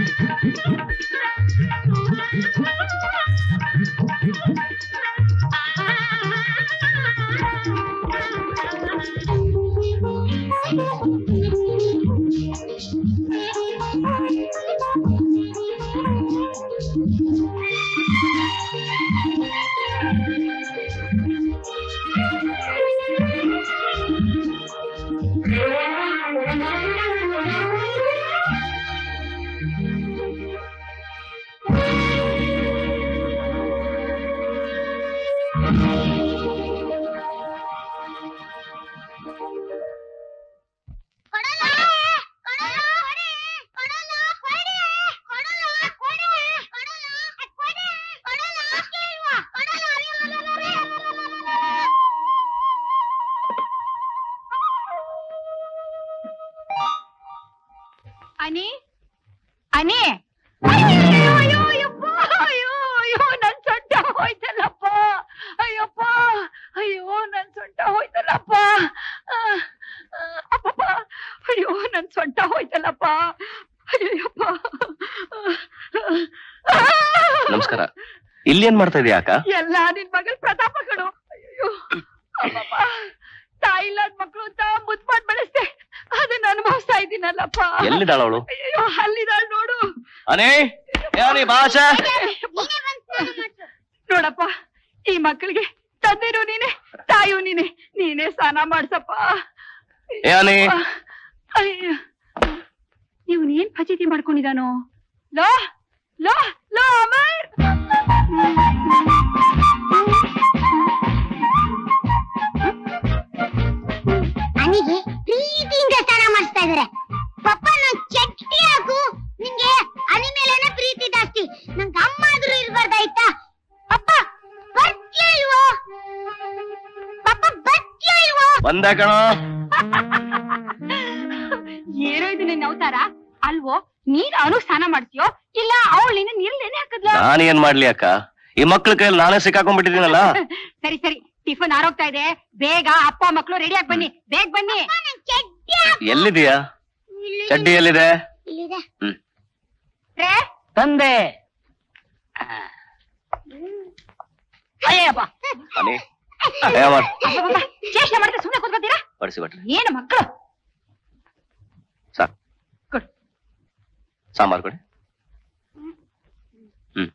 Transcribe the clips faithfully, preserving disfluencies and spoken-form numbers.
ನಮಸ್ಕಾರ. ಇಲ್ಲಿ ಏನ್ ಮಾಡ್ತಾ ಇದೀಯ ಅಕ್ಕ? ಎಲ್ಲ ನಿನ್ ಮಗಳ ಪ್ರತಾಪಗಳು. ಅಯ್ಯೋ ತಾಯಿ ಇಲ್ಲದ ಮಕ್ಕಳು ಅಂತ ಮುದ್ ಮಾಡ್ ಬೆಳೆಸ್ದೆ, ಅದನ್ನ ಅನುಭವಿಸ್ತಾ ಇದ್ದೀನಲ್ಲಪ್ಪ. ಎಲ್ಲಿದ್ದಾಳ ಅವಳು? ಅಯ್ಯೋ ಅಲ್ಲಿದ್ದಾಳ ನೋಡು. ಅನೇ ಭಾಷಾ ನೋಡಪ್ಪ, ಈ ಮಕ್ಕಳಿಗೆ ತಂದೆನೂ ನೀನೆ ತಾಯಿಯೂ ನೀನೆ, ನೀನೇ ಸ್ನಾನ ಮಾಡ್ಸಪ್ಪ. ಅಯ್ಯ ಇವನ್ ಏನ್ ಫಜೀತಿ ಮಾಡ್ಕೊಂಡಿದಾನೋ? ಲೋ ಲೋ ಲೋ ಅಮರ್, ನನಗೆ ಪ್ರೀತಿಯಿಂದ ಸ್ನಾನ ಮಾಡಿಸ್ತಾ ಇದಾರೆ. ಪಪ್ಪ ನನ್ ಚಟ್ಟಿ ಹಾಕು, ನಿಂಗೆ ಅನಿ ಮೇಲೇನೆ ಪ್ರೀತಿ ಜಾಸ್ತಿ, ನಂಗೆ ಅಮ್ಮ ಆದ್ರೂ ಇರ್ಬಾರ್ದಾಯ್ತಾ? ಪಪ್ಪ ಬರ್ತೀಯ ಇಲ್ವೋ? ಪಪ್ಪ ಬರ್ತೀಯ ಇಲ್ವೋ? ಬಂದ ಕಣ. ಏನೋ ಇದು ನಿನ್ನ ಅವತಾರ ಅಲ್ವೋ? ನೀನ್ ಅವನು ಸ್ನಾನ ಮಾಡ್ತೀಯೋ ಇಲ್ಲ ಅವಳು ನಿನ್ನ ನೀರ್ಲೇನೆ ಹಾಕದ್ಲ? ನಾನೇನ್ ಮಾಡ್ಲಿ ಅಕ್ಕ, ಈ ಮಕ್ಳ ಕೈಯಲ್ಲಿ ನಾನೇ ಸಿಕ್ಕಾಕೊಂಡ್ಬಿಟ್ಟಿದ್ದೀನಲ್ಲ. ಸರಿ ಸರಿ, ಟಿಫನ್ ಆರೋಗ್ತಾ ಇದೆ, ಬೇಗ ಅಪ್ಪ ಮಕ್ಕಳು ರೆಡಿ ಆಗಿ ಬನ್ನಿ, ಬೇಗ ಬನ್ನಿ. ಎಲ್ಲಿದೀಯಾ? ಚಡ್ಡಿ ಎಲ್ಲಿದೆ? ಹ್ಮ್ ತಂದೆ. ಅಯ್ಯಪ್ಪ ಚೇಷ್ಟೆ ಮಾಡ್ತಾ ಸುಮ್ಮನೆ ಕೂತ್ಕೋತೀರಾ? ಬಡಿಸಿ ಬಟ್ರಿ. ಏನು ಮಕ್ಕಳು? ಸಾಕು ಕೊಡು. ಸಾಂಬಾರ್ ಕೊಡಿ. ಹ್ಮ್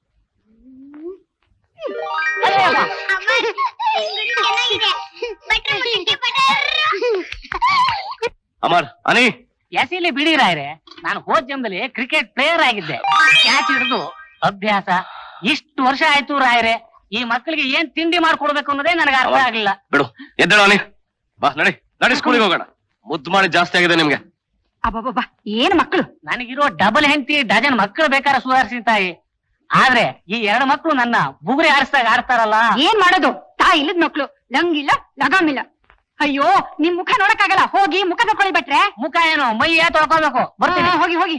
ಅಮರ್ ಅನಿ ಎಸಿಲಿ ಬಿಡಿರಾಯ್ರೆ, ನಾನು ಹೋದ್ ಜನ್ಮದಲ್ಲಿ ಕ್ರಿಕೆಟ್ ಪ್ಲೇಯರ್ ಆಗಿದ್ದೆ. ಕ್ಯಾಚ್ ಹಿಡಿದು ಅಭ್ಯಾಸ ಇಷ್ಟು ವರ್ಷ ಆಯ್ತು ರಾಯ್ರೆ. ಈ ಮಕ್ಕಳಿಗೆ ಏನ್ ತಿಂಡಿ ಮಾಡ್ಕೊಡ್ಬೇಕು ಅನ್ನೋದೇ ನನಗೆ ಅರ್ಥ ಆಗ್ಲಿಲ್ಲ. ಬಿಡು, ಎದ್ದೇಳು ಅನಿ, ಬಾ ನಡಿ ನಡಿ ಸ್ಕೂಲಿಗೆ ಹೋಗೋಣ. ಮುದ್ದು ಮಾಡಿ ಜಾಸ್ತಿ ಆಗಿದೆ ನಿಮ್ಗೆ. ಅಬ್ಬಬ್ಬಾ ಏನ್ ಮಕ್ಕಳು! ನನಗಿರೋ ಡಬಲ್ ಹೆಂಡತಿ ಡಜನ್ ಮಕ್ಕಳು ಬೇಕಾದ್ರೆ ಸುಧಾರಿಸಿ ತಾಯಿ, ಆದ್ರೆ ಈ ಎರಡು ಮಕ್ಕಳು ನನ್ನ ಬುಗುರಿ ಆರಿಸ್ದಾಗ ಆಡ್ತಾರಲ್ಲ. ಏನ್ ಮಾಡೋದು? ತಾಯಿ ಇಲ್ಲದ ಮಕ್ಕಳು, ಲಂಗಿಲ್ಲ ಲಗಾಮಿಲ್ಲ. ಅಯ್ಯೋ ನಿಮ್ ಮುಖ ನೋಡಕ್ಕಾಗಲ್ಲ, ಹೋಗಿ ಮುಖ ತೊಳ್ಕೊಳ್ಳಿ ಬಿಟ್ರೆ. ಮುಖ ಏನು ಮೈಯ ತೊಳ್ಕೊಳ್ಬೇಕು. ಬರ್ತೀನಿ, ಹೋಗಿ ಹೋಗಿ.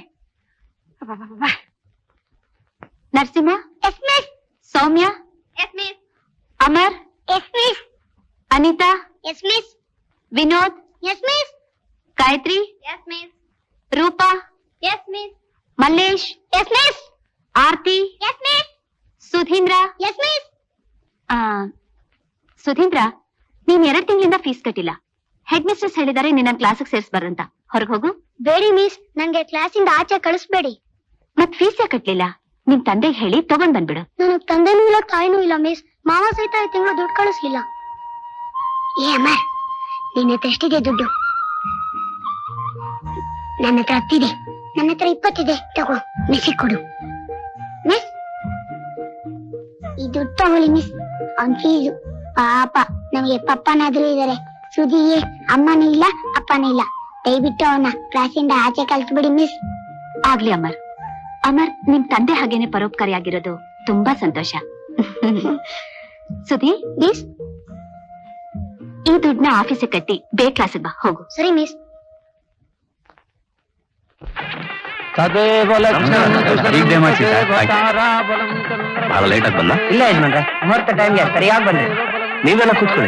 Narasimha, yes miss. Soumya, yes miss. Amar, yes miss. Anita, yes miss. Vinod, yes miss. Gayathri, yes miss. Roopa, yes miss. Mallesh, yes miss. Aarti, yes miss. Sudhindra, yes miss. Sudhindra, ನೀನ್ ಎರಡ್ ತಿಂಗಳಿಂದ ಫೀಸ್ ಕಟ್ಟಿಲ್ಲ. ಹೆಡ್ ಮಿಸ್ಟ್ರೆಸ್ ಹೇಳಿದಾರೆ ನಿನ್ನ ಕ್ಲಾಸಿಗೆ ಸೇರಿಸಬಾರ್ದಂತ. ಹೊರಗೆ ಹೋಗು. ಬೇಡಿ ಮಿಸ್, ನಂಗೆ ಕ್ಲಾಸಿಂದ ಆಚೆ ಕಳಿಸ್ಬೇಡಿ. ಮತ್ ಫೀಸ್ ಯಾಕೆ ಕಟ್ಲಿಲ್ಲ? ನಿಮ್ ತಂದೆಗೆ ಹೇಳಿ ತಗೊಂಡ್ ಬಂದ್ಬಿಡು. ನನಗ್ ತಂದೆನೂ ಇಲ್ಲ ತಾಯಿನೂ ಇಲ್ಲ ಮಿಸ್. ಮಾವ ಸಹಿತ ಈ ತಿಂಗಳು ದುಡ್ಡು ಕಳಿಸ್ಲಿಲ್ಲ. ಏ ಅಮ್ಮ, ನಿನ್ನ ಹತ್ರ ಎಷ್ಟಿದೆ ದುಡ್ಡು? ನನ್ನ ಹತ್ರ ಹತ್ತಿದೆ. ನನ್ನ ಹತ್ರ ಇಪ್ಪತ್ತಿದೆ, ತಗೋ. ಮಿಸ್ಸಿಗೆ ಕೊಡು. ಮಿಸ್, ಈ ದುಡ್ಡು ತಗೊಳ್ಳಿ ಮಿಸ್. ಅವ್ನ್ ಫೀಸು. ಪಾಪ, ನಮಗೆ ಪಪ್ಪನಾದ್ರೂ ಇದಾರೆ, ಸುದಿಗೆ ಅಮ್ಮನೂ ಇಲ್ಲ ಅಪ್ಪನೂ ಇಲ್ಲ. ದಯವಿಟ್ಟು ಅವನ ಕ್ಲಾಸಿಂದ ಆಚೆ ಕಳಿಸ್ಬಿಡಿ ಮಿಸ್. ಆಗ್ಲಿ ಅಮರ್. ಅಮರ್, ನಿಮ್ ತಂದೆ ಹಾಗೇನೆ ಪರೋಪಕಾರಿಯಾಗಿರೋದು ತುಂಬಾ ಸಂತೋಷ. ಸುದಿ, ಮಿಸ್, ಈ ದುಡ್ಡನ್ನ ಆಫೀಸಿಗೆ ಕಟ್ಟಿ ಬೇ ಕ್ಲಾಸಿಗೆ ಬಾ. ಹೋಗು. ಸರಿ ಮಿಸ್. ಬಹಳ ಲೇಟ್ ಆಗಿ ಬಂದ? ಇಲ್ಲ ಯಜಮಾನ್ರೆ, ಮುಹೂರ್ತ ಟೈಮ್ಗೆ ಸರಿಯಾಗಿ ಬಂದ್ರಿ. ನೀವೆಲ್ಲ ಕೂತ್ಕೊಳ್ಳಿ.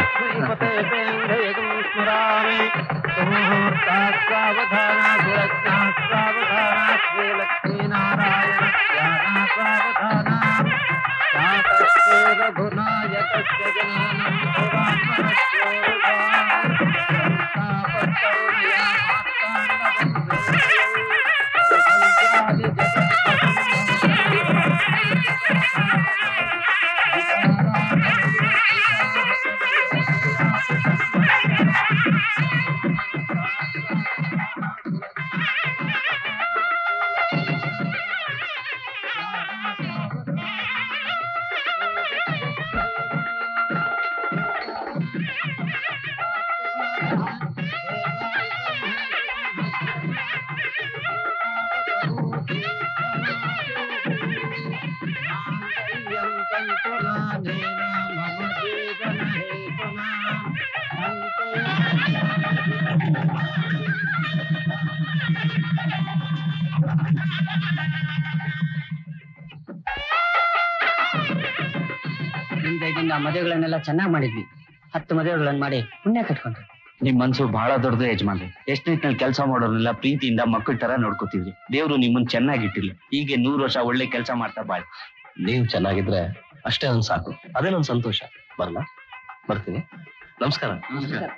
ಮದುವೆಗಳನ್ನೆಲ್ಲ ಚೆನ್ನಾಗಿ ಮಾಡಿದ್ವಿ. ಹತ್ತು ಮದುವೆಗಳನ್ನ ಮಾಡಿ ಪುಣ್ಯ ಕಟ್ಕೊಂಡ್ರಿ. ನಿಮ್ ಮನ್ಸು ಬಹಳ ದೊಡ್ಡದು ಯಜಮಾನ್ರಿ. ಎಷ್ಟು ನಿಟ್ಟಿನಲ್ಲಿ ಕೆಲಸ ಮಾಡೋರ್ನೆಲ್ಲ ಪ್ರೀತಿಯಿಂದ ಮಕ್ಕಳ ತರ ನೋಡ್ಕೋತಿದ್ರಿ. ದೇವ್ರು ನಿಮ್ಮನ್ನ ಚೆನ್ನಾಗಿಟ್ಟಿಲ್ಲ. ಹೀಗೆ ನೂರು ವರ್ಷ ಒಳ್ಳೆ ಕೆಲಸ ಮಾಡ್ತಾ ಬಾಯ್. ನೀವು ಚೆನ್ನಾಗಿದ್ರೆ ಅಷ್ಟೇ ಒಂದ್ ಸಾಕು. ಅದೇ ನನ್ ಸಂತೋಷ. ಬರಲ್ಲ, ಬರ್ತೀನಿ. ನಮಸ್ಕಾರ. ನಮಸ್ಕಾರ.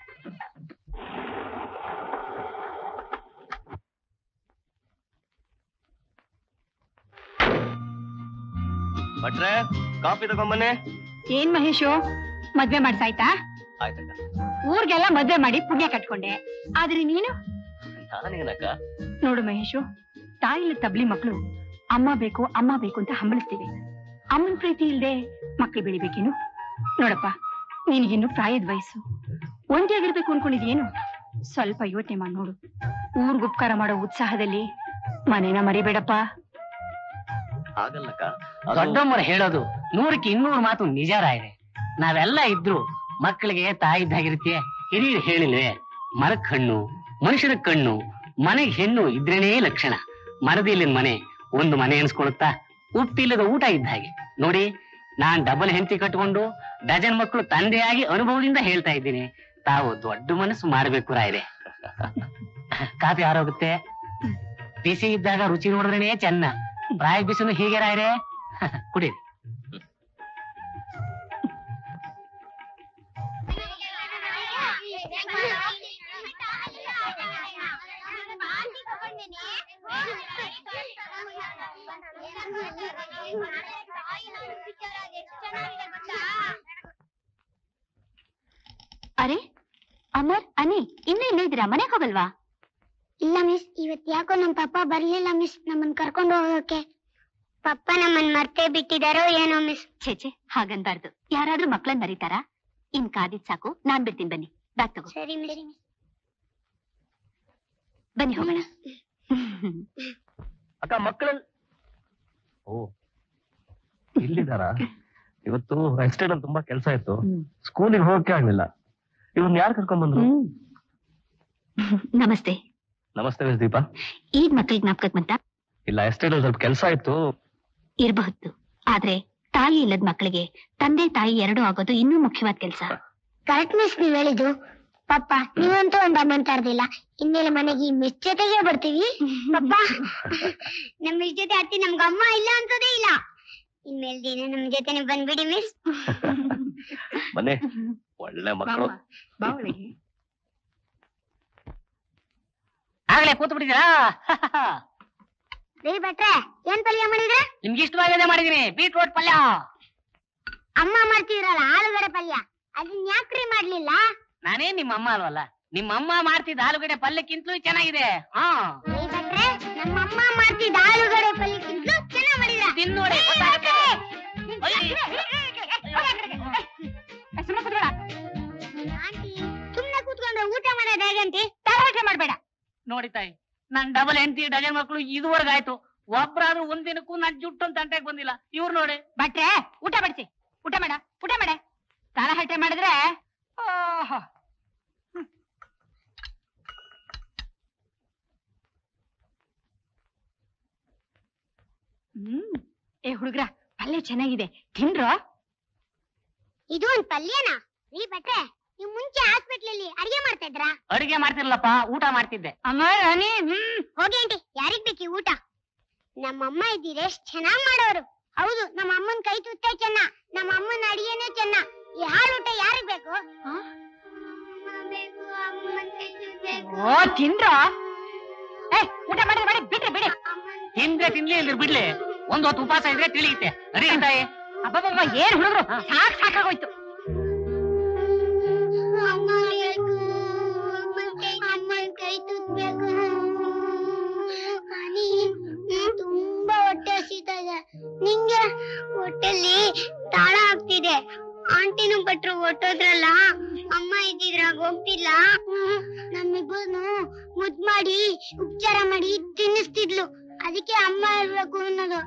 ಭಟ್ರೆ, ಕಾಫಿ ತಗೊಂಬನ್ನಿ. ಏನ್ ಮಹೇಶು, ಮದ್ವೆ ಮಾಡ್ಸಾಯ್ತಾ? ಆಯ್ತಕ್ಕ. ಊರ್ಗೆಲ್ಲ ಮದ್ವೆ ಮಾಡಿ ಪುಣ್ಯ ಕಟ್ಕೊಂಡೆ. ಆದ್ರೆ ನೀನು? ನಾನೇನಕ್ಕ? ನೋಡು ಮಹೇಶು, ತಾಯಿಲ ತಬ್ಲಿ ಮಕ್ಕಳು ಅಮ್ಮ ಬೇಕು ಅಮ್ಮ ಬೇಕು ಅಂತ ಹಂಬಲಿಸ್ತೀವಿ. ಅಮ್ಮನ್ ಪ್ರೀತಿ ಇಲ್ದೆ ಮಕ್ಳು ಬೆಳಿಬೇಕೇನು? ನೋಡಪ್ಪ, ನಿನಗಿನ್ನು ಪ್ರಾಯದ ವಯಸ್ಸು, ಒಂಟಿಯಾಗಿರ್ಬೇಕು ಅನ್ಕೊಂಡಿದ್ಯೇನು? ಸ್ವಲ್ಪ ಯೋಚನೆ ಮಾಡಿ ನೋಡು. ಊರ್ಗ್ ಉಪಕಾರ ಮಾಡೋ ಉತ್ಸಾಹದಲ್ಲಿ ಮನೇನ ಮರಿಬೇಡಪ್ಪ. ಆಗಲ್ಲಕ್ಕ. ದೊಡ್ಡಮ್ಮರು ಹೇಳೋದು ನೂರಕ್ಕೆ ಇನ್ನೂರು ಮಾತು ನಿಜ ರಾಯ್ರೆ. ನಾವೆಲ್ಲ ಇದ್ರು ಮಕ್ಕಳಿಗೆ ತಾಯಿ ಇದ್ದಾಗಿರುತ್ತೆ. ಹಿರಿಯರು ಹೇಳಿಲ್ವೇ, ಮರಕ್ ಹಣ್ಣು ಮನುಷ್ಯನ ಕಣ್ಣು, ಮನೆಗೆ ಹೆಣ್ಣು ಇದ್ರೇನೇ ಲಕ್ಷಣ. ಮರದಿಲ್ಲಿನ ಮನೆ ಒಂದು ಮನೆ ಎನ್ಸ್ಕೊಳುತ್ತಾ? ಉಪ್ಪಿಲ್ಲದ ಊಟ ಇದ್ದ ಹಾಗೆ. ನೋಡಿ, ನಾನ್ ಡಬಲ್ ಹೆಂಡತಿ ಕಟ್ಕೊಂಡು ಡಜನ್ ಮಕ್ಕಳು ತಂದೆಯಾಗಿ ಅನುಭವದಿಂದ ಹೇಳ್ತಾ ಇದ್ದೀನಿ. ತಾವು ದೊಡ್ಡ ಮನಸ್ಸು ಮಾಡ್ಬೇಕು ರಾಯ್ರೆ. ಕಾಫಿ ಆರೋಗುತ್ತೆ. ಬಿಸಿ ಇದ್ದಾಗ ರುಚಿ ನೋಡಿದ್ರೇನೆ ಚೆನ್ನ. ಪ್ರಾಯ ಬಿಸಿನು ಹೀಗೆ ರಾಯ್ರೆ, ಕುಡೀರಿ. ಅರೆ ಅಮರ್, ಅನಿ, ಇನ್ನೂ ಇಲ್ಲೇ ಇದ್ದೀರಾ? ಮನೆಗೆ ಹೋಗಲ್ವಾ? ಇಲ್ಲ ಮಿಸ್, ಇವತ್ ಯಾಕೋ ನಮ್ ಪಪ್ಪ ಬರ್ಲಿಲ್ಲ ಮಿಸ್ ನಮ್ಮನ್ ಕರ್ಕೊಂಡು ಹೋಗೋಕೆ. ಪಪ್ಪ ನಮ್ಮನ್ ಮರ್ತೇ ಬಿಟ್ಟಿದಾರೋ ಏನೋ ಮಿಸ್. ಛೇ ಛೇ, ಹಾಗನ್ಬಾರ್ದು. ಯಾರಾದ್ರೂ ಮಕ್ಳನ್ ಮರೀತಾರಾ? ಇನ್ ಕಾದಿದ್ ಸಾಕು, ನಾನ್ ಬಿಡ್ತೀನಿ. ಬನ್ನಿ, ಬ್ಯಾಗ್ ತಗೋ. ಸರಿ ಮಿಸ್. ಬನ್ನಿ ಹೋಗೋಣ. ಅಕ್ಕ, ಮಕ್ಕಳಲ್ಲಿ ಓ ಇಲ್ಲಿದಾರ? ಇವತ್ತು ಎಸ್ಟೇಟ್ ಅಲ್ಲಿ ತುಂಬಾ ಕೆಲಸ ಇತ್ತು, ಸ್ಕೂಲಿಗೆ ಹೋಗಕ್ಕೆ ಆಗ್ಲಿಲ್ಲ. ಇವ್ರನ್ನ ಯಾರು ಕರ್ಕೊಂಡ್ ಬಂದ್ರು? ನಮಸ್ತೆ. ನಮಸ್ತೆ ಮಿಸ್ ದೀಪಾ. ಈಗ ಮಕ್ಳಿಗೆ ಜ್ಞಾಪಕಕ್ಕೆ ಬಂತ? ಇಲ್ಲ, ಎಸ್ಟೇಟ್ ಅಲ್ಲಿ ಸ್ವಲ್ಪ ಕೆಲಸ ಇತ್ತು. ಇರಬಹುದು, ಆದ್ರೆ ತಾಯಿ ಇಲ್ಲದ ಮಕ್ಕಳಿಗೆ ತಂದೆ ತಾಯಿ ಎರಡು ಆಗೋದು ಇನ್ನೂ ಮುಖ್ಯವಾದ ಕೆಲಸ. ಕರೆಕ್ಟ್ ಮಿಸ್ ನೀವ್ ಹೇಳಿದ್ದು. ಪಪ್ಪ, ನೀವಂತೂ ಒಂದ್ ಅಮ್ಮನ್ ತರ್ದಿಲ್ಲ. ಇನ್ನೇಲೆ ಮನೆಗೆ ಈ ಮಿಸ್ ಜೊತೆಗೆ ಬರ್ತೀವಿ. ಪಪ್ಪ, ನಮ್ ಮಿಸ್ ಜೊತೆ ಅತ್ತಿ ನಮ್ಗ ಅಮ್ಮ ಇಲ್ಲ ಅಂತದೇ ಇಲ್ಲ. ಇನ್ಮೇಲೆ ದಿನ ನಮ್ ಜೊತೆನೆ ಬಂದ್ಬಿಡಿ ಮಿಸ್. ಬನ್ನಿ, ಒಳ್ಳೆ ಮಕ್ಕಳು. ಆಗ್ಲೇ ಕೂತ್ ಬಿಟ್ಟಿದ್ದೀರಾ? ರೀ ಭಟ್ರೆ, ಏನ್ ಪಲ್ಯ ಮಾಡಿದ್ರೆ? ನಿಮ್ಗೆ ಇಷ್ಟವಾಗದೆ ಮಾಡಿದೀನಿ, ಬೀಟ್ರೋಟ್ ಪಲ್ಯ. ಅಮ್ಮ ಮಾಡ್ತಿದ್ರಲ್ಲ ಆಲೂಗಡ್ಡೆ ಪಲ್ಯ, ಅದನ್ನ ಯಾಕ್ರಿ ಮಾಡ್ಲಿಲ್ಲ? ನಾನೇ ನಿಮ್ಮ ಅಮ್ಮ ಅಲ್ವಲ್ಲ? ನಿಮ್ಮ ಅಮ್ಮ ಮಾಡ್ತಿದ್ದ ಆಲೂಗಡ್ಡೆ ಪಲ್ಯಕ್ಕಿಂತಲೂ ಚೆನ್ನಾಗಿದೆ. ಹಾ ರೀ ಭಟ್ರೆ, ನಮ್ಮ ಅಮ್ಮ ಮಾಡ್ತಿದ್ದ ಆಲೂಗಡ್ಡೆ ಪಲ್ಯಕ್ಕಿಂತಲೂ ಚೆನ್ನಾಗ್ ಮಾಡಿದ್ರ. ತಿನ್ ನೋಡಿ. ಸುಮ್ನೆ ಕೂತ್ಕೊಂಡ್ರೆ ಊಟ ಮಾಡೋದು ಹೇಗಂತಿ? ತರಹಟೆ ಮಾಡ್ಬೇಡ. ನೋಡಿ ತಾಯಿ, ನನ್ ಡಬಲ್ ಹೆಂಡತಿ ಡಜನ್ ಮಕ್ಕಳು ಇದುವರೆಗಾಯ್ತು. ಒಬ್ರಾದ್ರೂ ಒಂದಿನಕ್ಕೂ ನನ್ ಜುಟ್ಟು ಅಂತ ಅಂಟೆಗೆ ಬಂದಿಲ್ಲ. ಇವ್ರು ನೋಡಿ. ಭಟ್ರೆ, ಊಟ ಬಡಿಸಿ. ಊಟ ಮಾಡ, ಊಟ ಮಾಡ. ತರಹಟೆ ಮಾಡಿದ್ರೆ ಹ್ಮ್. ಏ ಹುಡುಗ್ರ, ಪಲ್ಯ ಚೆನ್ನಾಗಿದೆ, ತಿನ್ರೋ. ಇದು ಒಂದ್ ಪಲ್ಯನಾ? ರೀ ಭಟ್ರೆ, ನೀವು ಮುಂಚೆ ಹಾಸ್ಪಿಟ್ಲ್ ಅಲ್ಲಿ ಅಡಿಗೆ ಮಾಡ್ತಾ ಇದ್ರಾ? ಅಡಿಗೆ ಮಾಡ್ತಿರ್ಲಪ್ಪ, ಊಟ ಮಾಡ್ತಿದ್ದೆ. ಅಮ್ಮ, ಹ್ಮ್ ಹೋಗಿ ಆಂಟಿ, ಯಾರಿಗ್ ಬೇಕಿ ಊಟ? ನಮ್ಮಮ್ಮ ಇದ್ದೀರ ಎಷ್ಟ್ ಚೆನ್ನಾಗ್ ಮಾಡೋರು. ಹೌದು, ನಮ್ಮ ಅಮ್ಮನ್ ಕೈ ತುತ್ತ ಚೆನ್ನ, ನಮ್ಮ ಅಮ್ಮನ ಅಡಿಗೆನೆ ಚೆನ್ನ. ಈ ಹಾಳು ಊಟ ಯಾರಿಗ್ ಬೇಕು? ಓ ತಿಂದ್ರ ಊಟ ಮಾಡಿದ್ರೆ ಮಾಡಿ ಬಿಟ್ರೆ ಬಿಡಿ. ತಿಂದ್ರೆ ತಿನ್ಲಿ ಇಲ್ರಿ ಬಿಡ್ಲಿ, ಒಂದ್ ಹೊತ್ತು ಉಪವಾಸ ಇದ್ರೆ ತಿಳಿಯುತ್ತೆ. ಅರಿ ತಾಯಿ ಅಬ್ಬಬ್ಬ ಏನ್ ಹುಡುಗರು, ಸಾಕ್ ಸಾಕಾಗೋಯ್ತು. ಅಮ್ಮನ್ ಕೈ ತುತ್ಬೇಕು. ತುಂಬಾ ಹೊಟ್ಟೆ ಹಸಿತಾ ಇದೆ. ನಿಂಗೆ ಹೊಟ್ಟೆಲಿ ತಾಳ ಆಗ್ತಿದೆ. ಆಂಟಿನೂ ಭಟ್ರು ಹೊಟ್ಟೋದ್ರಲ್ಲ, ಅಮ್ಮ ಇದ್ದಿದ್ರಾಗ ಹೋಗ್ತಿಲ್ಲ. ನಮ್ಮಿಬ್ಬರನ್ನು ಮುದ್ ಮಾಡಿ ಉಪಚಾರ ಮಾಡಿ ತಿನ್ನಿಸ್ತಿದ್ಲು. ಅದಕ್ಕೆ ಅಮ್ಮ ಇರ್ಬೇಕು ಅನ್ನೋದು.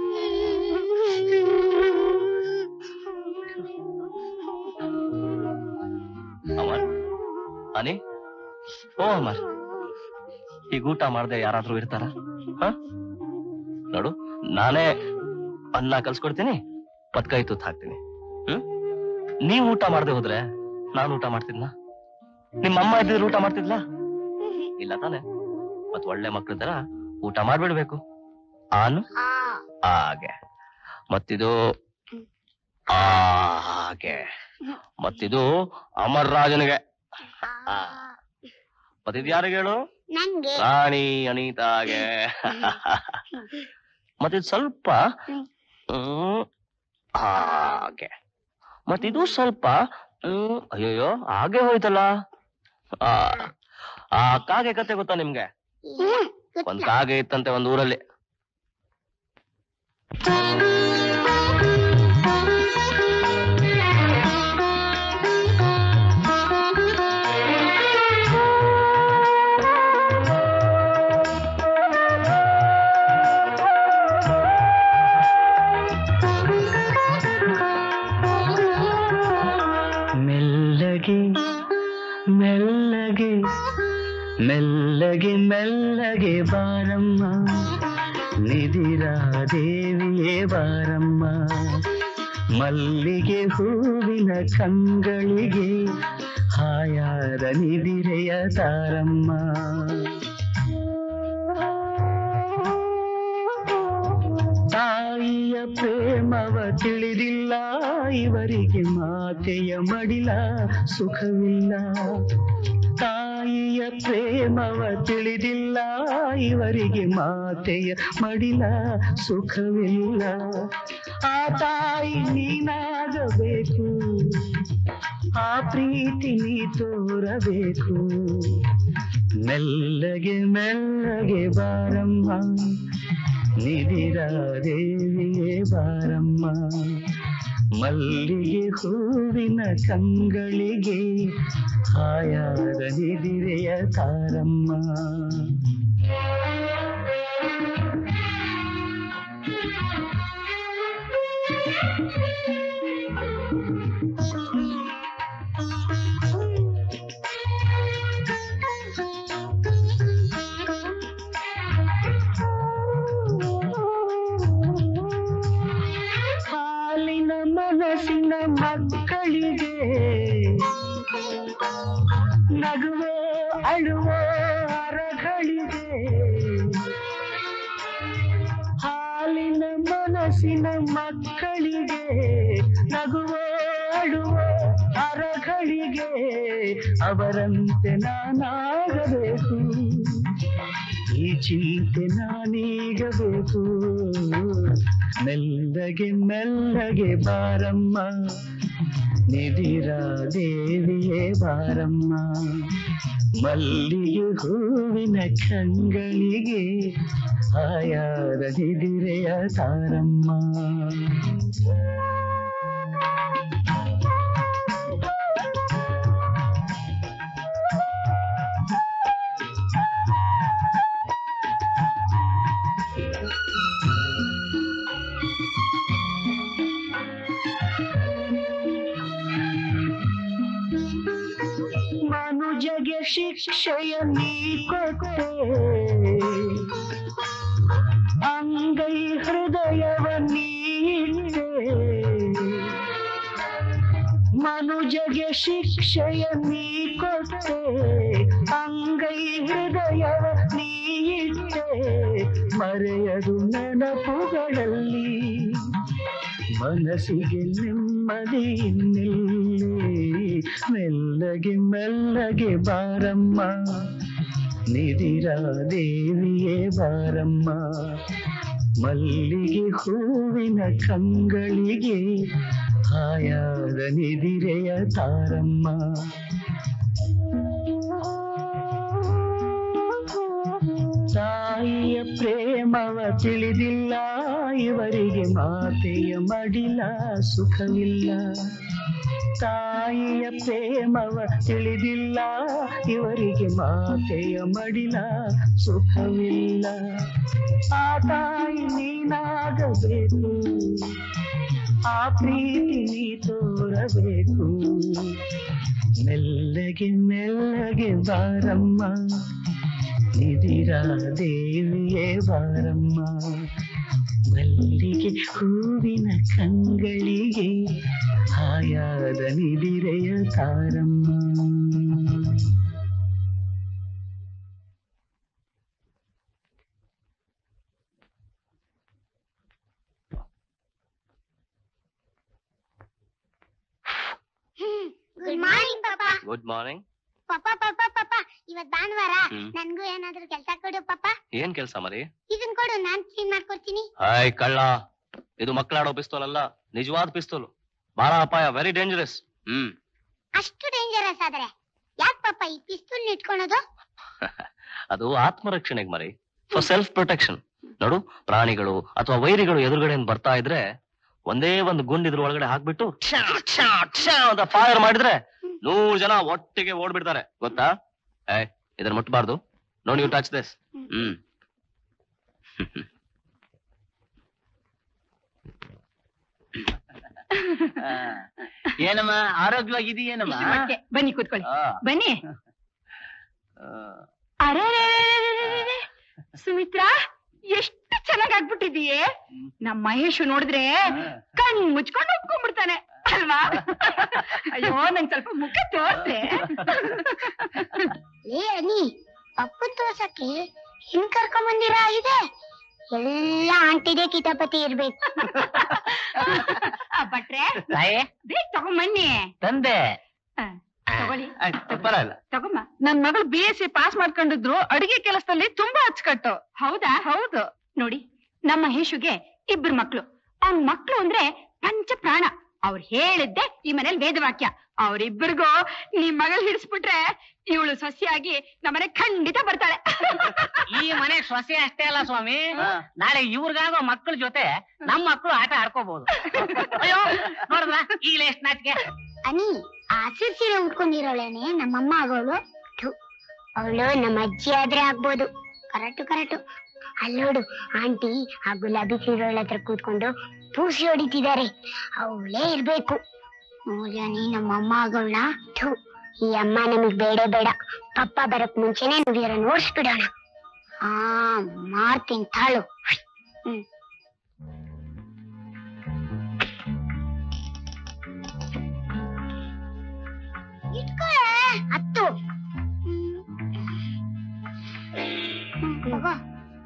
ಅಮರ್, ಅನಿ, ಓ ಅಮರ್, ಈಗ ಊಟ ಮಾಡದೆ ಯಾರಾದ್ರೂ ಇರ್ತಾರ? ನೋಡು, ನಾನೇ ಅನ್ನ ಕಲ್ಸ್ಕೊಡ್ತೀನಿ, ಪತ್ಕಾಯಿ ತುತ್ತು ಹಾಕ್ತೀನಿ. ಹ್ಮ್ ನೀವ್ ಊಟ ಮಾಡದೆ ಹೋದ್ರೆ ನಾನು ಊಟ ಮಾಡ್ತಿದ್ನ? ನಿಮ್ಮಮ್ಮ ಇದ್ದಿದ್ರೆ ಊಟ ಮಾಡ್ತಿದ್ಲ? ಇಲ್ಲ ತಾನೆ? ಮತ್ ಒಳ್ಳೆ ಮಕ್ಳ ತರ ಊಟ ಮಾಡ್ಬಿಡ್ಬೇಕು. ಆನು ಹಾಗೆ, ಮತ್ತಿದು ಹಾಗೆ, ಮತ್ತಿದು ಅಮರ್ ರಾಜನಿಗೆ. ಮತ್ತಿದ್ ಯಾರಿಗೆ ಹೇಳು? ರಾಣಿ ಅನಿತಾಗೆ. ಮತ್ತಿದ್ ಸ್ವಲ್ಪ ಹ್ಮ್ ಹಾಗೆ, ಮತ್ತಿದು ಸ್ವಲ್ಪ ಹ್ಮ್ ಅಯ್ಯೋಯ್ಯೋ ಹಾಗೆ ಹೋಯ್ತಲ್ಲ. ಆ ಆ ಕಾಗೆ ಕತೆ ಗೊತ್ತಾ ನಿಮ್ಗೆ? ಒಂದ್ ಕಾಗೆ ಇತ್ತಂತೆ ಒಂದ್ ಊರಲ್ಲಿ. ಮೆಲ್ಲಗೆ ಮೆಲ್ಲಗೆ ಮೆಲ್ಲಗೆ ಬಾರಮ್ಮ, ನಿಧಿರಾ ದೇವಿಯೇ ಬಾರಮ್ಮ. ಮಲ್ಲಿಗೆ ಹೂವಿನ ಕಂಗಳಿಗೆ ಹಾಯಾದ ನಿಧಿರೆಯ ತಾರಮ್ಮ. ತಾಯಿಯ ಪ್ರೇಮವ ತಿಳಿದಿಲ್ಲ ಇವರಿಗೆ, ಮಾತೆಯ ಮಡಿಲ ಸುಖವಿಲ್ಲ. ತಾಯಿಯ ಪ್ರೇಮವ ತಿಳಿದಿಲ್ಲ ಇವರಿಗೆ, ಮಾತೆಯ ಮಡಿಲ ಸುಖವಿಲ್ಲ. ಆ ತಾಯಿ ನೀನಾಗಬೇಕು, ಆ ಪ್ರೀತಿ ನೀ ತೋರಬೇಕು. ಮೆಲ್ಲಗೆ ಮೆಲ್ಲಗೆ ಬಾರಮ್ಮ, ನಿಧಿರಾ ದೇವಿಯೇ ಬಾರಮ್ಮ. ಮಲ್ಲಿಗೆ ಹೂವಿನ ಕಂಗಳಿಗೆ ಹಾಯಾದ ನಿಧಿರೆಯ ತಾರಮ್ಮ. ಮನಸ್ಸಿನ ಮಕ್ಕಳಿಗೆ ನಗುವೋ ಅಳುವೋ ಅರಗಳಿಗೆ, ಹಾಲಿನ ಮನಸ್ಸಿನ ಮಕ್ಕಳಿಗೆ ನಗುವೋ ಅಳುವೋ ಅರಗಳಿಗೆ. ಅವರಂತೆ ನಾನಾಗಬೇಕು, ಈ ಚಿಂತೆ ನಾನೀಗಬೇಕು. ಮೆಲ್ಲಗೆ ಮೆಲ್ಲಗೆ ಬಾರಮ್ಮ, ನಿಧಿರಾ ದೇವಿಯೇ ಬಾರಮ್ಮ. ಮಲ್ಲಿಗೆ ಹೂವಿನ ಕಂಗಳಿಗೆ ಆಯಾದ ನಿಧಿರೆಯ ತಾರಮ್ಮ. ಮನುಜಗೆ ಶಿಕ್ಷೆಯ ನೀ ಕೊಟ್ಟೆ, ಅಂಗೈ ಹೃದಯವ ನೀಟ್ಟೆ. ಮನುಜಗೆ ಶಿಕ್ಷೆಯ ನೀ ಕೊಟ್ಟೆ, ಅಂಗೈ ಹೃದಯವ ನೀಟ್ಟೆ. ಮರೆಯದು ನೆನಪುಗಳಲ್ಲಿ ಮನಸ್ಸಿಗೆ ನೆಮ್ಮದಿ ಇನ್ನಿಲ್ಲಿ ಮೆಲ್ಲಗೆ ಮೆಲ್ಲಗೆ ಬಾರಮ್ಮ ನಿಧಿರಾ ದೇವಿಯೇ ಬಾರಮ್ಮ ಮಲ್ಲಿಗೆ ಹೂವಿನ ಕಂಗಳಿಗೆ ಹಾಯಾದ ನಿಧಿರೆಯ ತಾರಮ್ಮ ತಾಯಿಯ ಪ್ರೇಮವ ತಿಳಿದಿಲ್ಲ ಇವರಿಗೆ ಮಾತೆಯ ಮಡಿಲ ಸುಖವಿಲ್ಲ ತಾಯಿಯ ಪ್ರೇಮವ ತಿಳಿದಿಲ್ಲ ಇವರಿಗೆ ಮಾತೆಯ ಮಡಿಲ ಸುಖವಿಲ್ಲ ಆ ತಾಯಿ ನೀನಾಗಬೇಕು ಆ ಪ್ರೀತಿ ನೀ ತೋರಬೇಕು ಮೆಲ್ಲಗೆ ಮೆಲ್ಲಗೆ ಬಾರಮ್ಮ ನಿಧಿರಾ ದೇವಿಯೇ ಬಾರಮ್ಮ ಮಲ್ಲಿಗೆ ಹೂವಿನ ಕಂಗಳಿಗೆ ಹಾಯಾದ ನಿಧಿರೆಯ ತಾರಮ್ಮ. ಗುಡ್ ಮಾರ್ನಿಂಗ್ ಪಾಪಾ. ಗುಡ್ ಮಾರ್ನಿಂಗ್ ಪಾಪ ಪಾಪ ಪಾಪ ಇವತ್ ಭಾನುವಾರ ನನ್ಗೂ ಏನಾದ್ರೂ ಕೆಲ್ಸ ಕೊಡು ಪಾಪ. ಏನ್ ಕೆಲ್ಸ ಮರಿ? ಇದನ್ ಕೊಡು ನಾನ್ ಕ್ಲೀನ್ ಮಾಡ್ಕೊಡ್ತೀನಿ. ಹಾಯ್ ಕಳ್ಳ, ಇದು ಮಕ್ಕಳಾಡೋ ಪಿಸ್ತೂಲ್ ಅಲ್ಲ, ನಿಜವಾದ ಪಿಸ್ತೂಲ್. ಬಹಳ ಅಪಾಯ, ವೆರಿ ಡೇಂಜರಸ್. ಹ್ಮ್ ಅಷ್ಟು ಡೇಂಜರಸ್ ಆದ್ರೆ ಯಾಕೆ ಪಾಪ ಈ ಪಿಸ್ತೂಲ್ ಇಟ್ಕೊಳೋದು? ಅದು ಆತ್ಮರಕ್ಷಣೆಗೆ ಮರಿ, ಫಾರ್ ಸೆಲ್ಫ್ ಪ್ರೊಟೆಕ್ಷನ್. ನೋಡು, ಪ್ರಾಣಿಗಳು ಅಥವಾ ವೈರಿಗಳು ಎದುರುಗಡೆ ಬರ್ತಾ ಇದ್ರೆ ಒಂದೇ ಒಂದು ಗುಂಡ್ ಇದ್ರ ಒಳಗಡೆ ಹಾಕ್ಬಿಟ್ಟು ಅಂತ ಫೈರ್ ಮಾಡಿದ್ರೆ ನೂರು ಜನ ಒಟ್ಟಿಗೆ ಓಡ್ಬಿಡ್ತಾರೆ, ಗೊತ್ತಾ? ಏ ಇದನ್ನ ಮುಟ್ಟಬಾರ್ದು. ನೋಡಿ, ಯು ಟಚ್ ದಿಸ್. ಹ್ಮ್ ಏನಮ್ಮ ಆರೋಗ್ಯವಾಗಿದೆಯೇನಮ್ಮ? ಬನ್ನಿ ಕೂತ್ಕೊಳ್ಳಿ, ಬನ್ನಿ. ಅರೆ ಸುಮಿತ್ರಾ, ಎಷ್ಟು ಚೆನ್ನಾಗ್ ಆಗ್ಬಿಟ್ಟಿದೀಯೇ. ನಮ್ ಮಹೇಶ್ ನೋಡಿದ್ರೆ ಕಣ್ ಮುಚ್ಕೊಂಡು ಒಪ್ಕೊಂಡ್ಬಿಡ್ತಾನೆ ಅಲ್ವಾ? ಅಯ್ಯೋ, ನಂಗ್ ಸ್ವಲ್ಪ ಮುಖ ತೋರ್ಸೆ. ಏ ಅನಿ, ಅಪ್ಪನ್ ತೋರ್ಸಕ್ಕೆ ಹೆಂಗ್ ಕರ್ಕೊಂಡ್ ಬಂದಿರಾ ಇದೆ? ಎಲ್ಲ ಆಂಟಿದೆ ಕಿತಾಪತಿ ಇರ್ಬೇಕು. ಬಟ್ರೆ ಬೇಗ ತಗೊಂಬನ್ನಿ. ತಂದೆ ತಗೊಳ್ಳಿ, ಪರವಾಗಿಲ್ಲ, ತಗೊಮ್ಮ. ನನ್ ಮಗಳು ಬಿ ಎಸ್ ಸಿ ಪಾಸ್ ಮಾಡ್ಕೊಂಡಿದ್ರು, ಅಡಿಗೆ ಕೆಲಸದಲ್ಲಿ ತುಂಬಾ ಅಚ್ಚುಕಟ್ಟು. ಹೌದಾ? ಹೌದು. ನೋಡಿ, ನಮ್ಮ ಮಹೇಶುಗೆ ಇಬ್ರು ಮಕ್ಳು. ಅವ್ನ್ ಮಕ್ಳು ಅಂದ್ರೆ ಪಂಚ ಪ್ರಾಣ. ಅವ್ರು ಹೇಳಿದ್ದೆ ಈ ಮನೇಲಿ ವೇದವಾಕ್ಯ. ಅವ್ರಿಬ್ಬರಿಗೂ ನಿಮ್ ಮಗಳು ಹಿಡಿಸ್ಬಿಟ್ರೆ ಇವಳು ಸೊಸೆಯಾಗಿ ನಮ್ಮನೆ ಖಂಡಿತ ಬರ್ತಾಳೆ. ಈ ಮನೆ ಸೊಸೆ ಅಷ್ಟೇ ಅಲ್ಲ ಸ್ವಾಮಿ, ನಾಳೆ ಇವ್ರಿಗಾಗೋ ಮಕ್ಕಳ ಜೊತೆ ನಮ್ಮ ಮಕ್ಕಳು ಆಟ ಆಡ್ಕೋಬಹುದು. ಅಯ್ಯೋ ನೋಡಿದ್ರ ಈಗಲೇ ಎಷ್ಟು ನಾಚಿಕೆ. ಅನಿ, ಹಸಿರು ಸೀರೆ ಉಟ್ಕೊಂಡಿರೋಳೇನೆ ನಮ್ಮಮ್ಮ ಆಗೋಳು. ಅವಳು ನಮ್ಮ ಅಜ್ಜಿ ಆದ್ರೆ ಆಗ್ಬೋದು. Correct correct. ಅಲ್ಲೋಡು, ಆಂಟಿ ಆ ಗುಲಾಬಿ ಸೀರೆಗಳ ಹತ್ರ ಕೂತ್ಕೊಂಡು ಪೂಸಿ ಹೊಡಿತಿದ್ದಾರೆ. ಅವಳೇ ಇರ್ಬೇಕು. ನೋಡನಿ ನಮ್ಮಮ್ಮ ಆಗೋಳ. ಈ ಅಮ್ಮ ನಮಗ್ ಬೇಡ ಬೇಡ. ಪಪ್ಪ ಬರಕ್ ಮುಂಚೆನೆ ನಾವ್ ಇವರನ್ನ ಓಡಿಸ್ಬಿಡೋಣ. ಆ ಮಾಡ್ತೀನಿ ತಾಳು. ಹ್ಮ್ ಇಟ್ಕೊಳ್ಳೆ ಹತ್ತು. ತಗೋ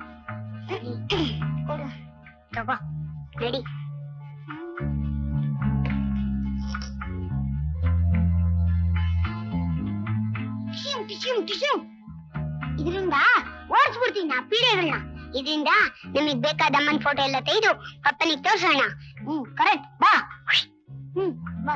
ಕೊಡು, ತಗೋ ರೆಡಿ. ಇದರಿಂದ ಓಡಿಸ್ಬಿಡ್ತೀನಿ ನಾ ಪೀಡೆಗಳನ್ನ. ಇದರಿಂದ ನಿಮಗ್ ಬೇಕಾದ ಅಮ್ಮನ್ ಫೋಟೋ ಎಲ್ಲ ತೆಗೆದು ಪಪ್ಪನಿಗೆ ತೋರ್ಸೋಣ. ಹ್ಮ್ ಕರೆಕ್ಟ್. ಬಾ. ಹ್ಮ್ ಬಾ.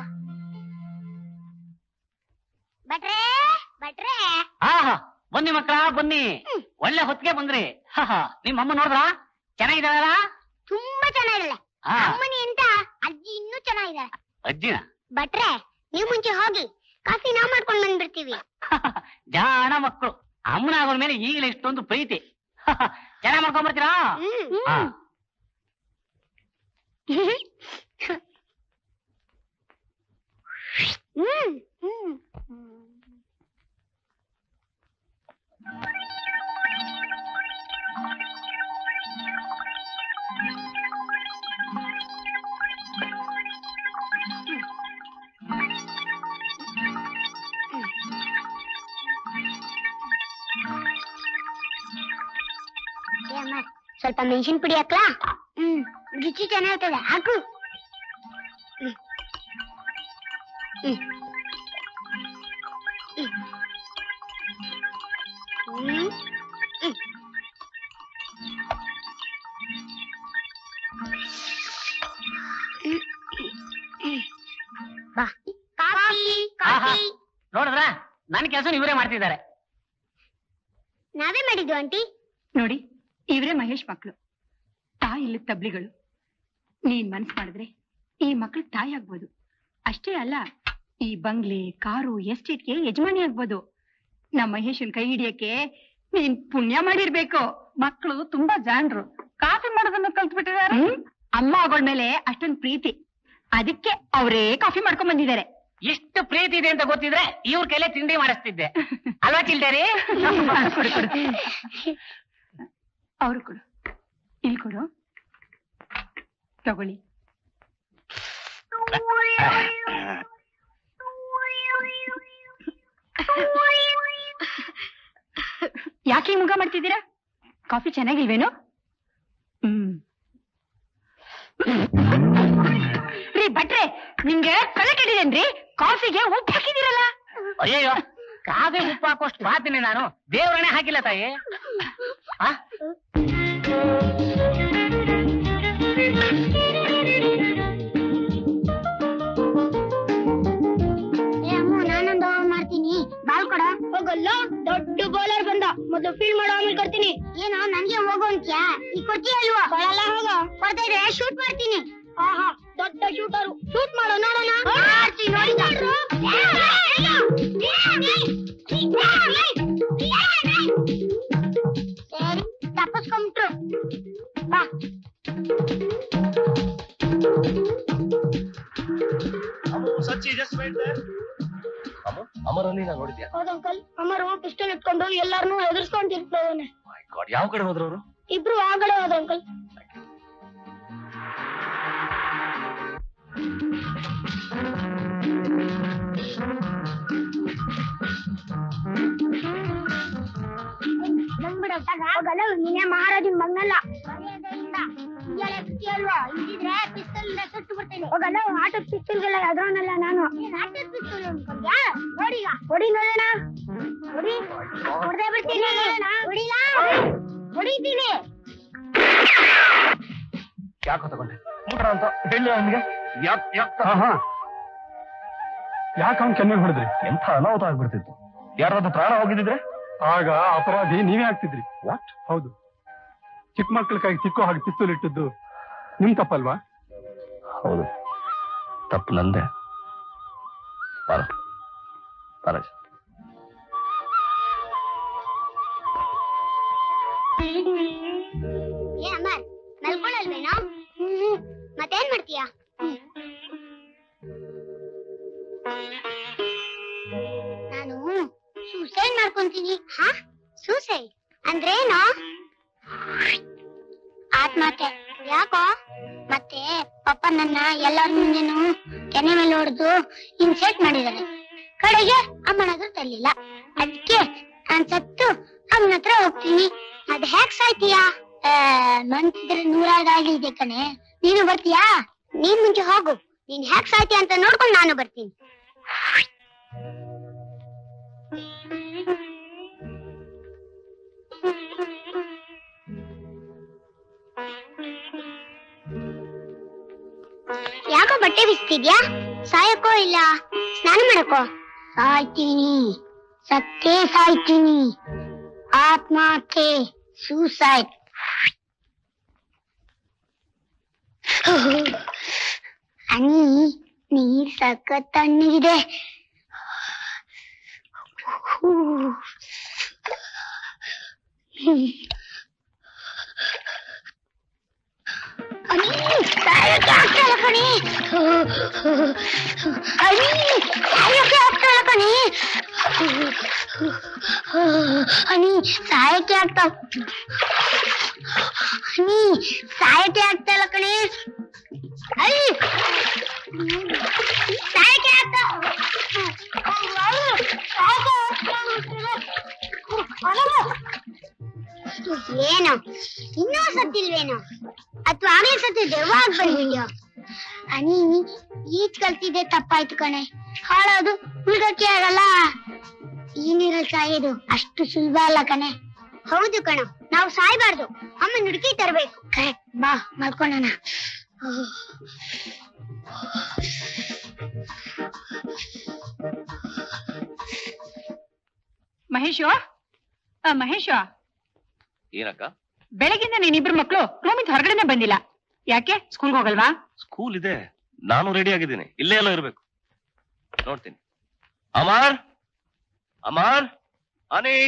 ಬಟ್ರೆ ಬಟ್ರೆ ಬನ್ನಿ ಮಕ್ಕಳ, ಬನ್ನಿ. ಒಳ್ಳೆ ಹೊತ್ತಿಗೆ ಬಂದ್ರಿ. ನಿಮ್ ಅಮ್ಮ ನೋಡ್ರ ಚೆನ್ನಾಗಿದ್ದಾಳ? ತುಂಬಾ ಚೆನ್ನಾಗಿಲ್ಲ. ಅಮ್ಮನಿ ಅಂತ ಅಜ್ಜಿ ಇನ್ನೂ ಚೆನ್ನಾಗಿದ್ದಾಳೆ. ಅಜ್ಜಿನ? ಬಟ್ರೆ ನೀವ್ ಮುಂಚೆ ಹೋಗಿ, ಕಾಫಿ ನಾವ್ ಮಾಡ್ಕೊಂಡ್ ಬಂದ್ಬಿಡ್ತೀವಿ. ಜಾಣ ಮಕ್ಕಳು. ಅಮ್ಮನ ಆಗೋಳ ಮೇಲೆ ಈಗಲೇ ಇಷ್ಟೊಂದು ಪ್ರೀತಿ. ಚೆನ್ನಾಗ್ ಮಾಡ್ಕೊಂಡ್ ಬರ್ತೀರಾ? ಹ್ಮ್ ಹ್ಮ್ ಸ್ವಲ್ಪ ಮೆಣಸಿನ ಪುಡಿ ಹಾಕ್ಲಾ? ಹ್ಮ್ ರುಚಿ ಚೆನ್ನಾಗಿರ್ತದೆ, ಹಾಕು. ಹ್ಮ್ ಹ್ಮ್ ಹ್ಮ್ ಬಾ. Coffee coffee. ನೋಡಿದ್ರ ನನ್ ಕೆಲಸ ಇವರೇ ಮಾಡ್ತಿದ್ದಾರೆ. ನಾವೇ ಮಾಡಿದ್ವು ಆಂಟಿ. ನೋಡಿ, ಇವರೇ ಮಹೇಶ್ ಮಕ್ಕಳು. ತಾಯಿ ಇಲ್ಲ ತಬ್ಲಿಗಳು. ನೀನ್ ಮನ್ಸ್ ಮಾಡಿದ್ರೆ ಈ ಮಕ್ಳು ತಾಯಿ ಆಗ್ಬೋದು. ಅಷ್ಟೇ ಅಲ್ಲ, ಈ ಬಂಗ್ಲೆ, ಕಾರು, ಎಸ್ಟೇಟ್ಗೆ ಯಜಮಾನಿ ಆಗ್ಬೋದು. ನಮ್ಮ ಮಹೇಶನ್ ಕೈ ಹಿಡಿಯಕ್ಕೆ ನೀನ್ ಪುಣ್ಯ ಮಾಡಿರ್ಬೇಕು. ಮಕ್ಕಳು ತುಂಬಾ ಜಾಣರು. ಕಾಫಿ ಮಾಡೋದನ್ನ ಕಲ್ತ್ ಬಿಟ್ಟಿದ್ದಾರೆ. ಅಮ್ಮ ಆಗೋಳ ಮೇಲೆ ಅಷ್ಟೊಂದು ಪ್ರೀತಿ, ಅದಕ್ಕೆ ಅವರೇ ಕಾಫಿ ಮಾಡ್ಕೊಂಡ್ ಬಂದಿದ್ದಾರೆ. ಎಷ್ಟು ಪ್ರೀತಿ ಇದೆ ಅಂತ ಗೊತ್ತಿದ್ರೆ ಇವ್ರ ಕೈಲೇ ತಿಂಡಿ ಮಾಡಿಸ್ತಿದ್ದೆ ಅಲ್ವಾ ಚಿಲ್ಟರಿ? ಅವ್ರು ಕೊಡು, ಇಲ್ಲಿ ಕೊಡು, ತಗೊಳ್ಳಿ. ಯಾಕೆ ಮುಗ ಮಾಡ್ತಿದ್ದೀರಾ? ಕಾಫಿ ಚೆನ್ನಾಗಿಲ್ವೇನು? ಹ್ಮ್ ರೀ ಭಟ್ರೆ, ನಿಮ್ಗೆ ತಲೆ ಕೆಟ್ಟಿದೇನ್ರಿ? ಕಾಫಿಗೆ ಉಪ್ಪು ಹಾಕಿದಿರಲ್ಲ? ಅಯ್ಯೋ, ಕಾಫಿ ಉಪ್ಪು ಹಾಕೋಷ್ಟು ಮಾತೀನಿ ನಾನು. ದೇವ್ರನ್ನೇ ಹಾಕಿಲ್ಲ ತಾಯಿ. ನಾನೊಂದು ಮಾಡ್ತೀನಿ, ಬಾಲ್ ಕೊಡ. ಹೋಗಲ್ಲ, ದೊಡ್ಡ ಬೌಲರ್ ಬಂದ. ಮೊದಲು ಫೀಲ್ಡ್ ಮಾಡೋ, ಆಮೇಲೆ ಕೊಡ್ತೀನಿ. ಏನೋ ನನ್ಗೆ ಹೋಗೋ ಅಂತ್ಯಾ? ಈ ಕೊಡ್ತೀಯ ಅಲ್ವಾ? ಕೊಡಲ್ಲ, ಹೋಗ. ಕೊಡ್ತಾ ಇದ್ರೆ ಶೂಟ್ ಮಾಡ್ತೀನಿ. ಆಹಾ, ದೊಡ್ಡ ಶೂಟರು. ಶೂಟ್ ಮಾಡೋ, ನೋಡೋಣ. ಸರಿ, ತಪ್ಪಿಸ್ಕೊಂಬಿಟ್ರು. ಬಾ. ಅಮರಲ್ಲಿ ನಾ ನೋಡಿದ್ಯಾ? ಹೌದು ಅಂಕಲ್, ಅಮರು ಪಿಸ್ಟಲ್ ಇಟ್ಕೊಂಡು ಎಲ್ಲಾರನ್ನೂ ಎದುರಿಸ್ಕೊಂಡಿರ್ತಾನೆ. ಯಾವ ಕಡೆ ಹೋದ್ರು? ಇಬ್ರು ಆ ಕಡೆ ಹೋದ ಅಂಕಲ್. ಹೋಗಲ್ಲ, ನೀನೇ ಮಹಾರಾಜನ್ ಮಗನಲ್ಲ. ಅಲ್ವಾ, ಇದ್ದಿದ್ರೆ ಪಿಸ್ತಲ್ ಇಂದ ಸುಟ್ಟು ಬಿಡ್ತೇನೆ. ಹೋಗಲ್ಲ, ಆಟದ ಪಿಸ್ತಲ್ಗೆಲ್ಲ ಯಾವ್ದವನಲ್ಲ ನಾನು. ಆಟದ ಪಿಸ್ತಲ್ ಅನ್ಕೊಂಡ್ಯಾ? ನೋಡಿಗ ಹೊಡಿ, ನೋಡೋಣ. ಹೊಡಿ, ಹೊಡೆದೇ ಬಿಡ್ತೀನಿ. ಹೊಡಿಲ, ಹೊಡಿತೀನಿ. ಯಾಕೋ ತಗೊಂಡೆ ಅಂತ ಹೇಳಿ ಅವನಿಗೆ. ಯಾಕೆ ಅವ್ನು ಕೆನ್ನೆಗೆ ಹೊಡೆದ್ರಿ? ಎಂಥ ಅನಾಹುತ ಆಗ್ಬಿಡ್ತಿತ್ತು. ಯಾರಾದ್ರೂ ಪ್ರಾಣ ಹೋಗಿದ್ರೆ ಆಗ ಅಪರಾಧಿ ನೀವೇ ಆಗ್ತಿದ್ರಿ. ವಾಟ್? ಹೌದು, ಚಿಕ್ಕ ಮಕ್ಕಳ ಕೈಗೆ ಚಿಕ್ಕ ಹಾಗೆ ಪಿಸ್ತೂಲ್ ಇಟ್ಟಿದ್ದು ನಿಮ್ ತಪ್ಪಲ್ವಾ? ಹೌದು, ತಪ್ಪು ನಂದೆ. ಬಾರ ಬಾರ. ಮಲ್ಕೊಳ್ಳಲ್ವೇನೋ? ಹ್ಮ್, ಮತ್ತೇನ್ ಮಾಡ್ತೀಯಾ? ನಾನು ಸೂಸೈಡ್ ಮಾಡ್ಕೊಂತೀನಿ. ಹಾ, ಸೂಸೈಡ್ ಅಂದ್ರೇನು? ಆತ್ಮಹತ್ಯೆ. ಯಾಕೋ? ಮತ್ತೆ ಪಾಪ ನನ್ನ ಎಲ್ಲಾರ ಮುಂದೆನು ಕೆನೆ ಮೇಲೆ ಹೊಡೆದು ಇನ್ಸಲ್ಟ್ ಮಾಡಿದಾರೆ. ಕಡೆಗೆ ಅಮ್ಮನಾದ್ರೂ ತರ್ಲಿಲ್ಲ. ಅದಕ್ಕೆ ನಾನ್ ಸತ್ತು ಅಮ್ಮನ ಹತ್ರ ಹೋಗ್ತೀನಿ. ಅದ್ ಹ್ಯಾಕ್ ಸಾಯ್ತೀಯಾ? ಮನ್ಸಿದ್ರೆ ನೂರಾಗಾಗಿದೆ ಕಣೆ. ನೀನು ಬರ್ತೀಯಾ? ನೀನ್ ಮುಂಚೆ ಹೋಗು. ನೀನ್ ಹ್ಯಾಕ್ ಸಾಯ್ತೀಯ ಅಂತ ನೋಡ್ಕೊಂಡು ನಾನು ಬರ್ತೀನಿ. ಯಾಕೋ ಬಟ್ಟೆ ಬಿಸ್ತಿದ್ಯಾ? ಸಾಯಕ್ಕೋ ಇಲ್ಲ ಸ್ನಾನ ಮಾಡಕ್ಕೋ? ಸಾಯ್ತೀನಿ, ಸತ್ತೇ ಸಾಯ್ತೀನಿ. ಆತ್ಮಹತ್ಯೆ, ಸೂಸೈಡ್. ಅನಿ, ನೀರ್ ಸಖತ್ ತಣ್ಣಗಿದೆ. ಅನಿ, ಸಾಯಕ್ಕೆ ಆಗ್ತಾಯಿಲ್ಲ ಕಣೆ. ಅನಿ, ಸಾಯಕ್ಕೆ ಆಗ್ತಾಯಿಲ್ಲ ಕಣೆ. ಅನಿ, ಸಾಯಕ್ಕೆ ಆಗ್ತಾ ಅನಿ ಸಾಯಕ್ಕೆ ಆಗ್ತಾ ಇಲ್ಲ ಕಣೆ. ಅಯ್ಯ, ಸಾಯಕ್ಕೆ ಆಗ್ತಾ ಏನು? ಇನ್ನೂ ಸತ್ತಿಲ್ವೇನೋ ಅಥವಾ ಆಗ್ಲೇ ಸತ್ತು ದೆವ್ವ ಆಗ್ಬಂದ್ಯೋ? ಅನಿ ಈಜ್ ಕಲ್ತಿದ್ದೆ ತಪ್ಪಾಯ್ತು ಕಣೆ. ಹಾಳೋದು ಉಳ್ಗಕ್ಕೆ ಆಗಲ್ಲ. ಈ ನೀರಲ್ಲಿ ಸಾಯೋದು ಅಷ್ಟು ಸುಲಭ ಅಲ್ಲ ಕಣೆ. ಹೌದು ಕಣ, ನಾವು ಸಾಯ್ಬಾರ್ದು. ಅಮ್ಮ ನುಡುಕಿ ತರಬೇಕು. ಕರೆಕ್ಟ್, ಬಾ ಮಲ್ಕೊಳ್ಳೋಣ. ಮಹೇಶ, ಮಹೇಶ, ಏನಕ್ಕ? ಬೆಳಗಿಂದ ನೀನಿಬ್ರು ಮಕ್ಕಳು ರೂಮಿಂದ ಹೊರಗಡೆನೆ ಬಂದಿಲ್ಲ. ಯಾಕೆ? ಸ್ಕೂಲ್ಗೆ ಹೋಗಲ್ವಾ? ಸ್ಕೂಲ್ ಇದೆ, ನಾನು ರೆಡಿ ಆಗಿದ್ದೀನಿ. ಇಲ್ಲೇ ಎಲ್ಲ ಇರ್ಬೇಕು. ನೋಡ್ತೀನಿ. ಅಮರ್, ಅಮರ್, ಅನಿ.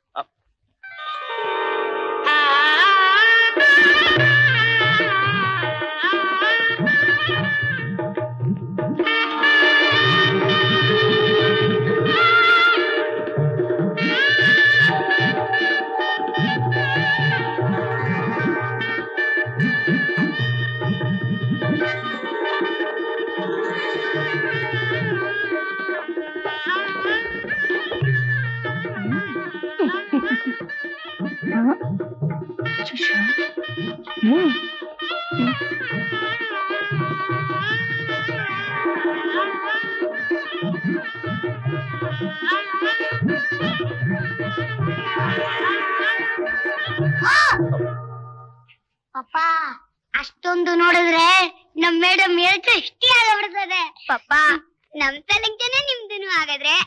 ಪಪ್ಪ, ಅಷ್ಟೊಂದು ನೋಡಿದ್ರೆ ನಮ್ ಮೇಡಮ್ ಹೇಳ್ತು ಇಷ್ಟೇ ಆಗಬಿಡ್ತದೆ. ಪಪ್ಪ, ನಮ್ ತಲೆಗ್ದೇನೆ ನಿಮ್ದನು ಹಾಗಾದ್ರೆ.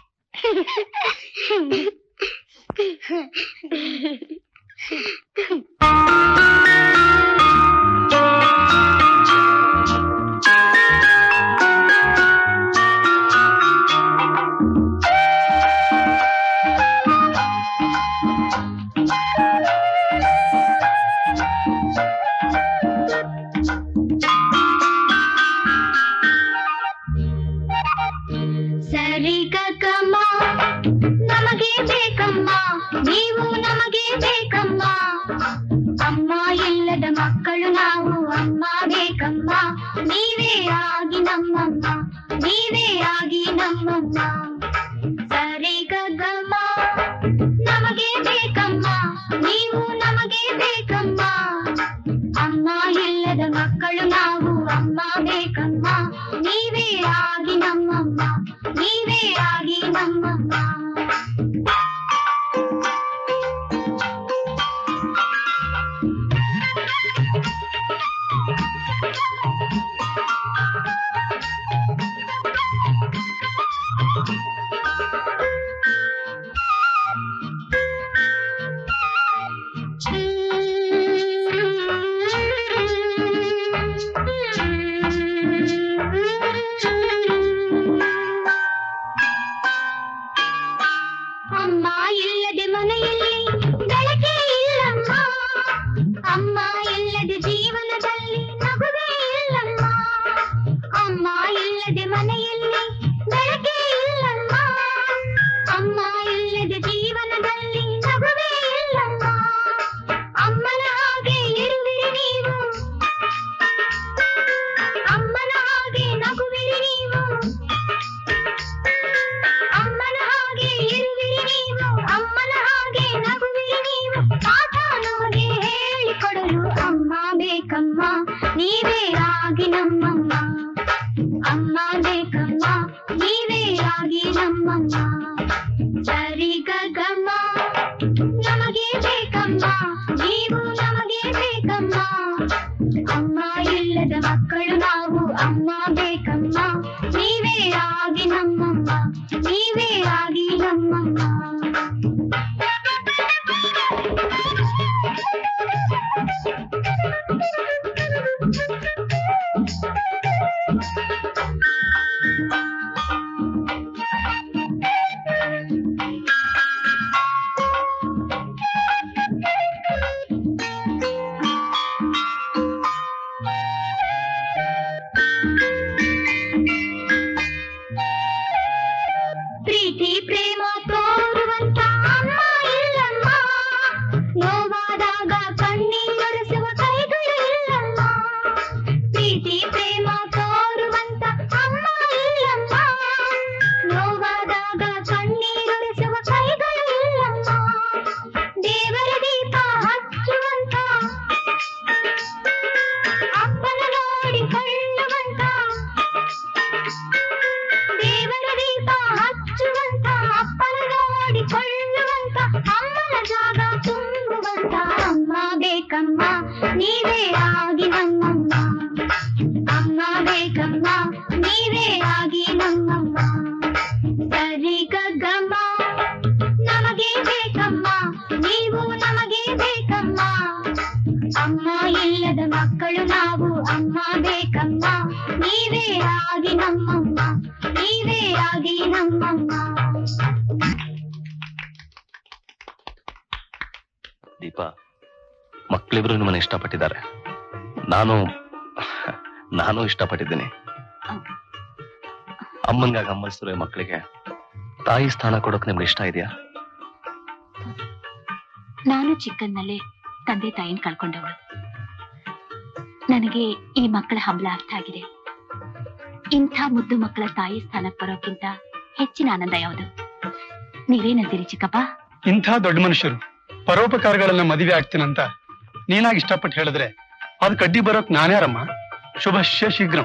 ಸರಿ ಗಗಮ್ಮ ನಮಗೆ ಬೇಕಮ್ಮ, ನೀವು ನಮಗೆ ಬೇಕಮ್ಮ. ಅಮ್ಮ ಇಲ್ಲದ ಮಕ್ಕಳು ನಾವು, ಅಮ್ಮ ಬೇಕಮ್ಮ. ನೀವೇ ಆಗಿ ನಮ್ಮಮ್ಮ, ನೀವೇ ಆಗಿ ನಮ್ಮಮ್ಮ. ಸರಿ ಗಗಮ್ಮ ನಮಗೆ ಬೇಕಮ್ಮ, ನೀವು ನಮಗೆ ಬೇಕಮ್ಮ. ಅಮ್ಮ ಇಲ್ಲದ ಮಕ್ಕಳು ನಾವು, ಅಮ್ಮ ಬೇಕಮ್ಮ. ನೀವೇ ಆಗಿ ನಮ್ಮಮ್ಮ, ನೀವೇ ಆಗಿ ನಮ್ಮಮ್ಮ. ಅಮ್ಮ ಇಲ್ಲದೆ ಮನೆಯಲ್ಲಿ ಬೆಳಕೆ ಇಲ್ಲಮ್ಮ, ಅಮ್ಮ ಇಲ್ಲದೆ ಜೀವನದಲ್ಲಿ ನಗುವೇ ಇಲ್ಲಮ್ಮ. ಅಮ್ಮ ಇಲ್ಲದೆ ಮನೆಯಲ್ಲಿ ಬೆಳಕೆ ಇಲ್ಲಮ್ಮ, ಅಮ್ಮ ಇಲ್ಲದೆ ಜೀವನದಲ್ಲಿ ನಗುವೇ ಇಲ್ಲಮ್ಮ. ಅಮ್ಮನ ಹಾಗೆ ಇರುವಿರಿ ನೀವು, ಅಮ್ಮನ ಹಾಗೆ ನಗುವಿರಿ ನೀವು. ಅಮ್ಮನ ಹಾಗೆ ಇರುವಿರಿ ನೀವು, ಅಮ್ಮನ ಹಾಗೆ ನಗುವಿರಿ ನೀವು. ಪಾಠ ನಮಗೆ ಹೇಳಿಕೊಡಲು ಅಮ್ಮ ಬೇಕಮ್ಮ, ನೀವೇ ಆಗಿ ನಮ್ಮಮ್ಮ. ಅಮ್ಮ ಬೇಕಮ್ಮ, ನೀವೇ ಆಗಿ ನಮ್ಮಮ್ಮ. ಸರಿ ಗಗಮ್ಮ ನಮಗೆ ಬೇಕಮ್ಮ, ನೀವು ನಮಗೆ ಬೇಕಮ್ಮ. ಅಮ್ಮ ಇಲ್ಲದ ಮಕ್ಕಳು ನಾವು, ಅಮ್ಮ ಬೇಕಮ್ಮ. ನೀವೇ ಆಗಿ ನಮ್ಮಮ್ಮ, ನೀವೇ ಆಗಿ ನಮ್ಮಮ್ಮ. ಪ್ರೀತಿ ಪ್ರೇಮ ತೋರುವಂತ ಅಮ್ಮ ಇಲ್ಲಮ್ಮ, ನೋವಾದಾಗ ಕಣ್ಣೀರೊರೆಸುವ ಕೈಗಳು ಇಲ್ಲಮ್ಮ. ಪ್ರೀತಿ ಪ್ರೇಮ ತೋರುವಂತ ಅಮ್ಮ ಇಲ್ಲಮ್ಮ, ನೋವಾದಾಗ ಕಣ್ಣೀರೊರೆಸುವ ಕೈಗಳು ಇಲ್ಲಮ್ಮ. ದೇವರ ದೀಪ ಹಚ್ಚುವಂತ ನೀವೇ ಆಗಿ ನಮ್ಮಮ್ಮ. ಅಮ್ಮ ಬೇಕಮ್ಮ ನೀವೇ ಆಗಿ ನಮ್ಮಮ್ಮ. ಸರಿ ಗಗಮ್ಮ ನಮಗೆ ಬೇಕಮ್ಮ ನೀವು ನಮಗೆ ಬೇಕಮ್ಮ. ಅಮ್ಮ ಇಲ್ಲದ ಮಕ್ಕಳು ನಾವು ಅಮ್ಮ ಬೇಕಮ್ಮ ನೀವೇ ಆಗಿ ನಮ್ಮಮ್ಮ ನೀವೇ ಆಗಿ ನಮ್ಮಮ್ಮ. ದೀಪ, ಮಕ್ಕಳಿಬ್ರು ನಿಮ್ಮನ್ನ ಇಷ್ಟಪಟ್ಟಿದ್ದಾರೆ. ನಾನು ನಾನು ಇಷ್ಟಪಟ್ಟಿದ್ದೀನಿ. ಅಮ್ಮನ್ಗಾಗಿ ಅಮ್ಮಲ್ಸಿರೋ ಮಕ್ಕಳಿಗೆ ತಾಯಿ ಸ್ಥಾನ ಕೊಡೋಕೆ ನಿಮ್ಗೆ ಇಷ್ಟ ಇದೆಯಾ? ನಾನು ಚಿಕ್ಕನ್ನಲ್ಲೇ ತಂದೆ ತಾಯಿನ ಕಳ್ಕೊಂಡವಳು. ನನಗೆ ಈ ಮಕ್ಕಳ ಹಂಬಲ ಅರ್ಥ ಆಗಿದೆ. ಇಂಥ ಮುದ್ದು ಮಕ್ಕಳ ತಾಯಿ ಸ್ಥಾನಕ್ಕೆ ಬರೋಕ್ಕಿಂತ ಹೆಚ್ಚಿನ ಆನಂದ ಯಾವುದು? ನೀವೇನಂತೀರಿ ಚಿಕ್ಕಪ್ಪ? ಇಂಥ ದೊಡ್ಡ ಮನುಷ್ಯರು ಪರೋಪಕಾರಗಳನ್ನ ಮದುವೆ ಆಗ್ತೀನಂತ ನೀನಾಗಿ ಇಷ್ಟಪಟ್ಟು ಹೇಳಿದ್ರೆ ಅದು ಕಡ್ಡಿ ಬರೋಕ್ ನಾನ್ಯಾರಮ್ಮ? ಶುಭಶ್ಯ ಶೀಘ್ರಂ.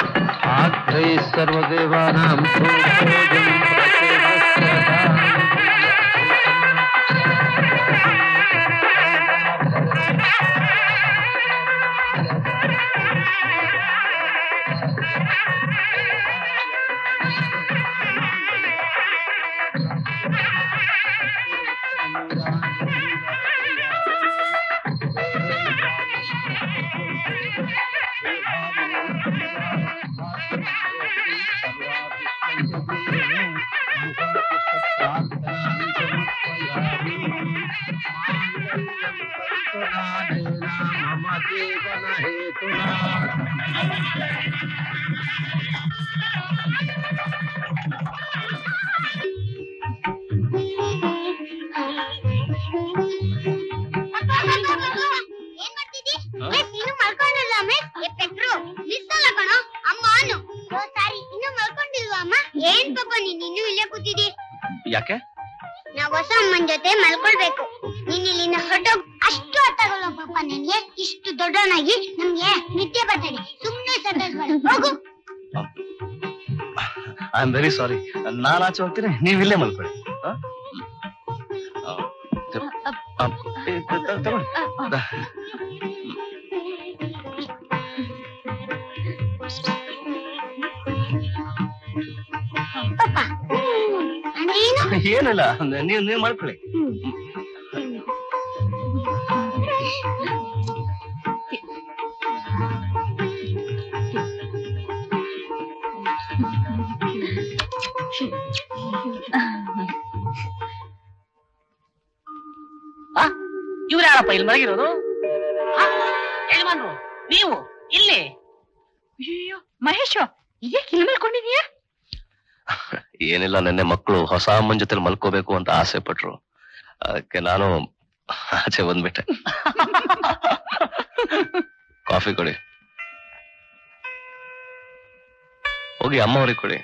ಸರ್ವದೇವಾನಾಂ ಯಾಕೆ? ನಾವು ಹೊಸ ಅಮ್ಮನ ಜೊತೆ ಮಲ್ಕೊಳ್ಬೇಕು. ನೀನ್ ಇಲ್ಲಿಂದ ಹೊರಟೋಗ್. ಅಷ್ಟು ಅರ್ಥಗಳು ಪಾಪ ನಿನ್ಗೆ. ಇಷ್ಟು ದೊಡ್ಡವನಾಗಿ ನಮ್ಗೆ ನಿದ್ದೆ ಬರ್ತದೆ. ಸುಮ್ನೆ ಸತಾಯಿಸ್ಬೇಡ, ಹೋಗು. I am very sorry. ನಾನು ಆಚೆ ಹೋಗ್ತೀನಿ, ನೀವು ಇಲ್ಲೇ ಮಲ್ಕೊಳ್ಳಿ. ತಗೊಳ್ಳಿ. ಏನಿಲ್ಲ, ನೀವು ನೀವು ಮಾಡ್ಕೊಳ್ಳಿ. ಇವ್ರು ಯಾರಪ್ಪ ಇಲ್ಲಿ ಮಲಗಿರೋದು? ಯಜಮಾನ್ರು ನೀವು ಇಲ್ಲಿ? ಅಯ್ಯೋ ಮಹೇಶ್, ಇದಕ್ಕೆ ಇಲ್ಲಿ ಮಲ್ಕೊಂಡಿದೀಯಾ? ಏನಿಲ್ಲ, ನೆನ್ನೆ ಮಕ್ಕಳು ಹೊಸ ಅಮ್ಮನ ಜೊತೆ ಮಲ್ಕೋಬೇಕು ಅಂತ ಆಸೆ ಪಟ್ರು. ಅದಕ್ಕೆ ನಾನು ಆಚೆ ಬಂದ್ಬಿಟ್ಟೆ. ಕಾಫಿ ಕೊಡಿ, ಹೋಗಿ ಅಮ್ಮ ಅವ್ರಿಗೆ ಕೊಡಿ.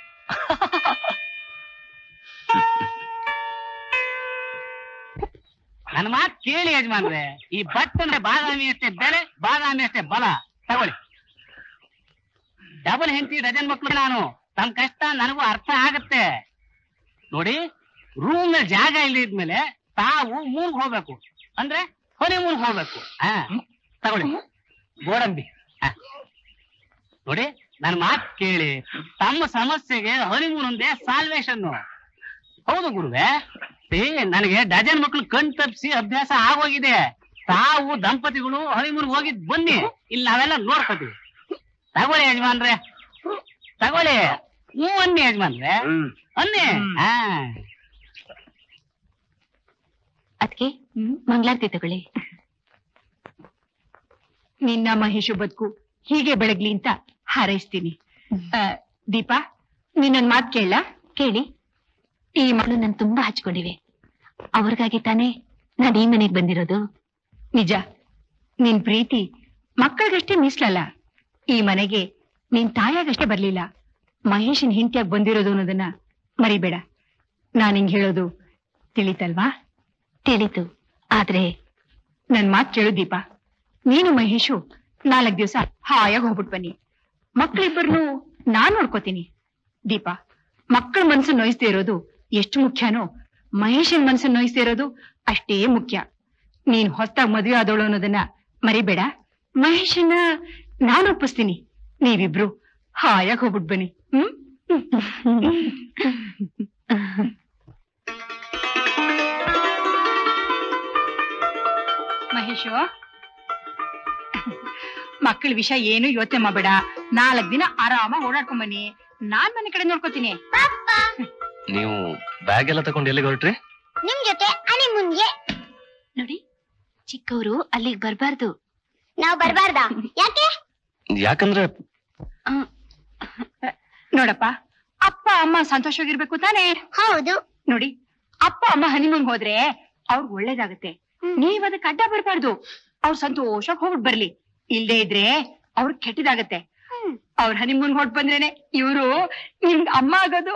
ನನ್ನ ಮಾತು ಕೇಳಿ ಯಜಮಾನ್ರೆ, ಈ ಭತ್ತಂದ್ರೆ ಬಾದಾಮಿ ಅಷ್ಟೇ ಬೆಲೆ, ಬಾದಾಮಿ ಅಷ್ಟೇ ಬಲ. ತಗೊಳ್ಳಿ. ಡಬಲ್ ಹೆಂಡತಿ ಡಜನ್ ಮಕ್ಕಳು ನಾನು. ತಮ್ಮ ಕಷ್ಟ ನನಗೂ ಅರ್ಥ ಆಗತ್ತೆ. ನೋಡಿ, ರೂಮ್ ನಲ್ಲಿ ಜಾಗ ಇಲ್ಲಿದ್ಮೇಲೆ ತಾವು ಮೂರ್ಗ್ ಹೋಗ್ಬೇಕು, ಅಂದ್ರೆ ಹೊನೆ ಮೂರ್ಗ್ ಹೋಗ್ಬೇಕು. ಹಾ ತಗೊಳ್ಳಿ ಗೋಡಂಬಿ. ನೋಡಿ, ನನ್ನ ಮಾತು ಕೇಳಿ. ತಮ್ಮ ಸಮಸ್ಯೆಗೆ ಹನಿಮೂನ್ ಒಂದೇ ಸಾಲ್ವೇಷನ್. ಹೌದು ಗುರುವೆ, ನನಗೆ ಡಜನ್ ಮಕ್ಕಳು ಕಣ್ ತಪ್ಪಿಸಿ ಅಭ್ಯಾಸ ಆಗೋಗಿದೆ. ತಾವು ದಂಪತಿಗಳು ಹನಿಮೂನ್ ಹೋಗಿದ್ ಬನ್ನಿ, ಇಲ್ಲಿ ನಾವೆಲ್ಲ ನೋಡ್ಕೋತೀವಿ. ತಗೊಳ್ಳಿ ಯಜಮಾನ್ರೆ, ತಗೊಳ್ಳಿ. ಹ್ಞೂ ಅನ್ನಿ ಯಜಮಾನ್ರೆ, ಅನ್ನಿ. ಹಾ ಅದಕ್ಕೆ ಮಂಗಳಾರತಿ ತಗೊಳ್ಳಿ. ನಿನ್ನ ಮಹೇಶು ಬದುಕು ಹೀಗೆ ಬೆಳಗ್ಲಿ ಅಂತ ಹಾರೈಸ್ತೀನಿ. ದೀಪಾ, ನೀನೊಂದ್ ಮಾತು ಕೇಳ? ಕೇಳಿ. ಈ ಮಕ್ಕಳು ನನ್ ತುಂಬಾ ಹಚ್ಕೊಂಡಿವೆ. ಅವ್ರಿಗಾಗಿ ತಾನೇ ನಾನ್ ಈ ಮನೆಗ್ ಬಂದಿರೋದು. ನಿಜ, ನಿನ್ ಪ್ರೀತಿ ಮಕ್ಕಳಿಗಷ್ಟೇ ಮೀಸ್ಲಲ್ಲ. ಈ ಮನೆಗೆ ನಿನ್ ತಾಯಾಗಷ್ಟೇ ಬರ್ಲಿಲ್ಲ, ಮಹೇಶನ್ ಹಿಂತಿಯಾಗಿ ಬಂದಿರೋದು ಅನ್ನೋದನ್ನ ಮರಿಬೇಡ. ನಾನ್ ಹಿಂಗ್ ಹೇಳೋದು ತಿಳಿತಲ್ವಾ? ತಿಳಿತು. ಆದ್ರೆ ನನ್ ಮಾತ್ ಕೇಳು ದೀಪಾ, ನೀನು ಮಹೇಶು ನಾಲ್ಕ್ ದಿವ್ಸ ಹಾಯಾಗಿ ಹೋಗ್ಬಿಟ್ ಬನ್ನಿ. ಮಕ್ಳಿಬ್ಬರನ್ನು ನಾನ್ ನೋಡ್ಕೋತೀನಿ. ದೀಪಾ, ಮಕ್ಕಳ ಮನ್ಸು ನೋಯಿಸ್ದೇ ಇರೋದು ಎಷ್ಟು ಮುಖ್ಯನೋ, ಮಹೇಶನ್ ಮನ್ಸನ್ ನೋಯಿಸ್ದೇ ಇರೋದು ಅಷ್ಟೇ ಮುಖ್ಯ. ನೀನ್ ಹೊಸ್ದಾಗ್ ಮದ್ವೆ ಆದವಳು ಅನ್ನೋದನ್ನ ಮರಿಬೇಡ. ಮಹೇಶನ್ನ ನಾನು ಒಪ್ಪಿಸ್ತೀನಿ. ನೀವಿಬ್ರು ಹಾಯಾಗಿ ಹೋಗ್ಬಿಟ್ ಬನ್ನಿ. ಹ್ಮ್ ಮಹೇಶು, ಮಕ್ಕಳ ವಿಷಯ ಏನು ಯೋಚನೆ ಮಾಡಬೇಡ. ನಾಲ್ಕ್ ದಿನ ಆರಾಮಾಗಿ ಓಡಾಡ್ಕೊಂಡ್ ಬನ್ನಿ. ನಾನ್ ಮನೆ ಕಡೆ ನೋಡ್ಕೋತೀನಿ. ನೀವು ಬ್ಯಾಗ್ ಎಲ್ಲ ತಗೊಂಡು ಎಲ್ಲಿಗೆ ಹೊರಟ್ರಿ? ನಿಮ್ ಜೊತೆ ಹನಿಮೂನ್ಗೆ. ನೋಡಿ, ಚಿಕ್ಕವರು ಅಲ್ಲಿಗೆ ಬರ್ಬಾರ್ದು. ನಾವ್ ಬರ್ಬಾರ್ದ? ಯಾಕೆ? ಯಾಕಂದ್ರೆ ನೋಡಪ್ಪ, ಅಪ್ಪ ಅಮ್ಮ ಸಂತೋಷವಾಗಿರ್ಬೇಕು ತಾನೇ? ಹೌದು. ನೋಡಿ, ಅಪ್ಪ ಅಮ್ಮ ಹನಿಮೂನ್ ಹೋದ್ರೆ ಅವ್ರಿಗೆ ಒಳ್ಳೇದಾಗತ್ತೆ. ನೀವ್ ಅದಕ್ಕೆ ಅಡ್ಡ ಬರ್ಬಾರ್ದು. ಅವ್ರ ಸಂತೋಷಕ್ಕೆ ಹೋಗ್ಬಿಟ್ ಬರ್ಲಿ. ಇಲ್ದೇ ಇದ್ರೆ ಅವ್ರ ಕೆಟ್ಟದಾಗತ್ತೆ. ಅವ್ರ ಹನಿಮೂನ್ ಹೊಟ್ ಬಂದ್ರೇನೆ ಇವ್ರು ನಿಮ್ಗೆ ಅಮ್ಮ ಆಗೋದು.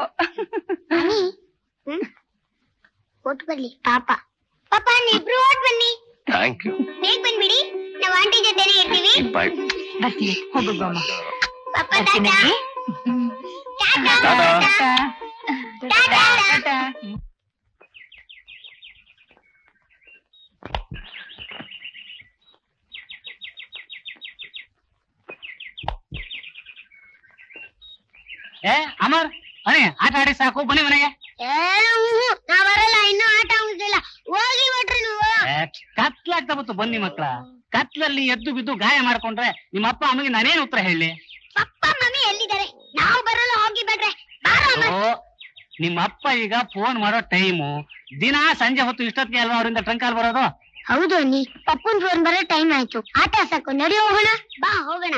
ಓಟ್ ಬರ್ಲಿ ಪಾಪ. ಪಾಪ ನೀವಿಬ್ರು ಓಟ್ ಬನ್ನಿ. Thank you. ಬೇಗ ಬಂದ್ಬಿಡಿ, ನಾವ್ ಆಂಟಿ ಜೊತೆನೆ ಇರ್ತೀವಿ. ಬರ್ತೀವಿ, ಹೋಗ್ಬಮ್ಮ. ಪಾಪ ಟಾಟಾ. ಟಾಟಾ. ಟಾಟಾ. ಏ ಅಮರ್, ಅಣೆ ಆಟ ಆಡಿ ಸಾಕು, ಬನ್ನಿ ಮನೆಗೆ. ನಾವ್ ಬರಲ್ಲ, ಇನ್ನೂ ಆಟ ಆಗುದಿಲ್ಲ. ಹೋಗಿ ಬಿಟ್ರಿ ನೀವು. ಕತ್ಲಾಗ್ತಾ ಬಂತು, ಬನ್ನಿ ಮಕ್ಕಳ. ಕತ್ಲಲ್ಲಿ ಎದ್ದು ಬಿದ್ದು ಗಾಯ ಮಾಡ್ಕೊಂಡ್ರೆ ನಿಮ್ಮ ಅಪ್ಪ ಅಮ್ಮಗೆ ನಾನೇನು ಉತ್ತರ ಹೇಳಿ? ಪಪ್ಪ ಮಮ್ಮಿ ಎಲ್ಲಿದ್ದಾರೆ? ನಾವು ಬರಲ್ಲ, ಹೋಗಿ ಬಿಟ್ರೆ. ನಿಮ್ಮ ಅಪ್ಪ ಈಗ ಫೋನ್ ಮಾಡೋ ಟೈಮು ದಿನ ಸಂಜೆ ಹೊತ್ತು ಇಷ್ಟೊತ್ತಿಗೆ ಅಲ್ವಾ ಅವರಿಂದ ಟ್ರಂಕ್ ಕಾಲ್ ಬರೋದು? ಹೌದು ಅನ್ನಿ, ಪಪ್ಪನ್ ಫೋನ್ ಬರೋ ಟೈಮ್ ಆಯ್ತು. ಆಟ ಸಾಕು, ನಡಿ ಹೋಗೋಣ. ಬಾ ಹೋಗೋಣ.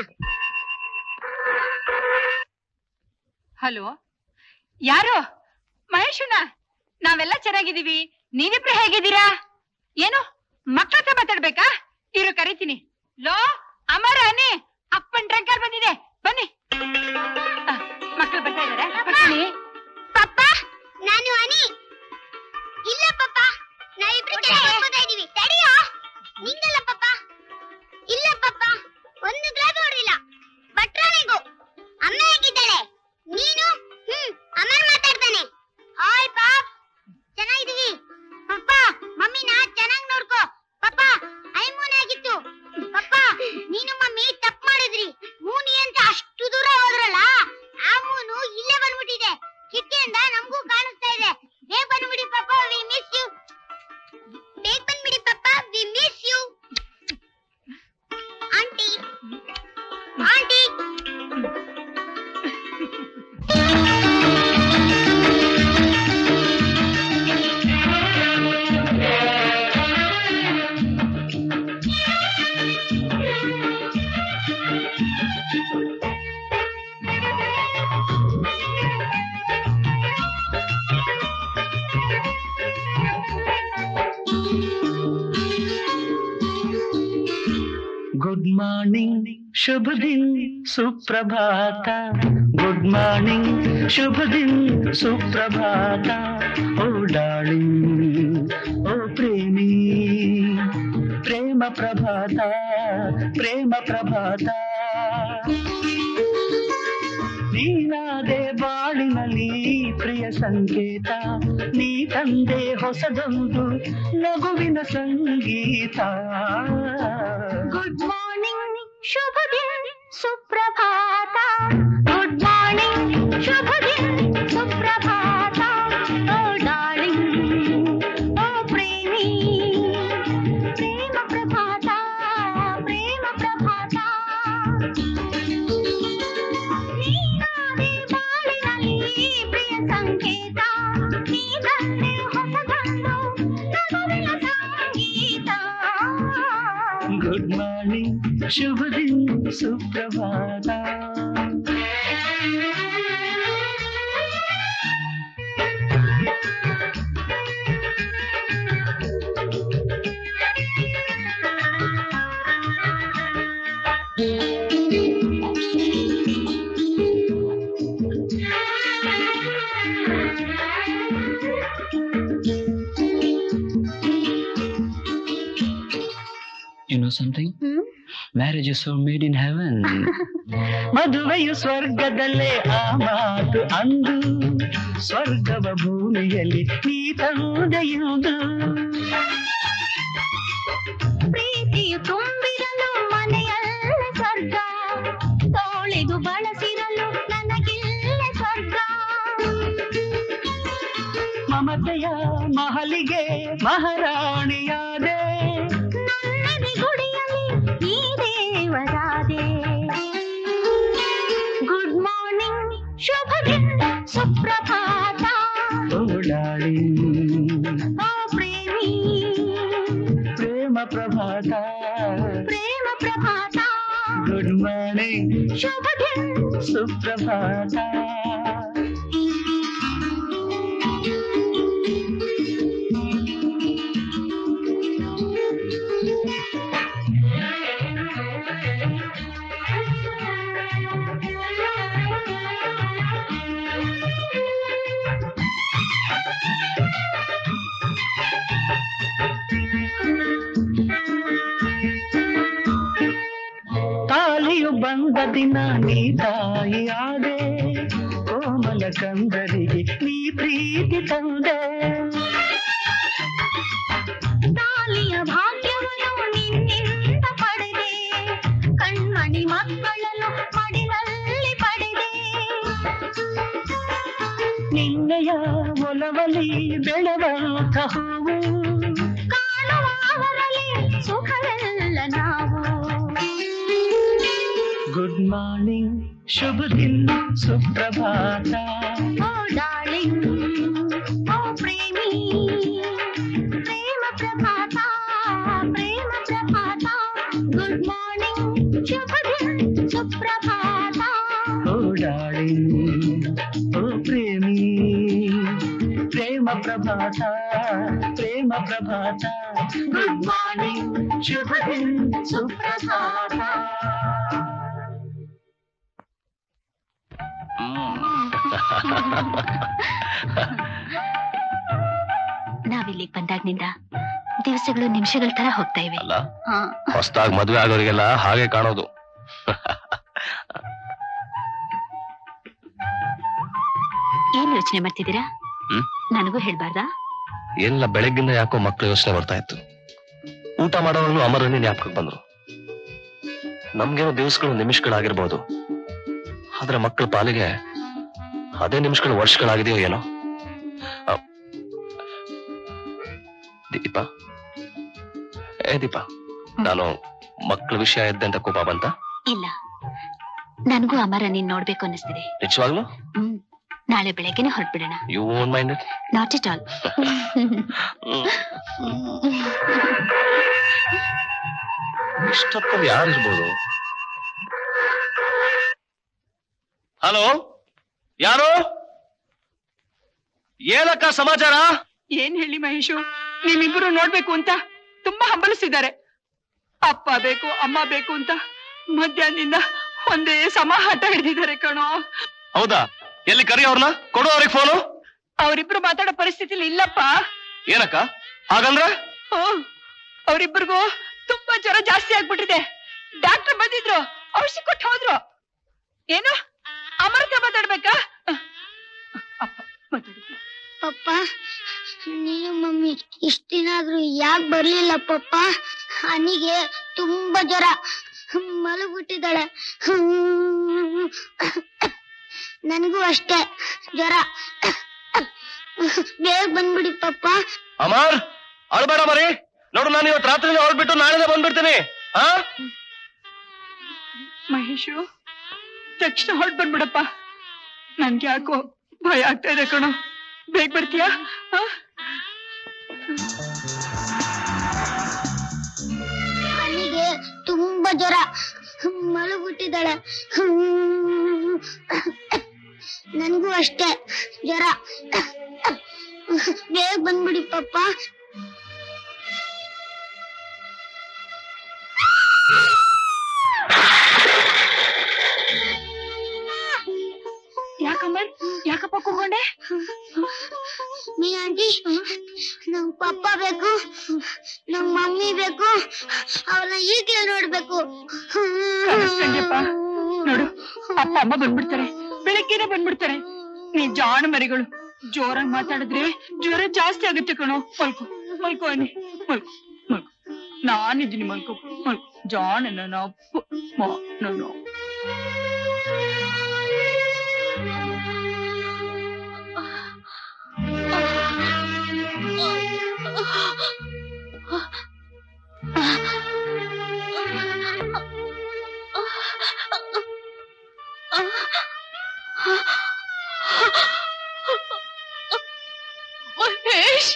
ಹಲೋ, ಯಾರು? ಮಹೇಶುನಾ? ನಾವೆಲ್ಲ ಚೆನ್ನಾಗಿದ್ದೀವಿ. ನೀವಿಬ್ರು ಹೇಗಿದ್ದೀರಾ? ಏನು ಮಕ್ಕಳ ಹತ್ರ ಮಾತಾಡ್ಬೇಕಾ? ಇರು, ಕರಿತೀನಿ. ಲೋ ಅಮರ, ಅನಿ, ಅಪ್ಪನ್ ಟ್ರಂಕರ್ ಬಂದಿದೆ, ಬನ್ನಿ. ಮಕ್ಕಳು ಬರ್ತಾ ಇದಾರೆ. ಪಪ್ಪ, ನಾನು ಅನಿ. ಇಲ್ಲ ಪಪ್ಪ, ನಾವಿಬ್ರು ಓದ್ತಾ ಇದೀವಿ. ತಡಿಯೋ, ನಿಂಗಲ್ಲ ಪಪ್ಪ. ಇಲ್ಲ ಪಪ್ಪ, ಒಂದು ಗ್ಲಾಸ್ ಹೊಡೆದಿಲ್ಲ. ಭಟ್ರಾಣಿಗೂ ಅಮ್ಮ ಹೇಗಿದ್ದಾಳೆ? ನೀನು? ಹ್ಮ್, ಅಮರ್ ಮಾತಾಡ್ತಾನೆ. ಹಾಯ್ ಪಾಪ್, ಚೆನ್ನಾಗಿದ್ದೀವಿ. ಪಪ್ಪ, ಮಮ್ಮಿನ ಚೆನ್ನಾಗಿ ನೋಡ್ಕೋ. ಪಪ್ಪ, ಐಮೂನ್ ಆಗಿತ್ತು. ಪಪ್ಪ, ನೀನು ಮಮ್ಮಿ ತಪ್ಪು ಮಾಡಿದ್ರಿ. ಮೂನಿ ಅಂತ ಅಷ್ಟು ದೂರ ಹೋದ್ರಲ್ಲ, ಆ ಮೂನು ಇಲ್ಲೇ ಬಂದ್ಬಿಟ್ಟಿದೆ. ಕಿಟಕಿಯಿಂದ ನಮಗೂ ಕಾಣಿಸ್ತಾ ಇದೆ. ಬೇಗ ಬಂದ್ಬಿಡಿ ಪಪ್ಪ, ವಿ ಮಿಸ್ ಯು. ಬೇಗ ಬಂದ್ಬಿಡಿ ಪಪ್ಪ, we miss you. Aunty, aunty. Good morning, ಶುಭ ದಿನ್, ಸುಪ್ರಭಾತ. ಗುಡ್ ಮಾರ್ನಿಂಗ್, ಶುಭ ದಿನ್, ಸುಪ್ರಭಾತ. ಓ ಡಾರ್ಲಿಂಗ್, ಓ ಪ್ರೇಮಿ, ಪ್ರೇಮ ಪ್ರಭಾತ, ಪ್ರೇಮ ಪ್ರಭಾತ. ನೀನಾದೆ ಬಾಳಿನಲ್ಲಿ ಪ್ರಿಯ ಸಂಕೇತ. ನೀ ತಂದೆ ಹೊಸದೊಂದು ನಗುವಿನ ಸಂಗೀತ. ಗುಡ್ ಮಾರ್ನಿಂಗ್, ಶುಭ ದಿನ, ಸುಪ್ರಭಾತ. ಗುಡ್ ಮಾರ್ನಿಂಗ್, ಶುಭ ದಿನ, ಸುಪ್ರಭಾತ. ಓ ಡಾರ್ಲಿಂಗ್, ಓ ಪ್ರೇಮಿ, ಪ್ರೇಮ ಪ್ರಭಾತ, ಪ್ರೇಮ ಪ್ರಭಾತ. ನೀನಾದೆ ಬಾಳಿನಲ್ಲಿ ಪ್ರಿಯ ಸಂಕೇತ. ನೀ ತಂದೆ ಹೊಸದೊಂದು ನಗುವಿನ ಸಂಗೀತ. ಗುಡ್ ಮಾರ್ನಿಂಗ್, ಶುಭ ದಿನ, ಸುಪ್ರಭಾತ. You know something? Hmm? Marriage is so made in heaven. ಮದುವೆಯು ಸ್ವರ್ಗದಲ್ಲೇ ಆ ಮಾತು ಅಂದು, ಸ್ವರ್ಗವ ಭೂಮಿಯಲ್ಲಿ ನೀ ತಂದೆಯುವುದು. ಪ್ರೀತಿಯು ತುಂಬಿರಲು ಮನೆಯಲ್ಲ ತೊಳೆದು ಬಳಸಿರಲು ನನಗಿಲ್ಲ ಸ್ವರ್ಗ. ಮಮತೆಯ ಮಹಲಿಗೆ ಮಹಾರಾಣಿಯಾದೆ, ನನ್ನದಿ ಗುಡಿಯಲ್ಲಿ ಈ ದೇವರಾದೆ. ಗುಡ್ ಮಾರ್ನಿಂಗ್ ಶುಭದಿನ ಸುಪ್ರಭಾತ. ಓಡಾಡಿ ಓ ಪ್ರೇಮಿ ಪ್ರೇಮ ಪ್ರಭಾತ, ಪ್ರೇಮ ಪ್ರಭಾತ. ಗುಡ್ ಮಾರ್ನಿಂಗ್ ಶುಭದಿನ ಸುಪ್ರಭಾತ. ತಾಲಿಯು ಬಂದ ದಿನ ನೀ ತಾಯಿಯಾದೆ, ಕೋಮಲ ಕಂದರಿಗೆ ನೀ ಪ್ರೀತಿ ತಂದೆ. ತಾಲಿಯ ಭಾಗ್ಯವನ್ನು ನಿನ್ನಿಂದ ಪಡೆದೆ, ಕಣ್ಮಣಿ ಮಕ್ಕಳನ್ನು ಮಡಿಲಲ್ಲಿ ಪಡೆದೆ. ನಿನ್ನೆಯ ಒಲವಲಿ ಬೆಳವಂತ ಹೂವು, ಕಾಣುವ ಅವರಲ್ಲಿ ಸುಖವೆಲ್ಲ ನಾವು. ಗುಡ್ ಮಾರ್ನಿಂಗ್ ಶುಭ ದಿನ ಸುಪ್ರಭಾತ. ಓ ಡಾರ್ಲಿಂಗ್ ಓ ಪ್ರೇಮಿ ಪ್ರೇಮ ಪ್ರಭಾತ, ಪ್ರೇಮ ಪ್ರಭಾತ. ಗುಡ್ ಮಾರ್ನಿಂಗ್ ಶುಭ ದಿನ ಸುಪ್ರಭಾತ. ಓ ಡಾರ್ಲಿಂಗ್ ಓ ಪ್ರೇಮಿ ಪ್ರೇಮ ಪ್ರಭಾತ, ಪ್ರೇಮ ಪ್ರಭಾತ. ಗುಡ್ ಮಾರ್ನಿಂಗ್ ಶುಭ ದಿನ ಸುಪ್ರಭಾತ. ನಾವಿಲ್ಲಿಗೆ ಬಂದಾಗ್ನಿಂದ ದಿವಸಗಳು ನಿಮಿಷಗಳ ತರ ಹೋಗ್ತಾ ಇವೆ ಅಲ್ಲ. ಹೊಸದಾಗಿ ಮದುವೆ ಆಗೋರಿಗೆಲ್ಲ ಹಾಗೆ ಕಾಣೋದು. ಏನ್ ಯೋಚನೆ ಮಾಡ್ತಿದ್ದೀರಾ? ನನಗೂ ಹೇಳ್ಬಾರ್ದಾ? ಏನಿಲ್ಲ, ಬೆಳಗ್ಗಿಂದ ಯಾಕೋ ಮಕ್ಳು ಯೋಚನೆ ಬರ್ತಾ ಇತ್ತು. ಊಟ ಮಾಡೋವಾಗ್ಲೂ ಅಮರನೇ ಜ್ಞಾಪಕಕ್ಕೆ ಬಂದ್ರು. ನಮ್ಗೇನೋ ದಿವಸಗಳು ನಿಮಿಷಗಳಾಗಿರ್ಬೋದು, ಆದ್ರೆ ಮಕ್ಕಳ ಪಾಲಿಗೆ ಅದೇ ನಿಮಿಷಗಳು ವರ್ಷಗಳಾಗಿದೆಯೋ ಏನೋ. ದೀಪ ಏ ದೀಪ, ನಾನು ಮಕ್ಕಳ ವಿಷಯ ಇದ್ದೆ ಅಂತ ಕೋಪ ಬಂತ? ಇಲ್ಲ, ನನಗೂ ಅಮರ ನೀನ್ ನೋಡ್ಬೇಕು ಅನ್ನಿಸ್ತಿದೆ. ನಿಜವಾಗ್ಲು? ಹ್ಮ್, ನಾಳೆ ಬೆಳಗ್ಗೆನೆ ಹೊರಟ್ಬಿಡೋಣ. You won't mind it? Not at all. ಇಷ್ಟೊತ್ತಲ್ಲಿ ಯಾರಿರ್ಬೋದು? ಹಲೋ, ಯಾರು? ಏನಕ್ಕ ಸಮಾಚಾರ? ಏನ್ ಹೇಳಿ ಮಹೇಶು, ನಿಮ್ಮಿಬ್ರು ನೋಡ್ಬೇಕು ಅಂತ ತುಂಬಾ ಹಂಬಲಿಸಿದ್ದಾರೆ. ಅಪ್ಪ ಬೇಕು ಅಮ್ಮ ಬೇಕು ಅಂತ ಮಧ್ಯಾಹ್ನದಿಂದ ಒಂದೇ ಸಮ ಹಠ ಹಿಡಿದಿದ್ದಾರೆ ಕಣೋ. ಹೌದಾ? ಎಲ್ಲಿ ಕರಿ ಅವ್ರನ್ನ, ಕೊಡು ಅವ್ರಿಗೆ ಫೋನು. ಅವರಿಬ್ರು ಮಾತಾಡೋ ಪರಿಸ್ಥಿತಿಲಿ ಇಲ್ಲಪ್ಪ. ಏನಕ್ಕ ಹಾಗಂದ್ರ? ಅವರಿಬ್ಬರಿಗೂ ತುಂಬಾ ಜ್ವರ ಜಾಸ್ತಿ ಆಗ್ಬಿಟ್ಟಿದೆ. ಡಾಕ್ಟರ್ ಬಂದಿದ್ರು, ಔಷಧಿ ಕೊಟ್ಟು ಹೋದ್ರು. ಏನು ಅಮೃತ ಮಾತಾಡ್ಬೇಕಾ? ಪಪ್ಪ, ನೀನು ಮಮ್ಮಿ ಇಷ್ಟ ದಿನ ಆದ್ರೂ ಯಾಕೆ ಬರ್ಲಿಲ್ಲ ಪಪ್ಪ? ಅನಿಗೆ ತುಂಬಾ ಜ್ವರ, ಮಲಗ್ಬಿಟ್ಟಿದ್ದಾಳೆ. ನನಗೂ ಅಷ್ಟೇ ಜ್ವರ. ಬೇಗ ಬಂದ್ಬಿಡಿ ಪಪ್ಪ. ಅಮರ್, ಅಳ್ಬೇಡ ಮರಿ. ನೋಡು, ನಾನು ಇವತ್ತು ರಾತ್ರಿ ಹೊರಡ್ಬಿಟ್ಟು ನಾಳೆ ಬಂದ್ಬಿಡ್ತೀನಿ. ಹಾ ಮಹೇಶು, ತಕ್ಷಣ ಹೊರಟ್ ಬಂದ್ಬಿಡಪ್ಪ. ನನ್ಗೆ ಯಾಕೋ ಭಯ ಆಗ್ತಾ ಇದೆ ಕಣೋ. ಬೇಗ ಬರ್ತೀಯಾ? ಅನಿಗೆ ತುಂಬಾ ಜ್ವರ, ಮಲಗ್ಬಿಟ್ಟಿದ್ದಾಳೆ. ನನ್ಗೂ ಅಷ್ಟೇ ಜ್ವರ. ಬೇಗ ಬಂದ್ಬಿಡಿ ಪಪ್ಪ. ಯಾಕಮ್ಮರ್, ಯಾಕಪ್ಪ ಕೂಗೊಂಡೆ? ನೀ ಆಂಟಿ, ನಂಗ್ ಪಪ್ಪ ಬೇಕು, ನಂಗ್ ಮಮ್ಮಿ ಬೇಕು, ಅವ್ರನ್ನ ಈಗಲೇ ನೋಡ್ಬೇಕು. ಕನಸ್ಕಂಡ್ಯಪ್ಪ. ನೋಡು, ಅಪ್ಪ ಅಮ್ಮ ಬಂದ್ಬಿಡ್ತಾರೆ, ಬೆಳಗ್ಗೆನೆ ಬಂದ್ಬಿಡ್ತಾರೆ. ನೀ ಜಾಣ ಮರಿಗಳು, ಜೋರಾಗಿ ಮಾತಾಡಿದ್ರೆ ಜ್ವರ ಜಾಸ್ತಿ ಆಗುತ್ತೆ ಕಣೋ. ಮಲ್ಕೋ ಮಲ್ಕೋ ಅನ್ನಿ, ಮಲ್ಕೋ ಮಲ್ಕೋ. ನಾನಿದ್ದೀನಿ, ಮಲ್ಕೋ ಮಲ್ಕೋ. ಜಾಣ ನನ್ನ ಅಪ್ಪ ನನ್ನ. ಮಹೇಶ್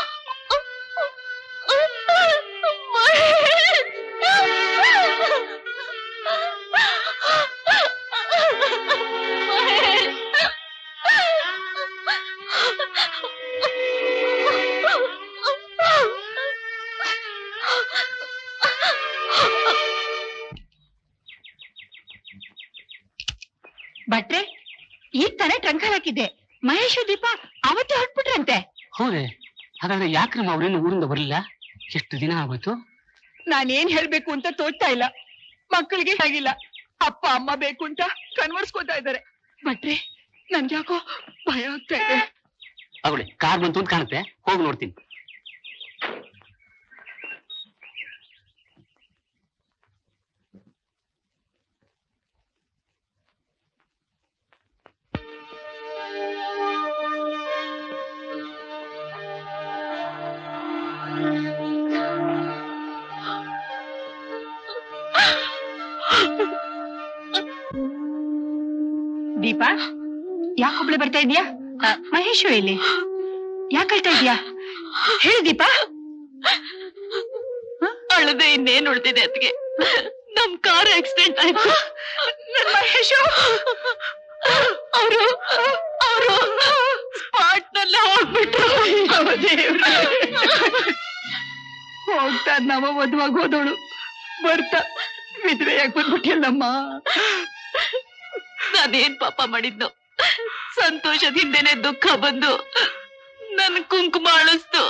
ಭಟ್ರೆ, ಈಗ ತಾನೇ ಟ್ರಂಕ್ ಹಾಕಿದ್ದೆ. ಮಹೇಶ್ ದೀಪ ಅವತ್ತೇ ಹೊಟ್ಬಿಟ್ರಂತೆ. ಹೌದೇ? ಹಾಗಾದ್ರೆ ಯಾಕ್ರಮ್ಮ ಅವ್ರೇನು ಊರಿಂದ ಬರಲಿಲ್ಲ? ಎಷ್ಟು ದಿನ ಆಗೋಯ್ತು? ನಾನೇನ್ ಹೇಳ್ಬೇಕು ಅಂತ ತೋಚ್ತಾ ಇಲ್ಲ. ಮಕ್ಕಳಿಗೆ ಆಗಿಲ್ಲ, ಅಪ್ಪ ಅಮ್ಮ ಬೇಕು ಅಂತ ಕನ್ವರ್ಸ್ಕೊತಾ ಇದ್ದಾರೆ. ಭಟ್ರೆ, ನನ್ಗ್ಯಾಕೋ ಭಯ ಆಗ್ತಾ ಇದೆ. ಅವಳೆ ಕಾರ್ ಬಂತು ಅಂತ ಕಾಣುತ್ತೆ, ಹೋಗಿ ನೋಡ್ತೀನಿ. ದೀಪಾ, ಯಾಕೊಬ್ಳೆ ಬರ್ತಾ ಇದೀಯಾ? ಮಹೇಶು ಇಲ್ಲಿ ಯಾಕೆ ಹೇಳ್ತಾ ಇದೀಯಾ? ಹೇಳಿ ದೀಪಾ. ಅಳದೆ ಇನ್ನೇನ್ ಉಳ್ದಿದೆ ಅದಕ್ಕೆ. ನಮ್ ಕಾರ್ ಆಕ್ಸಿಡೆಂಟ್ ಆಯ್ತು. ಮಹೇಶು ಅವರು ಅವರು ಸ್ಪಾಟ್ ನಲ್ಲೇ ಹೋಗ್ಬಿಟ್ರು. ಹೋಗ್ತಾ ನವ ಮದುವಾಗಿ ಹೋದವಳು ಬರ್ತಾ ವಿಧವೆ ಯಾಕೆ ಬಂದ್ಬಿಟ್ಟಿಲ್ಲಮ್ಮ. ನಾನೇನ್ ಪಾಪ ಮಾಡಿದ್ನು? ಸಂತೋಷದಿಂದೇನೆ ದುಃಖ ಬಂದು ನನ್ ಕುಂಕುಮ ಅಳಿಸ್ತು.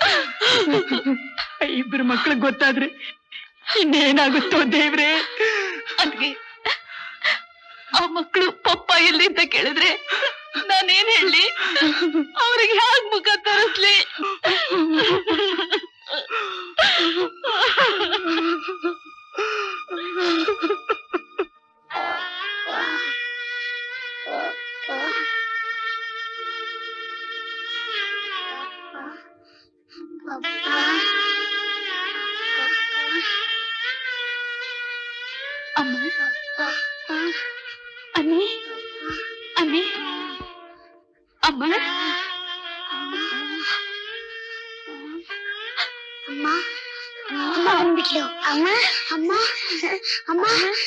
ಇಬ್ರು ಮಕ್ಳಿಗೆ ಗೊತ್ತಾದ್ರೆ ಇನ್ನೇನಾಗುತ್ತೋ ದೇವ್ರೆ. ಅದ್ಗೆ ಆ ಮಕ್ಳು ಪಪ್ಪ ಎಲ್ಲಿ ಅಂತ ಕೇಳಿದ್ರೆ ನಾನೇನ್ ಹೇಳಿ? ಅವ್ರಿಗೆ ಹ್ಯಾಗ್ ಮುಖ ತೋರಿಸ್ಲಿ? ಅಮ್ಮ, ಅನ್ನಿ ಅನ್ನಿ ಅಮ್ಮ, ಅಮ್ಮ ಅಮ್ಮ ಬಂದ್ಬಿಟ್ಲು. ಅಮ್ಮ ಅಮ್ಮ ಅಮ್ಮ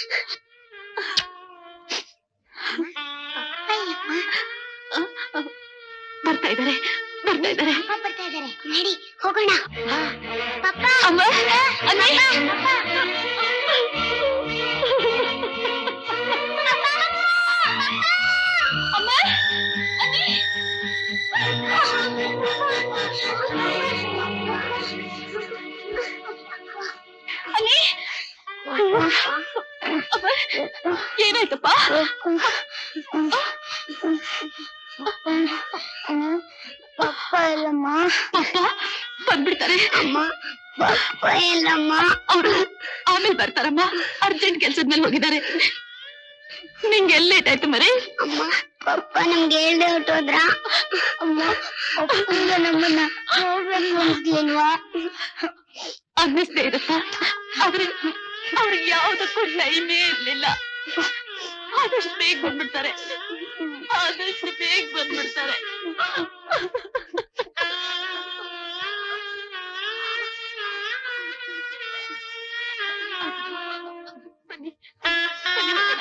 ಬರ್ತಾ ಇದಾರೆ ಬರ್ತಾ ಇದಾರೆ ಬರ್ತಾ ಇದಾರೆ. ನಡಿ ಹೋಗೋಣ. ಪಪ್ಪ ಅಮ್ಮ, ಅನ್ನಿ. ಅಮ್ಮ, ಅನ್ನಿ. ಅನ್ನಿ. ಅಮ್ಮ, ಏನಾಯ್ತಪ್ಪ? ಪಪ್ಪ ಇಲ್ಲಮ್ಮ. ಪಪ್ಪ ಬಂದ್ಬಿಡ್ತಾರೆ. ಅಮ್ಮ ಪಪ್ಪ ಇಲ್ಲಮ್ಮ. ಅವರು ಆಮೇಲೆ ಬರ್ತಾರಮ್ಮ. ಅರ್ಜೆಂಟ್ ಕೆಲ್ಸದ ಮೇಲೆ ಹೋಗಿದ್ದಾರೆ. ನಿಂಗೆ ಎಲ್ಲ ಲೇಟ್ ಆಯ್ತು ಮರಿ. ಅಮ್ಮ ಪಪ್ಪ ನಮ್ಗೆ ಹೇಳ್ದೆ ಹೊಟ್ಟೋದ್ರ. ಅಮ್ಮ ಪಪ್ಪ ನಮ್ಮನ್ನ ನೋಡ್ಬೇಕು ಅನ್ಸ್ಲಿಲ್ವಾ? ಅನ್ನಿಸ್ದೇ ಇರತ್ತ. ಆದ್ರೆ ಅವ್ರಿಗೆ ಯಾವ್ದಕ್ಕೂ ಟೈಮೇ ಇರ್ಲಿಲ್ಲ. ಆದಷ್ಟು ಬೇಗ ಬಂದ್ಬಿಡ್ತಾರೆ ಆದಷ್ಟು ಬೇಗ ಬಂದ್ಬಿಡ್ತಾರೆ ಬನ್ನಿ ಬನ್ನಿ ಹೋಗೋಣ.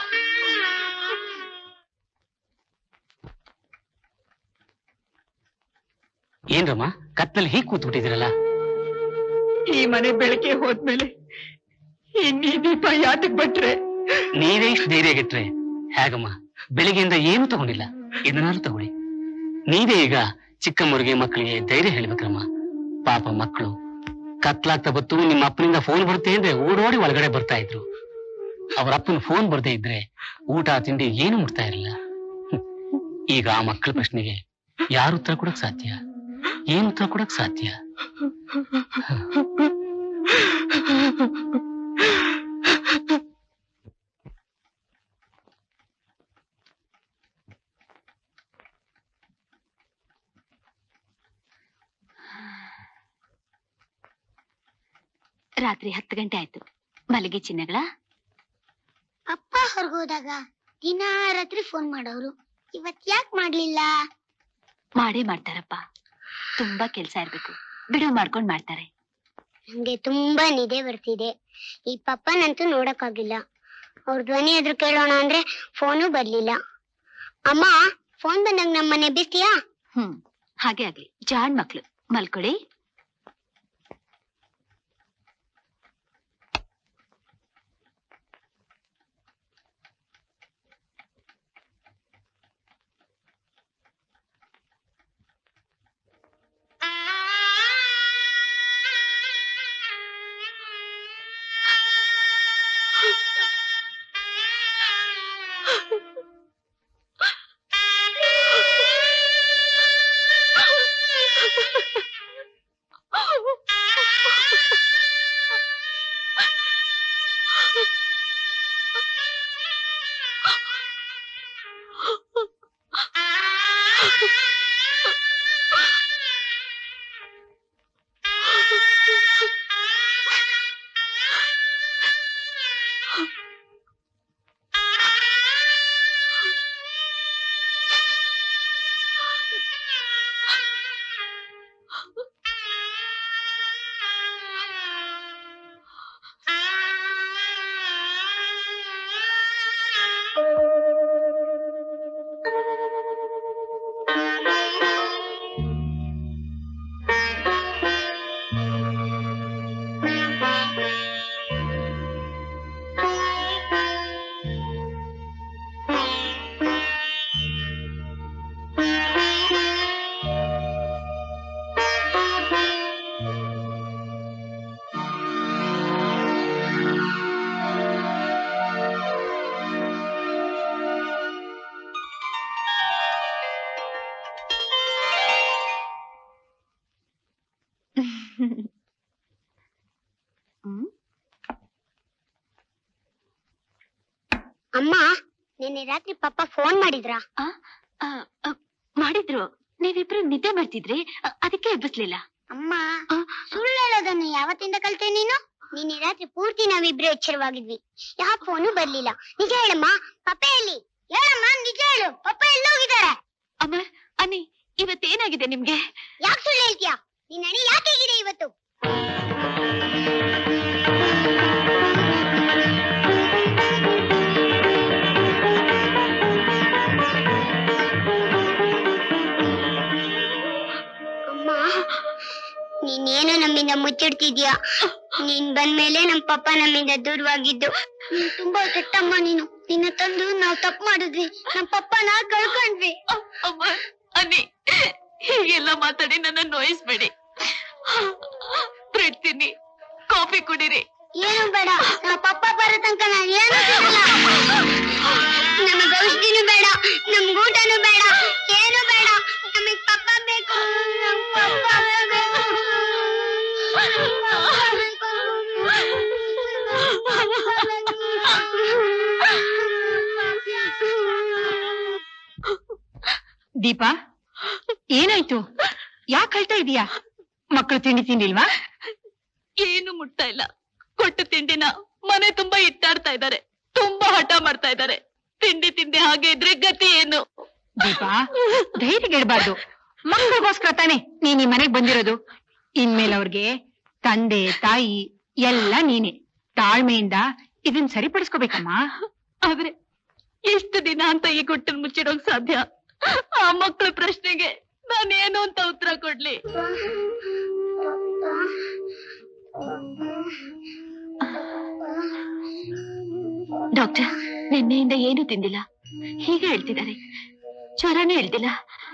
ಏನ್ರಮ್ಮ ಕತ್ತಲ್ಲಿ ಹೀಗೆ ಕೂತ್ಬಿಟ್ಟಿದಿರಲ್ಲ? ಈ ಮನೆ ಬೆಳಕೆ ಹೋದ್ಮೇಲೆ ಇನ್ನೀ ದೀಪ ಯಾತಕ್ ಬಟ್ರೆ? ನೀವೇ ಇಷ್ಟು ಧೈರ್ಯ ಗೆಟ್ರೆ ಹೇಗಮ್ಮ? ಬೆಳಿಗ್ಗೆಯಿಂದ ಏನು ತಗೊಂಡಿಲ್ಲ, ಇದನ್ನಾರು ತಗೊಳ್ಳಿ. ನೀವೇ ಈಗ ಚಿಕ್ಕಮ್ಮರಿಗೆ ಮಕ್ಕಳಿಗೆ ಧೈರ್ಯ ಹೇಳ್ಬೇಕ್ರಮ್ಮ. ಪಾಪ ಮಕ್ಕಳು ಕತ್ಲಾಗ್ತಾ ಬತ್ತು ನಿಮ್ಮ ಅಪ್ಪನಿಂದ ಫೋನ್ ಬರುತ್ತೆ ಅಂದ್ರೆ ಓಡೋಡಿ ಒಳಗಡೆ ಬರ್ತಾ ಇದ್ರು. ಅವ್ರ ಅಪ್ಪನ ಫೋನ್ ಬರ್ದೇ ಇದ್ರೆ ಊಟ ತಿಂಡಿ ಏನು ಮುಟ್ತಾ ಇರಲಿಲ್ಲ. ಈಗ ಆ ಮಕ್ಕಳ ಪ್ರಶ್ನೆಗೆ ಯಾರು ಉತ್ತರ ಕೊಡಕ್ ಸಾಧ್ಯ? ಏನು ಉತ್ತರ ಕೊಡಕ್ ಸಾಧ್ಯ? ರಾತ್ರಿ ಹತ್ತು ಗಂಟೆ ಆಯ್ತು. ಮಲಗಿ ಚಿನ್ನಗಳ. ಅಪ್ಪ ಹೊರಗೋದಾಗ ದಿನ ರಾತ್ರಿ ಫೋನ್ ಮಾಡೋರು ಇವತ್ ಯಾಕೆ ಮಾಡ್ಲಿಲ್ಲ? ಮಾಡೇ ಮಾಡ್ತಾರಪ್ಪ, ತುಂಬಾ ಕೆಲ್ಸ ಇರ್ಬೇಕು, ಬಿಡುವು ಮಾಡ್ಕೊಂಡ್ ಮಾಡ್ತಾರೆ. ನಂಗೆ ತುಂಬಾ ನಿದ್ದೆ ಬರ್ತಿದೆ. ಈ ಪಪ್ಪನಂತೂ ನೋಡಕ್ಕಾಗಿಲ್ಲ. ಅವ್ರ ಧ್ವನಿ ಎದುರು ಕೇಳೋಣ ಅಂದ್ರೆ ಫೋನು ಬರ್ಲಿಲ್ಲ. ಅಮ್ಮ, ಫೋನ್ ಬಂದಾಗ ನಮ್ಮನೆ ಬಿಸ್ತೀಯಾ? ಹ್ಮ್, ಹಾಗೆ ಆಗ್ಲಿ. ಜಾಣ್ ಮಕ್ಳು, ಮಲ್ಕೊಡಿ. ಅಮ್ಮ, ನಿನ್ನೆ ರಾತ್ರಿ ಪಪ್ಪ ಫೋನ್ ಮಾಡಿದ್ರಾ? ಮಾಡಿದ್ರು. ನೀವಿಬ್ರು ನಿದ್ದೆ ಮಾಡ್ತಿದ್ರಿ, ಅದಕ್ಕೆ ಎಬ್ಬಿಸ್ಲಿಲ್ಲ. ಅಮ್ಮ, ಸುಳ್ಳು ಹೇಳೋದನ್ನು ಯಾವತ್ತಿಂದ ಕಲ್ತೆ ನೀನು? ನಿನ್ನೆ ರಾತ್ರಿ ಪೂರ್ತಿ ನಾವಿಬ್ರು ಎಚ್ಚರವಾಗಿದ್ವಿ. ಯಾವ ಫೋನು ಬರ್ಲಿಲ್ಲ. ನಿಜ ಹೇಳಮ್ಮ, ಪಪ್ಪ ಎಲ್ಲಿ? ಹೇಳಮ್ಮ, ನಿಜ ಹೇಳು, ಪಪ್ಪ ಎಲ್ಲೋಗಿದ್ದಾರೆ? ಅಮ್ಮ, ಅನ್ನಿ, ಇವತ್ತೇನಾಗಿದೆ ನಿಮ್ಗೆ? ಯಾಕೆ ಸುಳ್ಳು ಹೇಳ್ತೀಯಾ? ನಿನ್ನ ಅಣಿ ಯಾಕೆ ಹೇಗಿದೆ ಇವತ್ತು? ನೀನೇನೋ ನಮ್ಮಿಂದ ಮುಚ್ಚಿಡ್ತಿದ್ಯಾ. ನೀನ್ ಬಂದ್ಮೇಲೆ ನಮ್ ಪಪ್ಪ ನಮ್ಮಿಂದ ದೂರವಾಗಿದ್ದು. ನೀನ್ ತುಂಬಾ ಕೆಟ್ಟಮ್ಮ. ನೀನು ನಿನ್ನ ತಂದು ನಾವ್ ತಪ್ಪು ಮಾಡಿದ್ವಿ, ನಮ್ ಪಪ್ಪನ ಕಳ್ಕೊಂಡ್ವಿ. ಅಮ್ಮ, ಅನ್ನಿ, ಹೀಗೆಲ್ಲ ಮಾತಾಡಿ ನನ್ನ ನೋಯಿಸ್ಬೇಡಿ. ಬಿಡ್ತೀನಿ, ಕಾಫಿ ಕುಡೀರಿ. ಏನು ಬೇಡ, ನಮ್ಮ ಪಪ್ಪ ಬರೋ ತನಕ ನಾನು ಏನು ತಿನ್ನಲ್ಲ. ನಮಗ್ ಔಷಧಿನೂ ಬೇಡ, ನಮ್ಗ್ ಊಟನೂ ಬೇಡ, ಏನು ಬೇಡ. ನಮಗ್ ಪಪ್ಪ ಬೇಕು, ನಮ್ ಪಪ್ಪ ಬೇಕು. ದೀಪಾ, ಏನಾಯ್ತು? ಯಾಕೆ ಅಳ್ತಾ ಇದೀಯಾ? ಮಕ್ಕಳು ತಿಂಡಿ ತಿಂದಿಲ್ವಾ? ಏನು ಮುಟ್ತಾ ಇಲ್ಲ. ಕೊಟ್ಟು ತಿಂಡಿನ ಮನೆ ತುಂಬಾ ಇಟ್ಟಾಡ್ತಾ ಇದ್ದಾರೆ, ತುಂಬಾ ಹಠ ಮಾಡ್ತಾ ಇದ್ದಾರೆ. ತಿಂಡಿ ತಿಂಡಿ ಹಾಗೆ ಇದ್ರೆ ಗತಿ ಏನು? ದೀಪಾ, ಧೈರ್ಯಗೆಡಬಾರ್ದು. ಮಕ್ಕಳಿಗೋಸ್ಕರ ತಾನೆ ನೀನ್ ಈ ಮನೆಗ್ ಬಂದಿರೋದು. ಇನ್ಮೇಲೆ ಅವ್ರಿಗೆ ತಂದೆ ತಾಯಿ ಎಲ್ಲ ನೀನೆ. ತಾಳ್ಮೆಯಿಂದ ಇದನ್ ಸರಿಪಡಿಸ್ಕೋಬೇಕಮ್ಮ. ಆದ್ರೆ ಎಷ್ಟು ದಿನ ಅಂತ ಈ ಗುಟ್ಟನ್ ಮುಚ್ಚಿಡೋಕ್ ಸಾಧ್ಯ? ಆ ಮಕ್ಕಳ ಪ್ರಶ್ನೆಗೆ ನಾನೇನು ಅಂತ ಉತ್ತರ ಕೊಡ್ಲಿ? ಡಾಕ್ಟರ್, ನಿನ್ನೆಯಿಂದ ಏನು ತಿಂದಿಲ್ಲ, ಹೀಗೆ ಹೇಳ್ತಿದ್ದಾರೆ. ಜ್ವರನೇ ಹೇಳ್ತಿಲ್ಲ.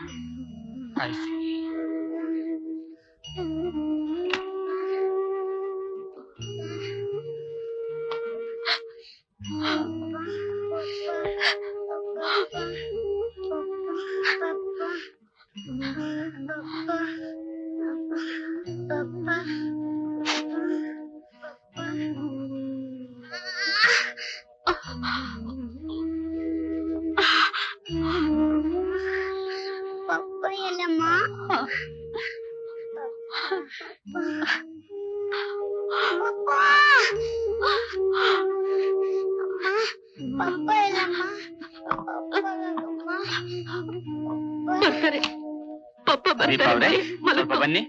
ಪಪ್ಪ ಎಲ್ಲಮ್ಮ? ಪಪ್ಪ ಎಲ್ಲಮ್ಮ? ಬರ್ತಾರೆ ಪಪ್ಪ ಬರ್ತಾರೆ. ಬನ್ನಿ.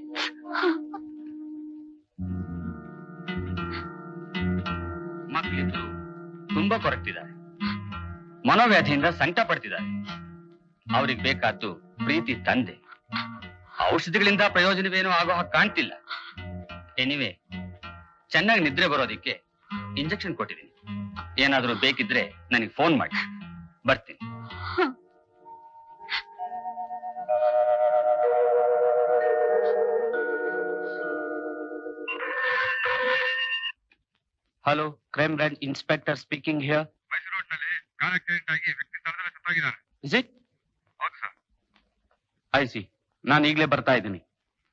ಮಕ್ಕಳಿದ್ರು ತುಂಬಾ ಕೊರಗ್ತಿದ್ದಾರೆ, ಮನೋವ್ಯಾಧಿಯಿಂದ ಸಂಕಟ ಪಡ್ತಿದ್ದಾರೆ. ಅವ್ರಿಗೆ ಬೇಕಾದ್ದು ಪ್ರೀತಿ ತಂದೆ. ಔಷಧಿಗಳಿಂದ ಪ್ರಯೋಜನವೇನೂ ಆಗೋ ಹಾಗೆ ಕಾಣ್ತಿಲ್ಲ. ಎನಿವೆ, ಚೆನ್ನಾಗಿ ನಿದ್ರೆ ಬರೋದಿಕ್ಕೆ ಇಂಜೆಕ್ಷನ್ ಕೊಟ್ಟಿದ್ದೀನಿ. ಏನಾದ್ರೂ ಬೇಕಿದ್ರೆ ನನಗೆ ಫೋನ್ ಮಾಡಿ, ಬರ್ತೀನಿ. Hello, crime branch inspector speaking here. Mysuru ರೋಡ್ನಲ್ಲಿ ಕಾರ್ ಆಕ್ಸಿಡೆಂಟ್ ಆಗಿ ವ್ಯಕ್ತಿ ಸ್ಥಳದಲ್ಲೇ ಸತ್ತಾಗಿದ್ದಾನೆ. Is it? ಹೌದು ಸರ್. I see. ನಾನು ಈಗಲೇ ಬರ್ತಾ ಇದ್ದೀನಿ.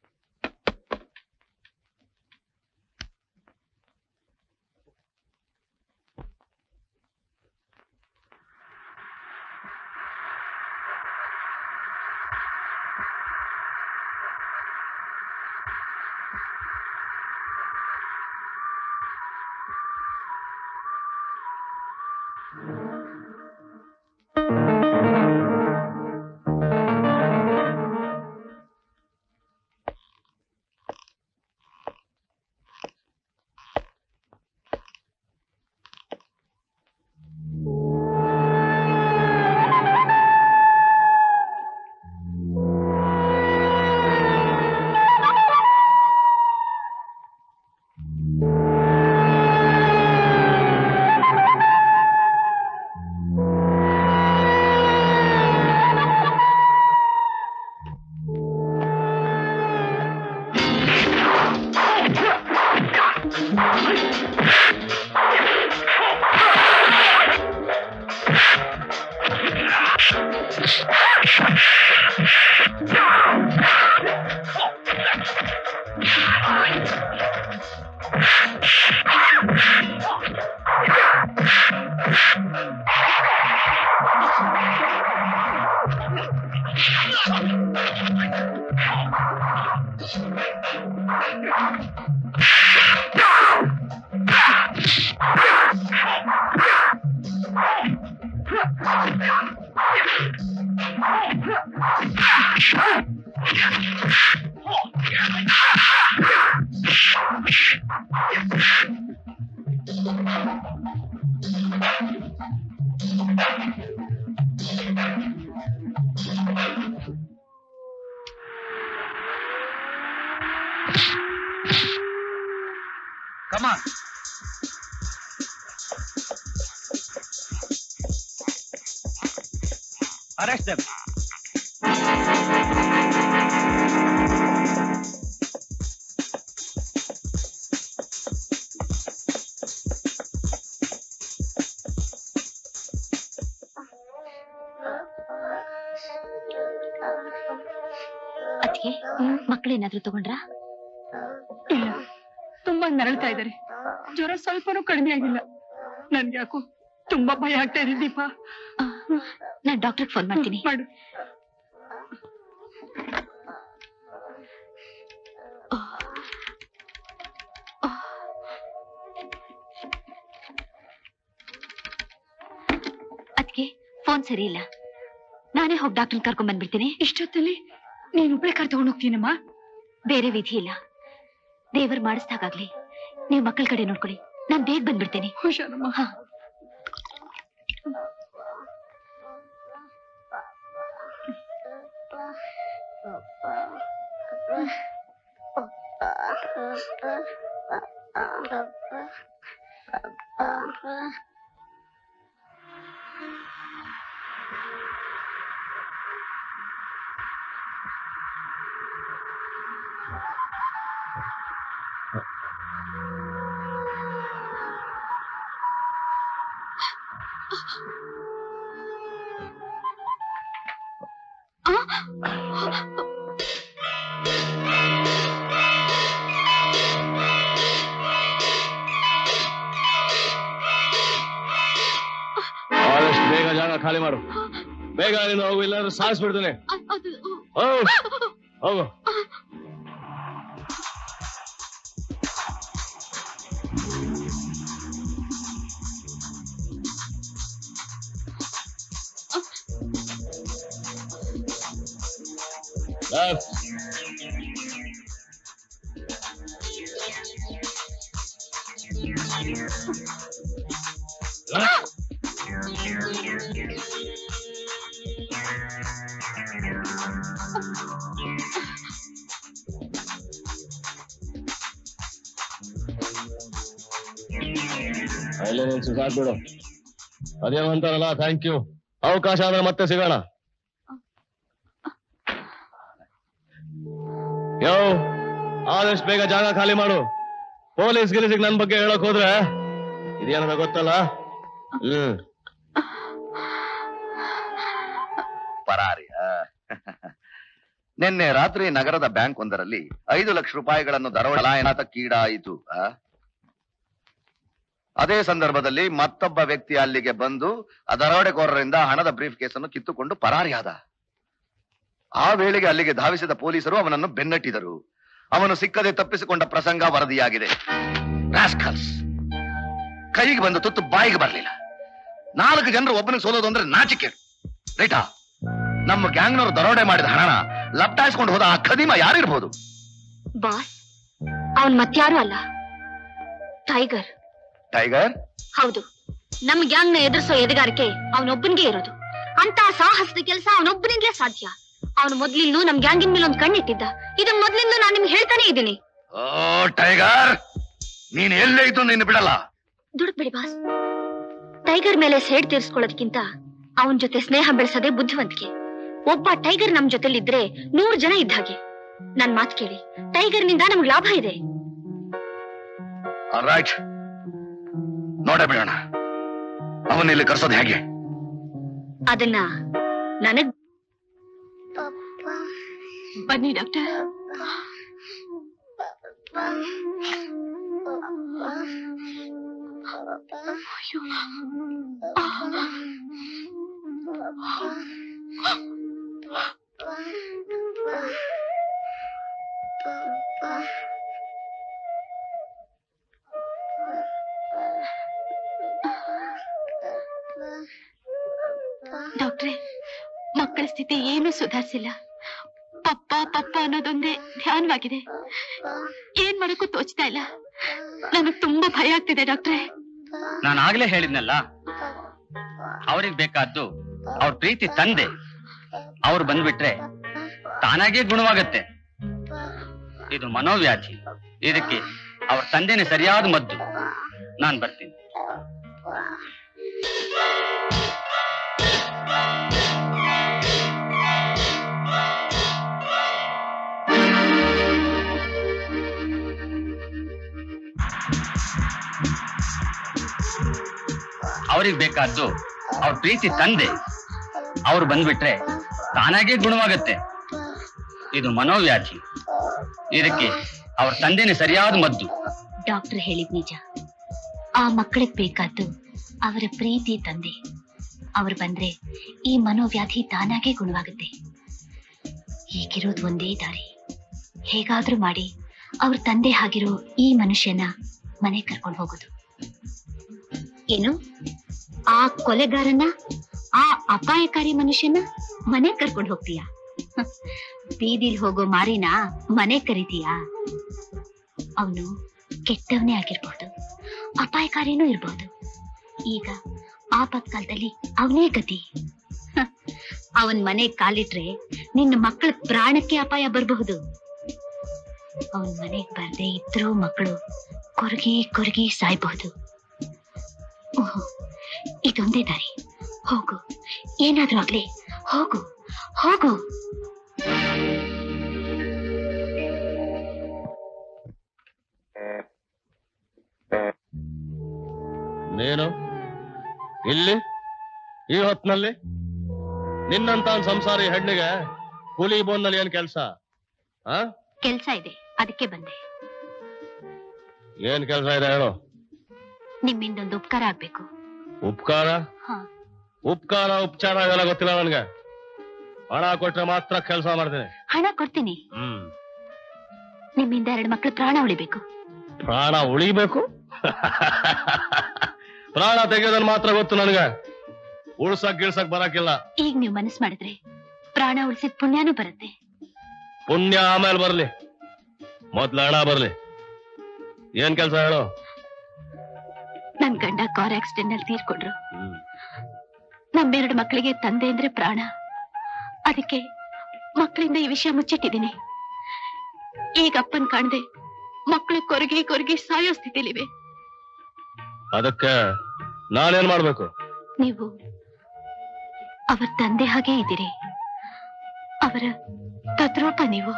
Come on. Arrest them. ಅದಕ್ಕೆ ಮಕ್ಕಳೇನಾದ್ರೂ ತಗೊಂಡ್ರಾ? ಇಲ್ಲ, ತುಂಬಾ ನರಳ್ತಾ ಇದ್ದಾರೆ. ಜ್ವರ ಸ್ವಲ್ಪನೂ ಕಡಿಮೆ ಆಗಿಲ್ಲ. ನನ್ಗೆ ಯಾಕೋ ತುಂಬಾ ಭಯ ಆಗ್ತಾ ಇದೆ. ದೀಪಾ, ನಾನ್ ಡಾಕ್ಟರ್ ಫೋನ್ ಮಾಡ್ತೀನಿ. ಮಾಡು. ಅದಕ್ಕೆ ಫೋನ್ ಸರಿ ಇಲ್ಲ. ನಾನೇ ಹೋಗಿ ಡಾಕ್ಟರ್ ಕರ್ಕೊಂಡ್ ಬಂದ್ಬಿಡ್ತೀನಿ. ಇಷ್ಟೊತ್ತಲ್ಲಿ ನೀನ್ ಒಬ್ಬಳೆ ಕಾರ್ ತಗೊಂಡ್ ಹೋಗ್ತೀನಮ್ಮ. ಬೇರೆ ವಿಧಿ ಇಲ್ಲ. ದೇವರು ಮಾಡಿಸ್ದಾಗ್ಲಿ ನೀವು ಮಕ್ಕಳ ಕಡೆ ನೋಡ್ಕೊಳ್ಳಿ. ನಾನ್ ಬೇಗ ಬಂದ್ಬಿಡ್ತೇನೆ. ಹುಷಾರಮ್ಮ. ಹಾ. ಆದಷ್ಟು ಬೇಗ ಜಾಗ ಖಾಲಿ ಮಾಡು. ಬೇಗ ನೀನು ಹೋಗು, ಇಲ್ಲಾಂದ್ರೆ ಸಾಯಿಸ್ಬಿಡ್ತೇನೆ. ಹೋಗು. ಅಲ್ಲೇ ನಿಲ್ಸು ಸಾಕ್ಬಿಡು. ಅದೇನಂತಾರಲ್ಲ ಥ್ಯಾಂಕ್ ಯು. ಅವಕಾಶ ಆದ್ರೆ ಮತ್ತೆ ಸಿಗೋಣ. ಯೋ ಆದಷ್ಟು ಬೇಗ ಜಾಗ ಖಾಲಿ ಮಾಡು. ಪೊಲೀಸ್ ಗಿಲಿಸಿಗೆ ನನ್ ಬಗ್ಗೆ ಹೇಳಕ್ ಹೋದ್ರೆ ಇದೇನದ ಗೊತ್ತಲ್ಲ. ಹ್ಮ್ ಪರಾರಿ. ನಿನ್ನೆ ರಾತ್ರಿ ನಗರದ ಬ್ಯಾಂಕ್ ಒಂದರಲ್ಲಿ ಐದು ಲಕ್ಷ ರೂಪಾಯಿಗಳನ್ನು ದರೋಡೆಗೀಡಾಯಿತು. ಅದೇ ಸಂದರ್ಭದಲ್ಲಿ ಮತ್ತೊಬ್ಬ ವ್ಯಕ್ತಿ ಅಲ್ಲಿಗೆ ಬಂದು ಆ ದರೋಡೆಕೋರರಿಂದ ಹಣದ ಬ್ರೀಫ್ ಕೇಸನ್ನು ಕಿತ್ತುಕೊಂಡು ಪರಾರಿಯಾದ. ಆ ವೇಳೆಗೆ ಅಲ್ಲಿಗೆ ಧಾವಿಸಿದ ಪೊಲೀಸರು ಅವನನ್ನು ಬೆನ್ನಟ್ಟಿದರು. ಅವನು ಸಿಕ್ಕದೆ ತಪ್ಪಿಸಿಕೊಂಡ ಪ್ರಸಂಗ ವರದಿಯಾಗಿದೆ. ರಾಸ್ಕಲ್ಸ್ ಕೈಗೆ ಬಂದು ತುತ್ತು ಬಾಯಿಗೆ ಬರಲಿಲ್ಲ. ನಾಲ್ಕು ಜನರು ಒಬ್ಬನಿಗೆ ಸೋಲೋದು ಅಂದ್ರೆ ನಾಚಿಕೆ. ರೈಟಾ? ನಮ್ಮ ಗ್ಯಾಂಗ್ನವರು ದರೋಡೆ ಮಾಡಿದ ಹಣನ ಲಪ್ಟಾಯಿಸ್ಕೊಂಡು ಹೋದ ಆ ಖದೀಮ ಯಾರಿರ್ಬೋದು? ಬಾಸ್, ಅವನ್ ಮತ್ಯಾರು ಅಲ್ಲ, ಟೈಗರ್. ಟೈಗರ್? ಹೌದು. ನಮ್ ಗ್ಯಾಂಗ್ ನ ಎದುರಿಸೋ ಎದೆಗಾರಿಕೆ ಅವನೊಬ್ಬನಿಗೆ ಇರೋದು. ಅಂತ ಸಾಹಸದ ಕೆಲಸ ಅವನೊಬ್ಬನಿಗೆ ಸಾಧ್ಯ. ಅವನು ಮೊದ್ಲಿಂದ ನಮ್ ಗ್ಯಾಂಗಿನ ಮೇಲೆ ಒಂದು ಕಣ್ಣಿಟ್ಟಿದ್ದ. ಇದನ್ ಮೊದ್ಲಿಂದ ನಾನು ನಿಮ್ಗೆ ಹೇಳ್ತಾನೆ ಇದ್ದೀನಿ. ಓ ಟೈಗರ್, ನೀನ್ ಎಲ್ಲೇ ಇದ್ದು ನಿನ್ನ ಬಿಡಲ್ಲ. ದುಡುಕ್ಬಿಡಿ ಬಾಸ್. ಟೈಗರ್ ಮೇಲೆ ಸೇಡ್ ತೀರ್ಸ್ಕೊಳ್ಳೋದಕ್ಕಿಂತ ಅವನ್ ಜೊತೆ ಸ್ನೇಹ ಬೆಳೆಸೋದೇ ಬುದ್ಧಿವಂತಿಕೆ. ಒಬ್ಬ ಟೈಗರ್ ನಮ್ ಜೊತೆಲಿದ್ರೆ ನೂರು ಜನ ಇದ್ದ ಹಾಗೆ. ನನ್ ಮಾತು ಕೇಳಿ, ಟೈಗರ್ ನಿಂದ ನಮ್ಗೆ ಲಾಭ ಇದೆ. ರೈಟ್, ನೋಡ ಬಿಡೋಣ. ಅವನ್ನ ಇಲ್ಲಿ ಕರ್ಸೋದು ಹೇಗೆ? ಅದನ್ನ ನನಗ್ ಬನ್ನಿ ಡಾಕ್ಟರ್. ಡಾಕ್ಟ್ರೆ, ಮಕ್ಕಳ ಸ್ಥಿತಿ ಏನು ಸುಧಾರಿಸಿಲ್ಲ. ಪಪ್ಪ ಪಪ್ಪ ಅನ್ನೋದೊಂದೇ ಧ್ಯಾನವಾಗಿದೆ. ಏನ್ ಮಾಡಕ್ಕೂ ತೋಚ್ತಾ ಇಲ್ಲ. ನನಗ್ ತುಂಬಾ ಭಯ ಆಗ್ತಿದೆ ಡಾಕ್ಟ್ರೆ. ನಾನು ಆಗ್ಲೇ ಹೇಳಿದ್ನಲ್ಲ, ಅವ್ರಿಗೆ ಬೇಕಾದ್ದು ಅವ್ರ ಪ್ರೀತಿ ತಂದೆ. ಅವ್ರು ಬಂದ್ಬಿಟ್ರೆ ತಾನಾಗೇ ಗುಣವಾಗತ್ತೆ. ಇದು ಮನೋವ್ಯಾಧಿ. ಇದಕ್ಕೆ ಅವ್ರ ತಂದೆನೇ ಸರಿಯಾದ ಮದ್ದು. ನಾನ್ ಬರ್ತೀನಿ. ಅವ್ರಿಗೆ ಬೇಕಾದ್ದು ಅವ್ರ ಪ್ರೀತಿ ತಂದೆ. ಅವ್ರು ಬಂದ್ಬಿಟ್ರೆ ತಾನಾಗೇ ಗುಣವಾಗತ್ತೆ. ಇದು ಮನೋವ್ಯಾಧಿ. ಇದಕ್ಕೆ ಅವ್ರ ತಂದೆನೇ ಸರಿಯಾದ ಮದ್ದು. ಡಾಕ್ಟರ್ ಹೇಳಿದ್ ನಿಜ. ಆ ಮಕ್ಕಳಿಗೆ ಬೇಕಾದ್ದು ಅವರ ಪ್ರೀತಿ ತಂದೆ. ಅವ್ರು ಬಂದ್ರೆ ಈ ಮನೋವ್ಯಾಧಿ ತಾನಾಗೇ ಗುಣವಾಗುತ್ತೆ. ಈಗಿರೋದು ಒಂದೇ ದಾರಿ. ಹೇಗಾದ್ರೂ ಮಾಡಿ ಅವ್ರ ತಂದೆ ಆಗಿರೋ ಈ ಮನುಷ್ಯನ ಮನೆ ಕರ್ಕೊಂಡು ಹೋಗೋದು. ಏನು, ಆ ಕೊಲೆಗಾರನ, ಆ ಅಪಾಯಕಾರಿ ಮನುಷ್ಯನ ಮನೆ ಕರ್ಕೊಂಡು ಹೋಗ್ತೀಯಾ? ಬೀದಿಲ್ ಹೋಗೋ ಮಾರಿನ ಮನೆ ಕರಿತೀಯಾ? ಅವನು ಕೆಟ್ಟವನೇ ಆಗಿರ್ಬಹುದು, ಅಪಾಯಕಾರಿನೂ ಇರ್ಬಹುದು. ಈಗ ಆಪತ್ಕಾಲದಲ್ಲಿ ಅವನೇ ಗತಿ. ಅವನ್ ಮನೆ ಕಾಲಿಟ್ರೆ ನಿನ್ನ ಮಕ್ಕಳ ಪ್ರಾಣಕ್ಕೆ ಅಪಾಯ ಬರಬಹುದು. ಅವನ್ ಮನೆಗ್ ಬರ್ದೆ ಇದ್ರೂ ಮಕ್ಕಳು ಕೊರಗಿ ಕೊರಗಿ ಸಾಯ್ಬಹುದು. ಓಹೋ, ಇದೊಂದೇ ದಾರಿ. ಹೋಗು, ಏನಾದ್ರೂ ಆಗ್ಲಿ, ಹೋಗು ಹೋಗು. ನೀನು ಇಲ್ಲಿ ಈ ಹೊತ್ನಲ್ಲಿ ನಿನ್ನಂತ ಸಂಸಾರಿ ಹೆಣ್ಣಿಗೆ ಕೂಲಿ ಬೋನ್ನಲ್ಲಿ ಏನ್ ಕೆಲ್ಸ? ಆ ಕೆಲ್ಸ ಇದೆ, ಅದಕ್ಕೆ ಬಂದೆ. ಏನ್ ಕೆಲ್ಸ ಇದೆ ಹೇಳು. ನಿಮ್ಮಿಂದೊಂದು ಉಪಕಾರ ಆಗ್ಬೇಕು. ಉಪಕಾರ? ಉಪಕಾರ ಉಪಚಾರ ಎಲ್ಲ ಗೊತ್ತಿಲ್ಲ ನನ್ಗೆ. ಹಣ ಕೊಟ್ರೆ ಮಾತ್ರ ಕೆಲಸ ಮಾಡ್ತೀನಿ. ಹಣ ಕೊಡ್ತೀನಿ. ಹ್ಮ್ ನಿಮ್ಮಿಂದ ಎರಡು ಮಕ್ಕಳು ಪ್ರಾಣ ಉಳಿಬೇಕು. ಪ್ರಾಣ ಉಳಿಬೇಕು? ಪ್ರಾಣ ತೆಗೆಯೋದನ್ನ ಮಾತ್ರ ಗೊತ್ತು ನನಗೆ. ಉಳ್ಸಕ್ ಗಿಳ್ಸಕ್ ಬರಕಿಲ್ಲ. ಈಗ ನೀವು ಮನಸ್ಸು ಮಾಡಿದ್ರೆ ಪ್ರಾಣ ಉಳಿಸಿದ ಪುಣ್ಯನೂ ಬರುತ್ತೆ. ಪುಣ್ಯ ಆಮೇಲೆ ಬರ್ಲಿ, ಮೊದ್ಲು ಹಣ ಬರ್ಲಿ. ಏನ್ ಕೆಲ್ಸ ಹೇಳು? ನನ್ ಗಂಡ ಕಾರ್ ಆಕ್ಸಿಡೆಂಟ್ ನಲ್ಲಿ ತೀರ್ಕೊಂಡ್ರು. ನಮ್ಮೆರಡು ಮಕ್ಕಳಿಗೆ ತಂದೆ ಅಂದ್ರೆ ಪ್ರಾಣ. ಅದಕ್ಕೆ ಮಕ್ಕಳಿಂದ ಈ ವಿಷಯ ಮುಚ್ಚಿಟ್ಟಿದ್ದೀನಿ. ಈಗ ಅಪ್ಪನ್ ಕಾಣದೆ ಮಕ್ಕಳು ಕೊರಗಿ ಕೊರಗಿ ಸಾಯೋ ಸ್ಥಿತಿಲಿವೆ. ಅದಕ್ಕೆ ನಾನೇನ್ ಮಾಡ್ಬೇಕು? ನೀವು ಅವರ ತಂದೆ ಹಾಗೆ ಇದ್ದೀರಿ. ಅವರ ತದ್ರೂಪ ನೀವು.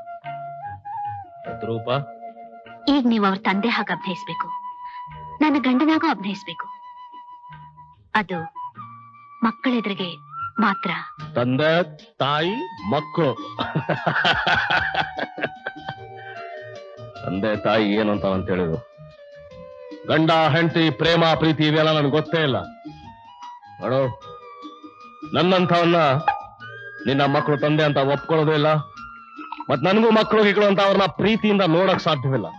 ತದ್ರೂಪ? ಈಗ ನೀವು ಅವ್ರ ತಂದೆ ಹಾಗೆ ಅಭಿನಯಿಸ್ಬೇಕು, ನನ್ನ ಗಂಡನಾಗೂ ಅಭಿನಯಿಸ್ಬೇಕು. ಅದು ಮಕ್ಕಳೆದುರಿಗೆ ಮಾತ್ರ. ತಂದೆ ತಾಯಿ ಮಕ್ಕಳು. ತಂದೆ ತಾಯಿ ಏನು ಅಂತ ಅಂತ ಹೇಳಿದ್ರು. ಗಂಡ ಹೆಂಡತಿ ಪ್ರೇಮ ಪ್ರೀತಿ ಇವೆಲ್ಲ ನನ್ಗೆ ಗೊತ್ತೇ ಇಲ್ಲ. ನೋಡು, ನನ್ನಂಥವನ್ನ ನಿನ್ನ ಮಕ್ಕಳು ತಂದೆ ಅಂತ ಒಪ್ಕೊಳ್ಳೋದೇ ಇಲ್ಲ. ಮತ್ ನನಗೂ ಮಕ್ಕಳು ಗಿಕ್ಕಳು ಅಂತ ಅವ್ರನ್ನ ಪ್ರೀತಿಯಿಂದ ನೋಡಕ್ ಸಾಧ್ಯವಿಲ್ಲ.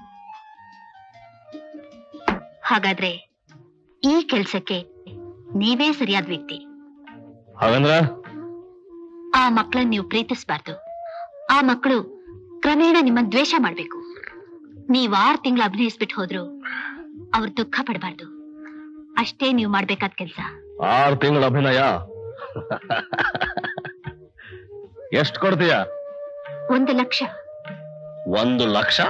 ಹಾಗಾದ್ರೆ ಈ ಕೆಲ್ಸಕ್ಕೆ ನೀವೇ ಸರಿಯಾದ ವ್ಯಕ್ತಿ. ಹಾಗಂದ್ರ ಆ ಮಕ್ಕಳನ್ನ ನೀವು ಪ್ರೀತಿಸಬಾರ್ದು. ಆ ಮಕ್ಕಳು ಕ್ರಮೇಣ ನಿಮ್ಮನ್ನ ದ್ವೇಷ ಮಾಡ್ಬೇಕು. ನೀವ್ ಆರು ತಿಂಗಳು ಅಭಿನಯಿಸ್ಬಿಟ್ಟು ಹೋದ್ರು ಅವ್ರು ದುಃಖ ಪಡಬಾರ್ದು. ಅಷ್ಟೇ ನೀವು ಮಾಡ್ಬೇಕಾದ ಕೆಲ್ಸ. ಆರು ತಿಂಗಳ ಅಭಿನಯ ಎಷ್ಟು ಕೊಡ್ತೀಯ? ಒಂದು ಲಕ್ಷ. ಒಂದು ಲಕ್ಷ?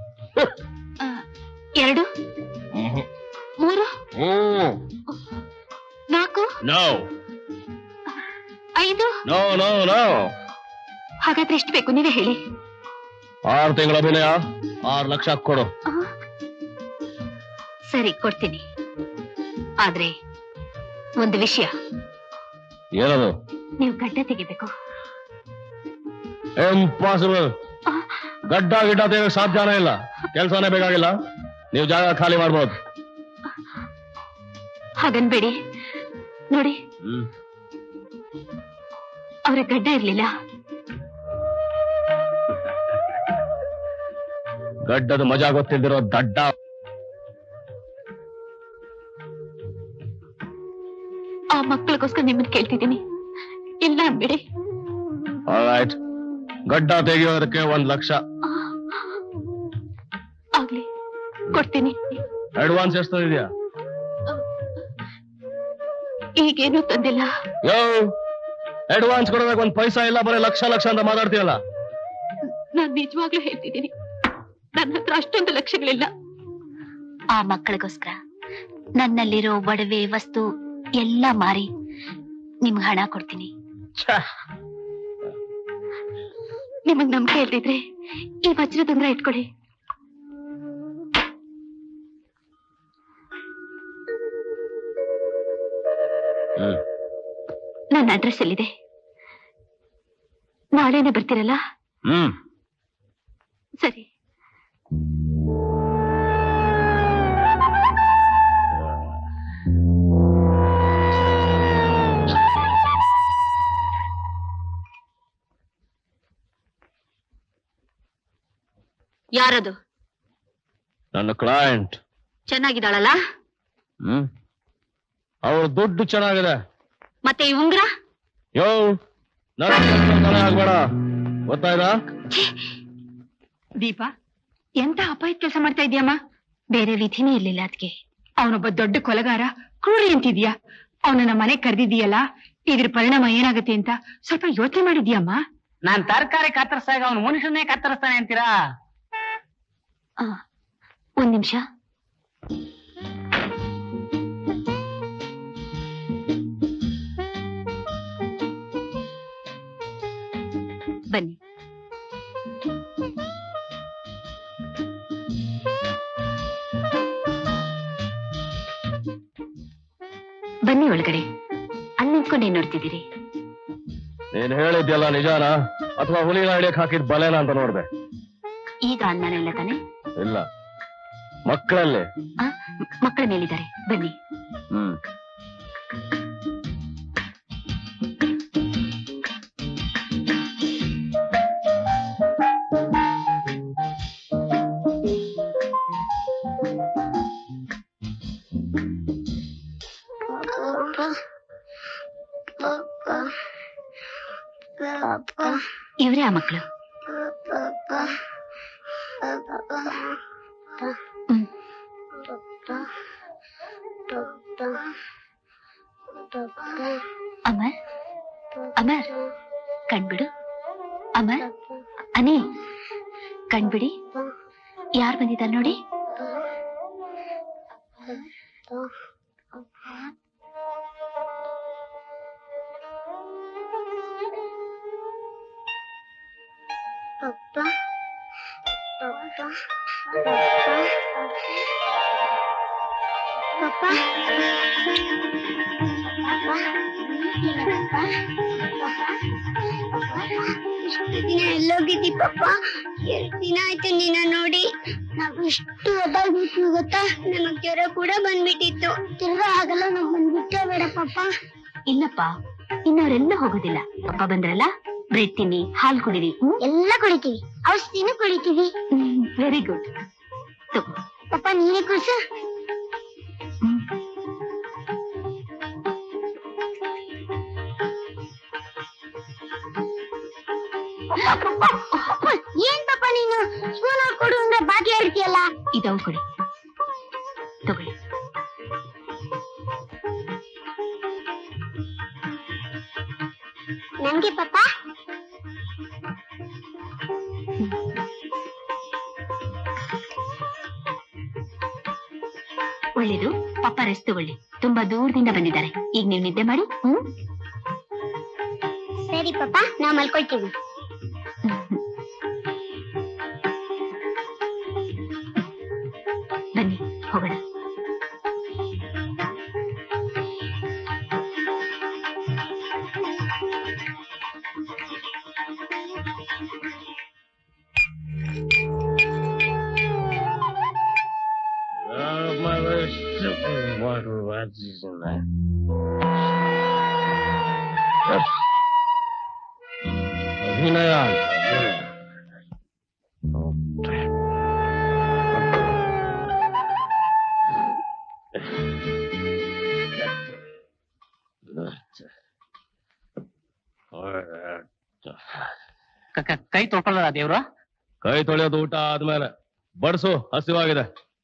ಎರಡು, ಮೂರು, ನಾಲ್ಕು, ನೋ ಐದು. ನೋ ನೋ ನೋ ಹಾಗಾದ್ರೆ ಎಷ್ಟು ಬೇಕು ನೀವೇ ಹೇಳಿ. ಆರು ತಿಂಗಳ ಅಭಿನಯ, ಆರು ಲಕ್ಷ ಕೊಡು. ಸರಿ, ಕೊಡ್ತೀನಿ. ಆದ್ರೆ ಒಂದು ವಿಷಯ. ಏನದು? ನೀವು ಗಡ್ಡ ತೆಗಿಬೇಕು. ಇಂಪಾಸಿಬಲ್. ಗಡ್ಡ ಗಿಡ್ಡ ತೆಗೆಯಕ್ಕೆ ಸಾಧ್ಯನೇ ಇಲ್ಲ. ಕೆಲ್ಸನೇ ಬೇಕಾಗಿಲ್ಲ. ನೀವು ಜಾಗ ಖಾಲಿ ಮಾಡ್ಬೋದು. ಹಾಗನ್ಬೇಡಿ. ನೋಡಿ, ಹ್ಮ್ ಅವ್ರ ಗಡ್ಡ ಇರ್ಲಿಲ್ಲ. ಗಡ್ಡದ ಮಜಾ ಗೊತ್ತಿಲ್ದಿರೋ ದಡ್ಡ. ಆ ಮಕ್ಕಳಿಗೋಸ್ಕರ ನಿಮ್ಮನ್ನ ಕೇಳ್ತಿದ್ದೀನಿ, ಇಲ್ಲ ಅನ್ಬೇಡಿ. ಆಲ್ರೈಟ್, ಗಡ್ಡ ತೆಗೆಯೋದಕ್ಕೆ ಒಂದ್ ಲಕ್ಷ. ಆಗ್ಲಿ, ಕೊಡ್ತೀನಿ. ಅಡ್ವಾನ್ಸ್ ಎಷ್ಟು ಇದೆಯಾ? ಈಗೇನು ತಂದಿಲ್ಲ. ಯೋ, ಅಡ್ವಾನ್ಸ್ ಕೊಡೋದಕ್ಕೆ ಒಂದ್ ಪೈಸಾ ಇಲ್ಲ, ಬರೀ ಲಕ್ಷ ಲಕ್ಷ ಅಂತ ಮಾತಾಡ್ತೀಯಲ್ಲ. ನಾನ್ ನಿಜವಾಗ್ಲೂ ಹೇಳ್ತಿದ್ದೀನಿ, ನನ್ನ ಹತ್ರ ಅಷ್ಟೊಂದು ಲಕ್ಷಗಳಿಲ್ಲ. ಆ ಮಕ್ಕಳಿಗೋಸ್ಕರ ನನ್ನಲ್ಲಿರೋ ಒಡವೆ ವಸ್ತು ಎಲ್ಲ ಮಾರಿ ನಿಮ್ಗೆ ಹಣ ಕೊಡ್ತೀನಿ. ನಿಮಗ್ ನಂಬಿಕೆ ಇಲ್ದಿದ್ರೆ ಈ ವಜ್ರದಂದ್ರ ಇಟ್ಕೊಳ್ಳಿ. ನನ್ನ ಅಡ್ರೆಸ್ ಎಲ್ಲಿದೆ? ನಾಳೆನೆ ಬರ್ತೀರಲ್ಲ? ಹ್ಮ್ ಸರಿ. ಯಾರದು? ನನ್ನ ಕ್ಲೈಂಟ್. ಚೆನ್ನಾಗಿದ್ದಾಳಲ್ಲ? ಹ್ಮ್, ಅವ್ರ ದುಡ್ಡು ಚೆನ್ನಾಗಿದೆ. ಮತ್ತೆ ಈ ಉಂಗ್ರ? ಯೋ, ನನ್ನ ಆಗ್ಬೇಡ, ಗೊತ್ತಾಯ್ತಾ? ದೀಪಾ, ಎಂತ ಅಪಾಯದ ಕೆಲಸ ಮಾಡ್ತಾ ಇದೀಯಮ್ಮ? ಬೇರೆ ವಿಧಿನೇ ಇರ್ಲಿಲ್ಲ ಅದಕ್ಕೆ. ಅವನೊಬ್ಬ ದೊಡ್ಡ ಕೊಲೆಗಾರ, ಕ್ರೂರಿ ಅಂತಿದ್ಯಾ. ಅವನನ್ನ ಮನೆ ಕರೆದಿದೀಯಲ್ಲ, ಇದ್ರ ಪರಿಣಾಮ ಏನಾಗತ್ತೆ ಅಂತ ಸ್ವಲ್ಪ ಯೋಚನೆ ಮಾಡಿದ್ಯಮ್ಮ? ನಾನ್ ತರಕಾರಿ ಕತ್ತರಿಸಿದಾಗ ಅವನು ಮನುಷ್ಯನೇ ಕತ್ತರಿಸ್ತಾನೆ ಅಂತೀರಾ? ಒಂದ್ ನಿಮಿಷ. ಬನ್ನಿ. ಬನ್ನಿ ಒಳಗಡೆ. ಅಲ್ಲಿ ನಿಂತ್ಕೊಂಡು ಏನ್ ನೋಡ್ತಿದ್ದೀರಿ? ನೀನ್ ಹೇಳಿದ್ಯಲ್ಲ ನಿಜಾನ ಅಥವಾ ಹುಲಿನ ಹಿಡಿಯಕ್ ಹಾಕಿದ್ ಬಲೆನ ಅಂತ ನೋಡ್ದೆ. ಈಗ ಅಣ್ಣನೆಲ್ಲ ತಾನೆ? ಇಲ್ಲ, ಮಕ್ಕಳಲ್ಲೇ. ಮಕ್ಕಳ ಮೇಲಿದ್ದಾರೆ, ಬನ್ನಿ. ಹ್ಮ್ ಇವ್ರೇ ಆ ಮಕ್ಕಳು. ಅಮರ್ ಅಮರ್ ಕಣ್ಬಿಡು. ಅಮರ್ ಅನಿ ಕಣ್ಬಿಡಿ. ಯಾರು ಬಂದಿದ್ದಾರೆ ನೋಡಿ. ಪಪ್ಪ ಪಪ್ಪ ಇಷ್ಟು ದಿನ ಎಲ್ಲೋಗಿದ್ದಿ ಪಪ್ಪ? ಎರಡು ದಿನ ಆಯ್ತು ನಿನ್ನ ನೋಡಿ. ನಾವು ಇಷ್ಟು ಒದ್ದಾಗ್ಬಿಟ್ವಿ ಗೊತ್ತಾ? ನಮಗ್ ಜ್ವರ ಕೂಡ ಬಂದ್ಬಿಟ್ಟಿತ್ತು. ತಿರ್ಗಾ ಆಗಲ್ಲ ನಾವ್ ಬಂದ್ಬಿಟ್ಟೆ ಬೇಡ ಪಪ್ಪ. ಇಲ್ಲಪ್ಪ, ಇನ್ನವರೆಲ್ಲ ಹೋಗೋದಿಲ್ಲ. ಪಪ್ಪ ಬಂದ್ರಲ್ಲ, ಬ್ರೆಡ್ ತಿನ್ನಿ, ಹಾಲು ಕುಡಿರಿ. ಎಲ್ಲ ಕುಡಿತೀವಿ, ಔಷಧಿನೂ ಕುಡಿತೀವಿ. Very good. ಪಪ್ಪ ನೀನೇ ಕುಡ್ಸು. ಏನ್ ಪಾಪ ನೀನು ಸ್ಪೂನ್ ಕೊಡು ಅಂದ್ರೆ ಬಾಟ್ಲಿ ಹೇಳ್ತೀಯಲ್ಲ. ಇದವ್ ಕೊಡಿ, ತಗೊಳ್ಳಿ. ನನ್ಗೆ ಪಾಪ ಒಳ್ಳೇದು. ಪಾಪ ರೆಸ್ಟ್ ತಗೊಳ್ಳಿ, ತುಂಬಾ ದೂರದಿಂದ ಬಂದಿದ್ದಾರೆ. ಈಗ ನೀವು ನಿದ್ದೆ ಮಾಡಿ. ಹ್ಮ್ ಸರಿ ಪಾಪ, ನಾವ್ ಮಲ್ಕೊಳ್ತೀವಿ. ಬನ್ನಿ ಹೋಗೋಣ. ಅಭಿನಯ ಕೈ ತೊಳ್ಕೊಳ್ಳ ದೇವ್ರು. ಕೈ ತೊಳೆಯೋದು ಊಟ ಆದ್ಮೇಲೆ. ಬಡ್ಸು, ಹಸಿವಾಗಿದೆ.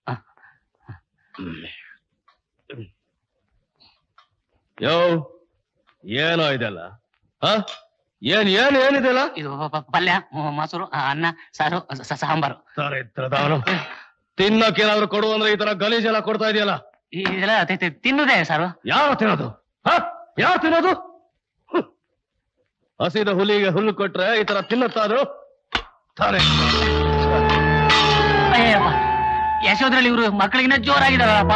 ಯೋ ಏನೋ ಇದೆಲ್ಲ? ಹ ಏನ್ ಏನ್ ಏನಿದೆಲ್ಲ? ಇದು ಪಲ್ಯ, ಮೊಸರು, ಅನ್ನ, ಸಾರು, ಸಾಂಬಾರು. ತಿನ್ನಕ್ಕೇನಾದ್ರು ಕೊಡು ಅಂದ್ರೆ ಈ ತರ ಗಲೀಜೆಲ್ಲ ಕೊಡ್ತಾ ಇದೆಯಲ್ಲ. ಇದೆಲ್ಲ ತಿನ್ನುದೇ ಸಾರು. ಯಾರು ತಿನ್ನೋದು? ಹ ಯಾರು ತಿನ್ನೋದು? ಹಸಿದ ಹುಲಿಗೆ ಹುಲ್ಲು ಕೊಟ್ರೆ ಈ ತರ ತಿನ್ನುತ್ತಾದ್ರು ತಾನೆ. ಅಯ್ಯಪ್ಪ, ಯಶೋದ್ರಲ್ಲಿ ಇವರು ಮಕ್ಕಳಿಗಿನ್ನ ಜೋರಾಗಿದ್ದಾರಪ್ಪ.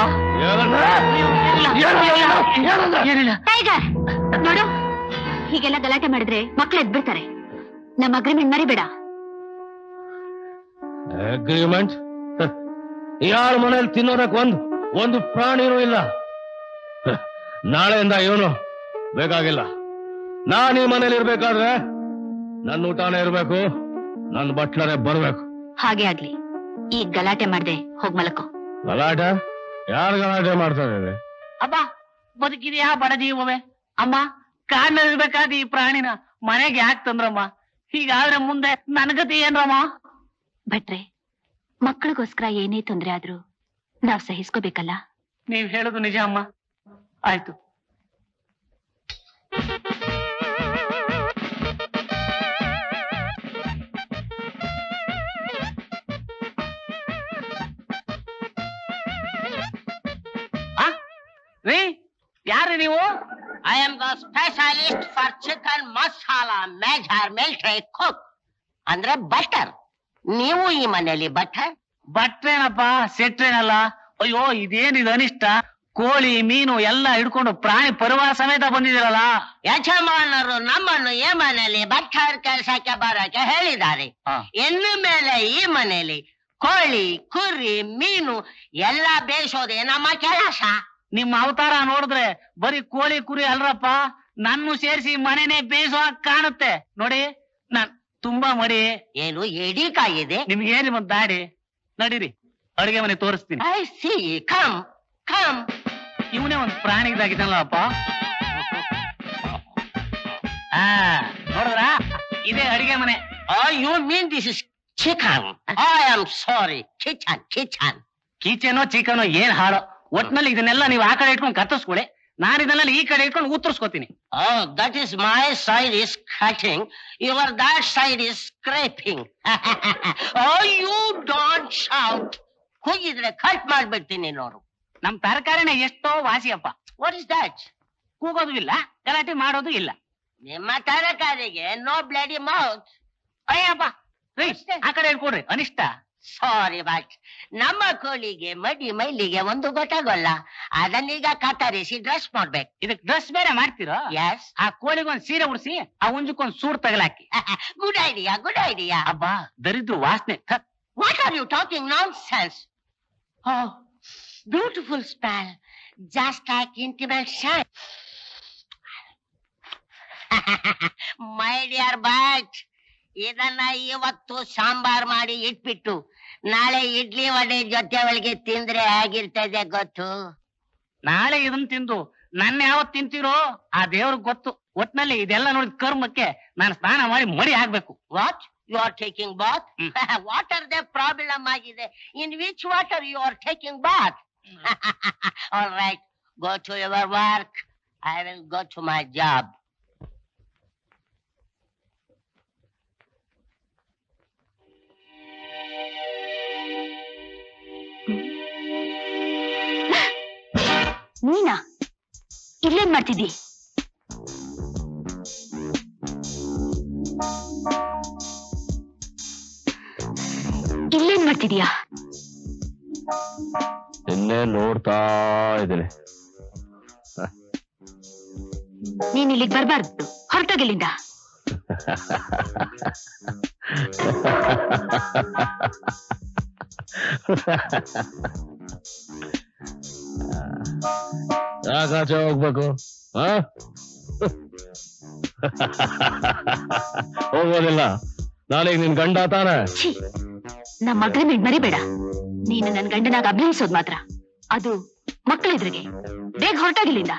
ಏನಿಲ್ಲ ನೋಡು, ಹೀಗೆಲ್ಲ ಗಲಾಟೆ ಮಾಡಿದ್ರೆ ಮಕ್ಳು ಎದ್ಬಿಡ್ತಾರೆ. ನಮ್ಮ ಅಗ್ರಿಮೆಂಟ್ ಮರಿಬೇಡ. ಅಗ್ರಿಮೆಂಟ್? ಯಾರ ಮನೇಲಿ ತಿನ್ನೋದಕ್ ಒಂದು ಒಂದು ಪ್ರಾಣಿನೂ ಇಲ್ಲ. ನಾಳೆಯಿಂದ ಇವನು ಬೇಕಾಗಿಲ್ಲ. ನಾನ್ ಈ ಮನೇಲಿ ಇರ್ಬೇಕಾದ್ರೆ ನನ್ನ ಊಟನೇ ಇರ್ಬೇಕು, ನನ್ನ ಬಟ್ಲರೇ ಬರ್ಬೇಕು. ಹಾಗೆ ಆಗ್ಲಿ. ಈಗ ಗಲಾಟೆ ಮಾಡ್ದೆ ಹೋಗ್ ಮಲಕೋ. ಗಲಾಟೆ? ಯಾರು ಗಲಾಟೆ ಮಾಡ್ತಾರೆ? ಅಬ್ಬ, ಬದುಕಿದ್ಯಾ ಬಡ ಜೀವವೇ? ಅಮ್ಮ, ಕಾಡ್ನಲ್ಲಿ ಇರ್ಬೇಕಾದ ಈ ಪ್ರಾಣಿನ ಮನೆಗೆ ಯಾಕೆ ತಂದ್ರಮ್ಮ? ಹೀಗಾದ್ರೆ ಮುಂದೆ ನನ್ಗತಿ ಏನ್ರಮ್ಮ? ಭಟ್ರೆ, ಮಕ್ಕಳಿಗೋಸ್ಕರ ಏನೇ ತೊಂದ್ರೆ ಆದ್ರೂ ನಾವ್ ಸಹಿಸ್ಕೋಬೇಕಲ್ಲ. ನೀವ್ ಹೇಳುದು ನಿಜ ಅಮ್ಮ. ಆಯ್ತು. ರೀ, ಯಾರು ನೀವು? I am the specialist for chicken masala major military cook, ಅಂದ್ರೆ ಬಟರ್. ನೀವು ಈ ಮನೆಯಲ್ಲಿ ಬಟರ್? ಬಟ್ರೇನಪ್ಪ, ಸೆಟ್ರೇನಲ್ಲ. ಅಯ್ಯೋ, ಇದೇನಿದು ಅನಿಷ್ಟ. ಕೋಳಿ, ಮೀನು ಎಲ್ಲ ಹಿಡ್ಕೊಂಡು ಪ್ರಾಣಿ ಪರಿವಾರ ಸಮೇತ ಬಂದಿದ್ದೀರಲ್ಲ. ಯಜಮಾನರು ನಮ್ಮನ್ನು ಈ ಮನೆಯಲ್ಲಿ ಬಟರ್ ಕೆಲಸಕ್ಕೆ ಬರಕ್ಕೆ ಹೇಳಿದ್ದಾರೆ. ಇನ್ನು ಮೇಲೆ ಈ ಮನೆಯಲ್ಲಿ ಕೋಳಿ, ಕುರಿ, ಮೀನು ಎಲ್ಲ ಬೇಯಿಸೋದೇ ನಮ್ಮ ಕೆಲಸ. ನಿಮ್ಮ ಅವತಾರ ನೋಡಿದ್ರೆ ಬರೀ ಕೋಳಿ ಕುರಿ ಅಲ್ರಪ್ಪ, ನನ್ನು ಸೇರಿಸಿ ಮನೆನೇ ಬೇಯಿಸೋ ಕಾಣುತ್ತೆ ನೋಡಿ. ನಾನ್ ತುಂಬಾ ಮಡಿ. ಏನು ಎಡಿಕಾಗಿದೆ ನಿಮ್ಗೇನಿ ಒಂದ್ ದಾಡಿ. ನಡೀರಿ, ಅಡುಗೆ ಮನೆ ತೋರಿಸ್ತೀನಿ. I see, come come. ಇವನೇ ಒಂದ್ ಪ್ರಾಣಿ ಇದಾಗಿದ್ದಲ್ಲಪ್ಪ. ಆ ನೋಡಿದ್ರ, ಇದೇ ಅಡಿಗೆ ಮನೆ. Oh, you mean this is chicken? I am sorry. Kitchen, kitchen. ಕಿಚನೋ ಚಿಕನೋ ಏನ್ ಹಾಳೋ ಒಟ್ನಲ್ಲಿ ಇದನ್ನೆಲ್ಲ ನೀವು ಆ ಕಡೆ ಇಟ್ಕೊಂಡು ಕತ್ತರಿಸ್ಕೊಳ್ಳಿ, ನಾನು ಇದನ್ನೆಲ್ಲ ಈ ಕಡೆ ಇಟ್ಕೊಂಡು ಉತ್ತರಿಸ್ಕೊತೀನಿ. Oh, that is my side is cutting. Your that side is scraping. Oh, you don't shout. ಹೋಗಿದ್ರೆ ಕಟ್ ಮಾಡ್ಬಿಡ್ತೀನಿ ನೋಡು. ನಮ್ ತರಕಾರಿನ ಎಷ್ಟೋ ವಾಸಿಯಪ್ಪ. What is that? ಕೂಗೋದು ಇಲ್ಲ, ಗಲಾಟೆ ಮಾಡೋದು ಇಲ್ಲ. ನಿಮ್ಮ ತರಕಾರಿಗೆ ನೋ ಬ್ಲಡಿ ಮೌತ್. ಅಯ್ಯಪ್ಪ ಆ ಕಡೆ ಹೇಳ್ಕೊಡ್ರಿ, ಅನಿಷ್ಟ. ಸಾರಿ ಬಟ್ ನಮ್ಮ ಕೋಳಿಗೆ ಮಡಿ ಮೈಲಿಗೆ ಒಂದು ಗೊತ್ತಾಗಲ್ಲ, ಅದನ್ನೀಗ ಕತ್ತರಿಸಿ ಡ್ರೆಸ್ ಮಾಡ್ಬೇಕು. ಇದಕ್ ಡ್ರೆಸ್ ಬೇರೆ ಮಾಡ್ತೀರೋ? ಎಸ್. ಆ ಕೋಳಿಗೊಂದ್ ಸೀರೆ ಉಡಿಸಿ ಆ ಹುಂಜಕ್ಕೊಂದ್ ಸೂರ್ ತಗಲಾಕಿ. Good idea, good idea. ಅಬ್ಬಾ ದರಿದ್ರ ವಾಸನೆ. What are you talking nonsense? Oh, beautiful smell, just like intimation. My dear but ಇದನ್ನ ಇವತ್ತು ಸಾಂಬಾರ್ ಮಾಡಿ ಇಟ್ಬಿಟ್ಟು ನಾಳೆ ಇಡ್ಲಿ ವಡೆ ಜೊತೆ ಒಳಗೆ ತಿಂದ್ರೆ ಹೇಗಿರ್ತದೆ ಗೊತ್ತು? ನಾಳೆ ಇದನ್ ತಿಂದು ನನ್ನ ಯಾವತ್ ತಿಂತೀರೋ ಆ ದೇವ್ರಿಗೆ ಗೊತ್ತು. ಒಟ್ನಲ್ಲಿ ಇದೆಲ್ಲ ನೋಡಿದ ಕರ್ಮಕ್ಕೆ ನಾನು ಸ್ನಾನ ಮಾಡಿ ಮಡಿ ಆಗ್ಬೇಕು. What you are taking bath? Water ದೇ ಪ್ರಾಬ್ಲಮ್ ಆಗಿದೆ. In which water you are taking bath? All right, go to your work. I will go to my job. ನೀನಾ ಇಲ್ಲೇನ್ ಮಾಡ್ತಿದ್ದಿ? ಇಲ್ಲೇನ್ ಮಾಡ್ತಿದೀಯಾ? ನಿನ್ನೆ ನೋಡ್ತಾ ಇದ್ದೇನೆ. ನೀನ್ ಇಲ್ಲಿಗೆ ಬರ್ಬಾರ್ದು, ಹೊರಟೋಗಿಲ್ಲಿಂದ. ಯಾಕಾಚೆ ಹೋಗ್ಬೇಕು? ಹೋಗೋದಿಲ್ಲ. ನಾಳೆಗೆ ನಿನ್ ಗಂಡ ತಾನೆ? ನಮ್ಮ ಅಗ್ರಿಮೆಂಟ್ ಮರಿಬೇಡ. ನೀನು ನನ್ ಗಂಡನಾಗ ಅಭಿನಯಿಸೋದ್ ಮಾತ್ರ, ಅದು ಮಕ್ಕಳಿದ್ರಿಗೆ. ಬೇಗ ಹೊರಟಾಗಿಲ್ಲಿಂದ.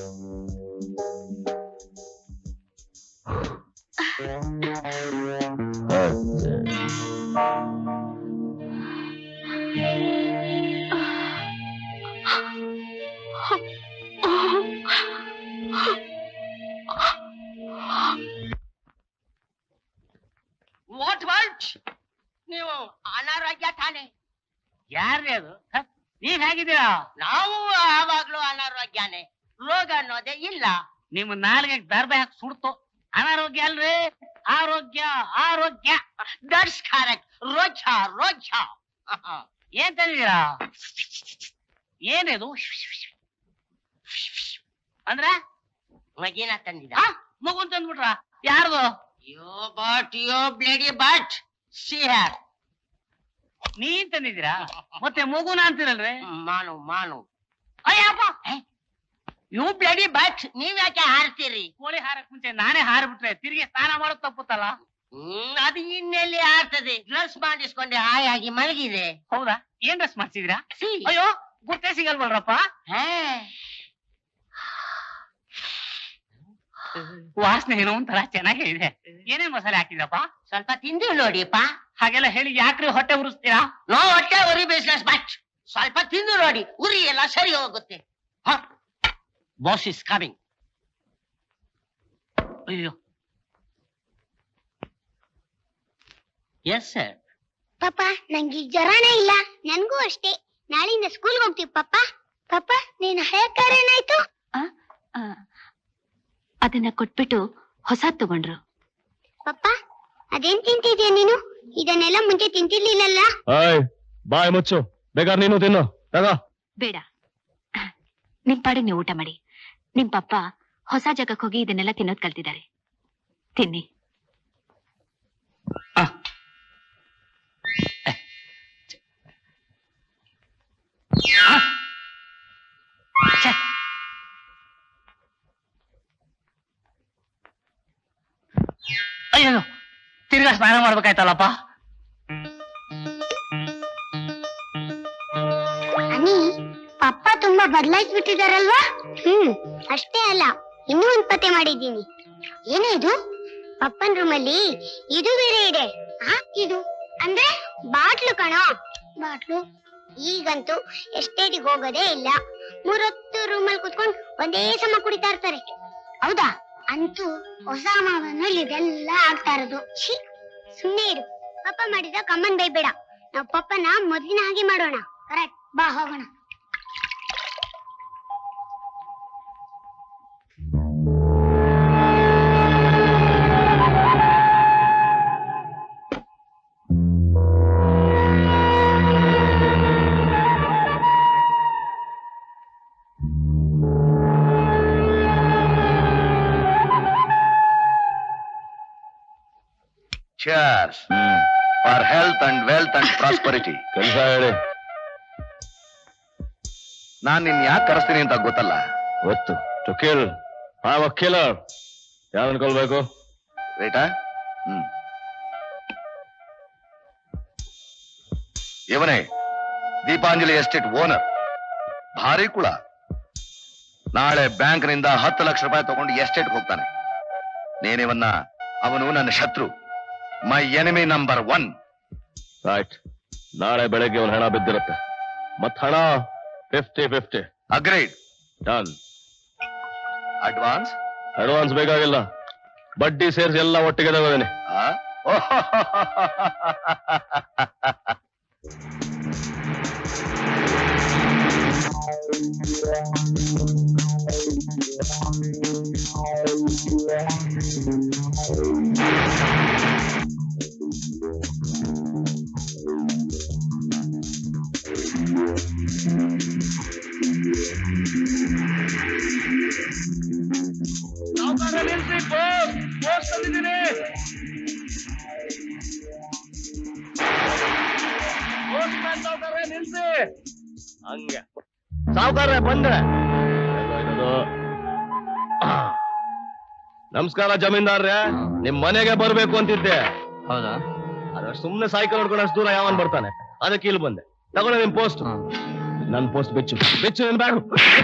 What what? ನೀವು ಅನಾರೋಗ್ಯ ತಾನೆ? ಯಾರೇ ಅದು? ನೀವ್ ಹೇಗಿದ್ದೀರಾ? ನಾವು ಯಾವಾಗ್ಲೂ ಅನಾರೋಗ್ಯನೇ, ರೋಗ ಅನ್ನೋದೇ ಇಲ್ಲ. ನಿಮ್ಮ ನಾಲ್ಗೆ ದರ್ಬೆ ಹಾಕಿ ಸುಡ್ತು. ಅನಾರೋಗ್ಯ ಅಲ್ರಿ, ಆರೋಗ್ಯ ಆರೋಗ್ಯ. That's correct. ರೋಜ ರೋಜ. ಏನ್ ತಂದಿದ್ದೀರಾ? ಏನಿದು ಅಂದ್ರ? ಮಗಿನ ತಂದಿದ. ಮಗುನ್ ತಂದ್ಬಿಟ್ರ? ಯಾರ್ದು? Yo but yo bloody but see here. ನೀನ್ ತಂದಿದ್ದೀರಾ? ಮತ್ತೆ ಮಗುನ ಅಂತೀರಲ್ರಿ? ಮಾನು ಮಾನು. ಅಯ್ಯಪ್ಪ, ಯು ಬ್ಲೇಡಿ ಬಟ್ ನೀವ್ ಯಾಕೆ ಹಾರ್ತೀರಿ? ಕೋಳಿ ಹಾರಕ್ ಮುಂಚೆ ನಾನೇ ಹಾರ್ಬಿಟ್ರೆ ತಿರುಗಿ ಸ್ನಾನ ಮಾಡೋದ್ ತಪ್ಪುತ್ತಲ್ಲ? ಹ್ಮ್, ಅದು ಇನ್ನೆಲ್ಲಿ ಹಾರ್ತದೆ? ಡ್ರೆಸ್ ಮಾಡಿಸ್ಕೊಂಡೆ ಹಾಯಾಗಿ ಮಲಗಿದೆ. ಹೌದಾ? ಏನ್ ಡ್ರೆಸ್ ಮಾಡ್ಸಿದೀರಾ? ಅಯ್ಯೋ, ಗುರ್ತೇ ಸಿಗಲ್ವಲ್ರಪ್ಪ. ವಾಸನೆ ಏನೋ ಒಂಥರ ಚೆನ್ನಾಗೇ ಇದೆ. ಏನೇನ್ ಮಸಾಲೆ ಹಾಕಿದ್ರಪ್ಪ? ಸ್ವಲ್ಪ ತಿಂದು ನೋಡಿಪ್ಪ. ಹಾಗೆಲ್ಲ ಹೇಳಿ ಯಾಕ್ರಿ ಹೊಟ್ಟೆ ಉರಿಸ್ತೀರಾ? ನೋ ಹೊಟ್ಟೆ ಉರಿ ಬಿಸ್ನೆಸ್ ಬಟ್ ಸ್ವಲ್ಪ ತಿಂದು ನೋಡಿ, ಉರಿ ಎಲ್ಲ ಸರಿ ಹೋಗುತ್ತೆ. Boss is coming. ಅಯ್ಯೋ, ಎಸ್ ಸರ್. ಪಾಪ ನಂಗೆ ಜ್ವರನೇ ಇಲ್ಲ. ನನ್ಗೂ ಅಷ್ಟೇ. ನಾಳೆಯಿಂದ ಸ್ಕೂಲ್ಗೆ ಹೋಗ್ತೀವಿ ಪಾಪ. ಪಾಪ ನೀನ್ ಹಳೆ ಕಾರ್ ಏನಾಯ್ತು? ಅದನ್ನ ಕೊಟ್ಬಿಟ್ಟು ಹೊಸ ತಗೊಂಡ್ರು. ಪಾಪ ಅದೇನ್ ತಿಂತಿದ್ಯಾ ನೀನು? ಇದನ್ನೆಲ್ಲ ಮುಂಚೆ ತಿಂತಿರ್ಲಿಲ್ಲಲ್ಲ. ಬಾಯ್ ಮುಚ್ಚು, ಬೇಕಾದ್ರೆ ನೀನು ತಿನ್ನು. ಬೇಡ, ನಿಮ್ ಪಾಡಿಗೆ ನೀವು ಊಟ ಮಾಡಿ. ನಿಮ್ ಪಪ್ಪ ಹೊಸ ಜಾಗಕ್ಕೆ ಹೋಗಿ ಇದನ್ನೆಲ್ಲ ತಿನ್ನೋದ್ ಕಲ್ತಿದ್ದಾರೆ. ತಿನ್ನಿ. ಅಯ್ಯೋ, ತಿರ್ಗಾ ಸ್ನಾನ ಮಾಡ್ಬೇಕಾಯ್ತಲ್ಲಪ್ಪ. ಅನಿ, ಪಪ್ಪ ತುಂಬಾ ಬದಲಾಯಿಸ್ಬಿಟ್ಟಿದಾರಲ್ವಾ? ಹ್ಮ್, ಅಷ್ಟೇ ಅಲ್ಲ, ಇನ್ನೂ ಒಂದ್ ಪತ್ತೆ ಮಾಡಿದ್ದೀನಿ. ಏನೇ ಇದು? ಪಪ್ಪನ್ ರೂಮಲ್ಲಿ ಇದು ಬೇರೆ ಇದೆ. ಇದು ಅಂದ್ರೆ ಬಾಟ್ಲು ಕಣೋ, ಬಾಟ್ಲು. ಈಗಂತೂ ಎಸ್ಟೇಟಿಗೆ ಹೋಗೋದೇ ಇಲ್ಲ. ಮೂರೊತ್ತು ರೂಮಲ್ಲಿ ಕುತ್ಕೊಂಡು ಒಂದೇ ಸಮ ಕುಡಿತಾ ಇರ್ತಾರೆ. ಹೌದಾ? ಅಂತೂ ಹೊಸ ಮಾವನಲ್ಲಿ ಇದೆಲ್ಲ ಆಗ್ತಾ ಇರೋದು. ಸುಮ್ಮನೆ ಇರು. ಪಪ್ಪ ಮಾಡಿದ ಕಮ್ಮನ್ ಬೈಬೇಡ. ನಾವು ಪಪ್ಪನ ಮೊದ್ಲಿನ ಹಾಗೆ ಮಾಡೋಣ. ಕರೆಕ್ಟ್, ಬಾ ಹೋಗೋಣ. Cheers for health and wealth and prosperity. ಕೆಲಸ ಹೇಳಿ. ನಾನ್ ನಿನ್ ಯಾಕೆ ಕರೆಸ್ತೀನಿ ಅಂತ ಗೊತ್ತಲ್ಲ? ಗೊತ್ತು. To kill. I am a killer. ಯಾರು ಅನ್ಕೊಳ್ಬೇಕು? ವೇಟಾ? ಹ್ಮ್. ಇವನೇ ದೀಪಾಂಜಲಿ ಎಸ್ಟೇಟ್ ಓನರ್. ಭಾರಿ ಕುಳ. ನಾಳೆ ಬ್ಯಾಂಕ್ ನಿಂದ ಹತ್ತು ಲಕ್ಷ ರೂಪಾಯಿ ತಗೊಂಡು ಎಸ್ಟೇಟ್ ಹೋಗ್ತಾನೆ. ನೇನಿವನ್ನ ಅವನು ನನ್ನ ಶತ್ರು. My enemy number one. Right. ನಾಳೆ ಬೆಳಗ್ಗೆ ಒಂದು ಹಣ ಬಿದ್ದಿರುತ್ತೆ. ಮತ್ ಹಣ fifty fifty. Agreed. Done. Advance? Advance ಬೇಕಾಗಿಲ್ಲ. ಬಡ್ಡಿ ಸೇರಿಸಿ ಎಲ್ಲ ಒಟ್ಟಿಗೆ ತಗೋದೇನೆ. ಹಂಗೆ ಸಾವುಕಾರ ಬಂದ್ರೆ. ನಮಸ್ಕಾರ ಜಮೀನ್ದಾರ್ರೆ, ನಿಮ್ ಮನೆಗೆ ಬರ್ಬೇಕು ಅಂತಿದ್ದೆ. ಹೌದಾ? ಅದಷ್ಟು ಸುಮ್ನೆ ಸೈಕಲ್ ಹೊಡ್ಕೊಂಡು ಅಷ್ಟು ದೂರ ಯಾವನ್ ಬರ್ತಾನೆ, ಅದಕ್ಕೆ ಇಲ್ಲಿ ಬಂದೆ. ತಗೊಂಡೆ ನಿಮ್ ಪೋಸ್ಟ್. ನನ್ ಪೋಸ್ಟ್ ಬೆಚ್ಚು ಬೆಚ್ಚು ನನ್ ಬ್ಯಾಗ್.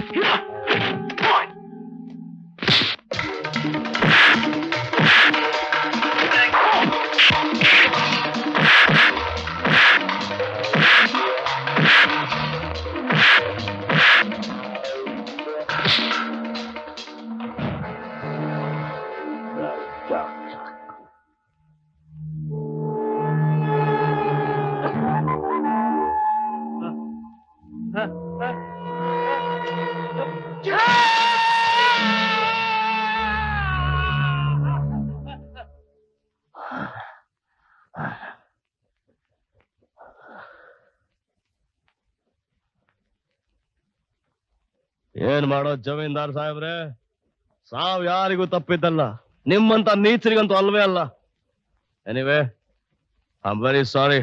ಏನ್ ಮಾಡೋದ್ ಜಮೀನ್ದಾರ್ ಸಾಹೇಬ್ರೆ, ಸಾವ್ ಯಾರಿಗೂ ತಪ್ಪಿದ್ದಲ್ಲ, ನಿಮ್ಮಂತ ನೀಚರಿಗಂತೂ ಅಲ್ವೇ ಅಲ್ಲ. Anyway I am very sorry.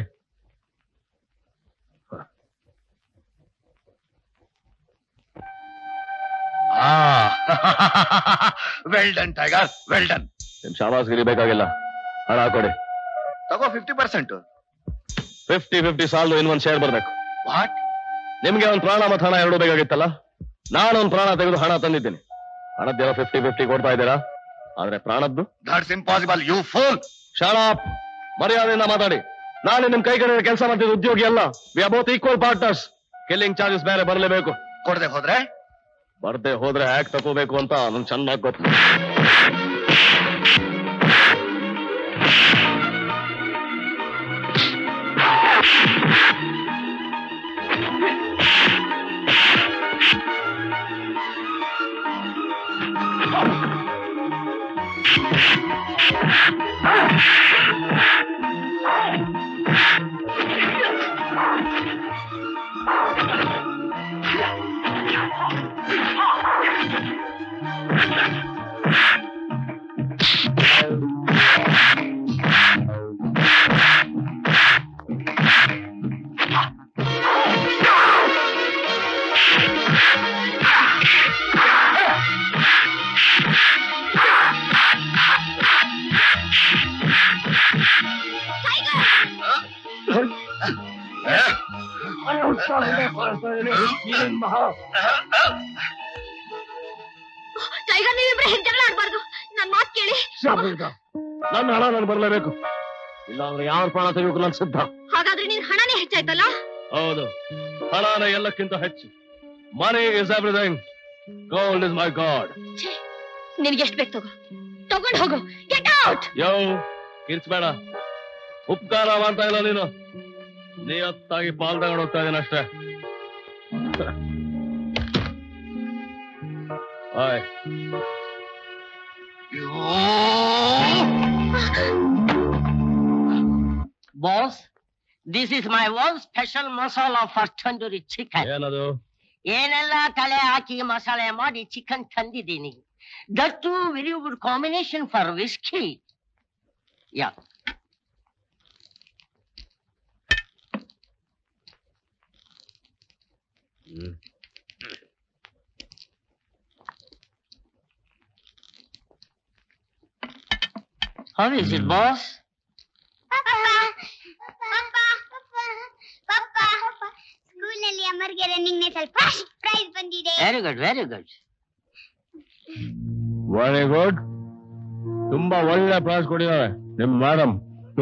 Well done tiger, well done. ನಿಮ್ ಶಾಬಾಸ್ಗಿರಿ ಬೇಕಾಗಿಲ್ಲ, ಹಣ ಕೊಡಿ. ತಗೋ ಫಿಫ್ಟಿ ಪರ್ಸೆಂಟ್. ಫಿಫ್ಟಿ ಫಿಫ್ಟಿ ಸಾಲದು ಇನ್ನೊಂದು ಶೇರ್ ಬರ್ಬೇಕು. ವಾಟ್? ನಿಮ್ಗೆ ಒಂದು ಪ್ರಾಣ ಮತ್ತು ಹಣ ಎರಡು ಬೇಕಾಗಿತ್ತಲ್ಲ, ನಾನು ಒಂದು ಪ್ರಾಣ ತೆಗೆದು ಹಣ ತಂದಿದ್ದೀನಿ. ಹಣದ್ದೇನೋ ಫಿಫ್ಟಿ ಫಿಫ್ಟಿ ಕೊಡ್ತಾ ಇದ್ದೀರಾ, ಆದ್ರೆ ಪ್ರಾಣದ್ದು that's impossible you fool. Shut up. ಮರ್ಯಾದೆಯಿಂದ ಮಾತಾಡಿ. ನಾನು ನಿಮ್ ಕೈ ಕಡೆ ಕೆಲಸ ಮಾಡ್ತಿದ್ದ ಉದ್ಯೋಗಿ ಅಲ್ಲ. We are both equal partners. Killing charges ಬೇರೆ ಬರಲೇಬೇಕು. ಕೊಡದೆ ಹೋದ್ರೆ ಬರ್ದೆ ಹೋದ್ರೆ ಹ್ಯಾಕ್ ತಗೋಬೇಕು ಅಂತ ನನ್ ಚೆನ್ನಾಗಿ ಗೊತ್ತು. ಟೈಗರ್, ನೀವಿಬ್ರೆ ಜಗಳ ಆಡ್ಬಾರ್ದು. ನನ್ ಮಾತ್ ಕೇಳಿ. ನನ್ನ ಹಣ ನನ್ ಬರ್ಲೇಬೇಕು, ಇಲ್ಲ ಅಂದ್ರೆ ಯಾರ ಪ್ರಾಣ ತೆಗೆಯೋಕು ನಾನು ಸಿದ್ಧ. ಹಾಗಾದ್ರೆ ನೀನ್ ಹಣನೇ ಹೆಚ್ಚಾಯ್ತಲ್ಲ? ಹೌದು, ಹಣನ ಎಲ್ಲಕ್ಕಿಂತ ಹೆಚ್ಚು. Money is everything, gold is my god. ನಿನ್ಗೆ ಎಷ್ಟು ಬೇಕು ತಗೋ, ತಗೊಂಡ್ ಹೋಗು. Get out. ಯೋ ಕಿರ್ಚ್ಬೇಡ, ಉಪಕಾರ ಮಾಡ್ತಾ ಇಲ್ಲ ನೀನು. ನಿಯತ್ತಾಗಿ ಪಾಲ್ ತಗೊಂಡು ಹೋಗ್ತಾ ಇದ್ದೀನಿ ಅಷ್ಟೇ. ಆಯ್ boss, this is my own special masala for tandoori chicken. ಏನದು? ಏನೆಲ್ಲ ಕಲೆ ಹಾಕಿ ಮಸಾಲೆ ಮಾಡಿ ಚಿಕನ್ ತಂದಿದ್ದೀನಿ. That too very good combination for whisky. Yeah How is it, boss? ಸ್ಕೂಲ್ನಲ್ಲಿ ಅಮರ್ಗೆ ರನ್ನಿಂಗ್ ಸ್ವಲ್ಪ ಪ್ರೈಸ್ ಬಂದಿದೆ. Very good, very good, very good. ತುಂಬಾ ಒಳ್ಳೆ ಪ್ರೈಸ್ ಕೊಟ್ಟಿದ್ದಾರೆ ನಿಮ್ ಮೇಡಮ್.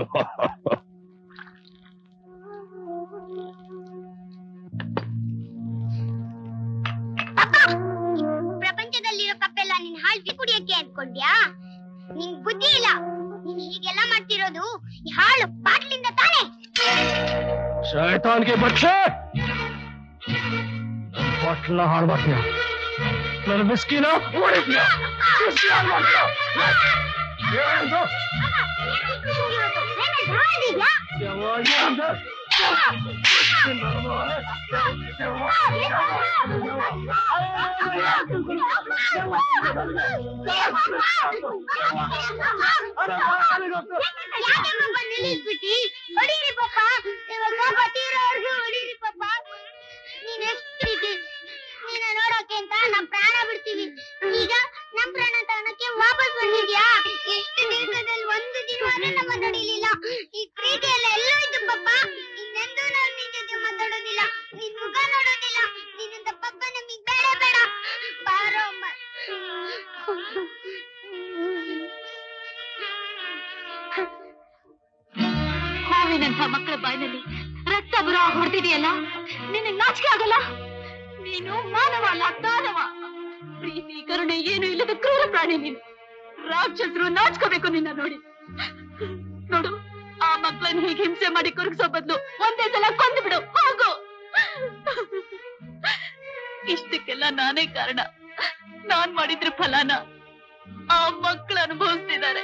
ಪ್ರಪಂಚದಲ್ಲಿರೋ ಕಪ್ಪೆಲ್ಲ ನಿನ್ ಹಾಳ್ಸಿ ಕುಡಿಯಕ್ಕೆ ಅನ್ಕೊಂಡ್ಯಾ? ನಿನ್ ಬುದ್ಧಿ ಇಲ್ಲ. ನೀನ್ ಹೀಗೆಲ್ಲ ಮಾಡ್ತಿರೋದು ಈ ಹಾಳು ಬಾಟ್ಲಿಂದ ತಾನೇ. ಶೈತಾನ್ ಕೆ ಬಚ್ಚೆ, ಬಾಟ್ಲ ಹಾಳು ಮಾಡ್ತೀಯ, ನನ್ನ ವಿಸ್ಕಿನ ಹೊಡಿತೀಯ. ನಿಲ್ಲಿಸ್ಬಿಟ್ಟಿ ಹೊಡೀರಿ ಪಾಪ, ಪಾಪ ತೀರೋರ್ಗು ಹೊಡೀರಿ ಪಾಪ. ನೀನ್ ಎಷ್ಟು ನೀನ ನೋಡೋಕೆ ಅಂತ ನಮ್ ಪ್ರಾಣ ಬಿಡ್ತೀವಿ. ಈಗ ನಮ್ ಪ್ರಾಣ ತಗೊಳಕ್ಕೆ ವಾಪಸ್ ಬಂದಿದ್ಯಾ? ಎಷ್ಟು ದಿವಸದಲ್ಲಿ ಒಂದು ದಿನವಾದ್ರೂ ನಮ್ಮ ಮಾತಾಡಿಲಿಲ್ಲ. ಈ ಪ್ರೀತಿ ಎಲ್ಲ ಎಲ್ಲೋ ಇದ್ದು ಪಾಪ. ಇನ್ನೆಂದೂ ನಾವು ನಿನ್ ಜೊತೆ ಮಾತಾಡೋದಿಲ್ಲ, ನಿನ್ ಮುಖ ನೋಡೋದಿಲ್ಲ. ನಿನ್ನಿಂದ ಪಾಪ ನಮಗ್ ಬೇಡ ಬೇಡ. ಬಾರೋ ಅಮ್ಮ. ಹಾವಿನಂಥ ಮಕ್ಕಳ ಬಾಯಿನಲ್ಲಿ ರಕ್ತ ಬರೋ ಹೊಡೆದಿದೆಯಲ್ಲ, ನಿನಗೆ ನಾಚಿಕೆ ಆಗಲ್ಲ? ನೀನು ಮಾನವ ಅಲ್ಲ, ದಾನವ. ಪ್ರೀತಿ ಕರುಣೆ ಏನು ಇಲ್ಲದ ಕ್ರೂರ ಪ್ರಾಣಿ ನೀನು. ರಾಕ್ಷಸರು ನಾಚ್ಕೋಬೇಕು ನಿನ್ನ ನೋಡಿ. ನೋಡು, ಆ ಮಕ್ಕಳನ್ನ ಹೀಗೆ ಹಿಂಸೆ ಮಾಡಿ ಕೊರಗಿಸೋ ಬದಲು ಒಂದೇ ಸಲ ಕೊಂದು ಬಿಡು, ಹೋಗು. ಇಷ್ಟಕ್ಕೆಲ್ಲ ನಾನೇ ಕಾರಣ. ನಾನ್ ಮಾಡಿದ್ರ ಫಲಾನ ಆ ಮಕ್ಕಳು ಅನುಭವಿಸ್ತಿದ್ದಾರೆ.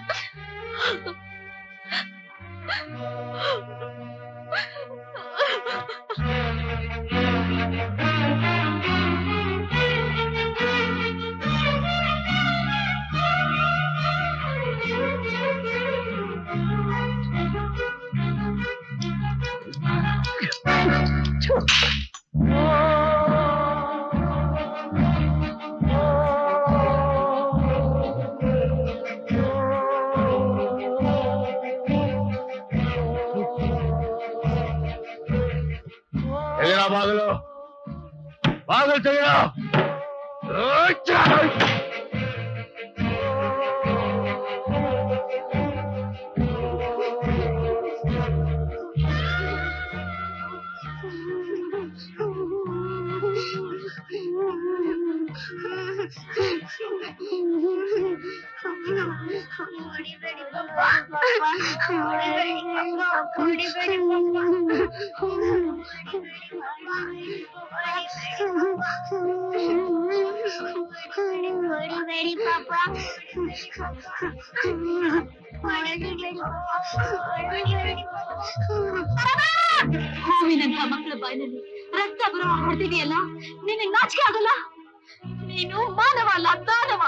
ಬಾಗಿಲು ಬಾಗಿಲು ತೆಗೆಯ. ಹೂವಿನಂಥ ಮಕ್ಕಳ ಬಾಯಿನಲ್ಲಿ ರಕ್ತ ಬರೋ ಹೊಡೆದಿದೆಯಲ್ಲ, ನಿನಗೆ ನಾಚಿಕೆ ಆಗಲ್ಲ? ನೀನು ಮಾನವ ಅಲ್ಲ, ದಾನವ.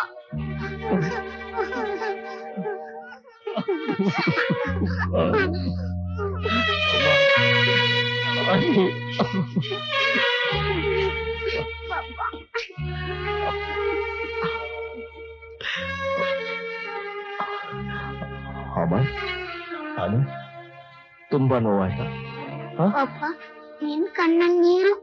ಅಮ್ಮ, ನಾನು ತುಂಬಾ ನೋವಾಯ್ತಾ? ಪಾಪ, ನಿನ್ ಕಣ್ಣಲ್ಲಿ ನೀರು.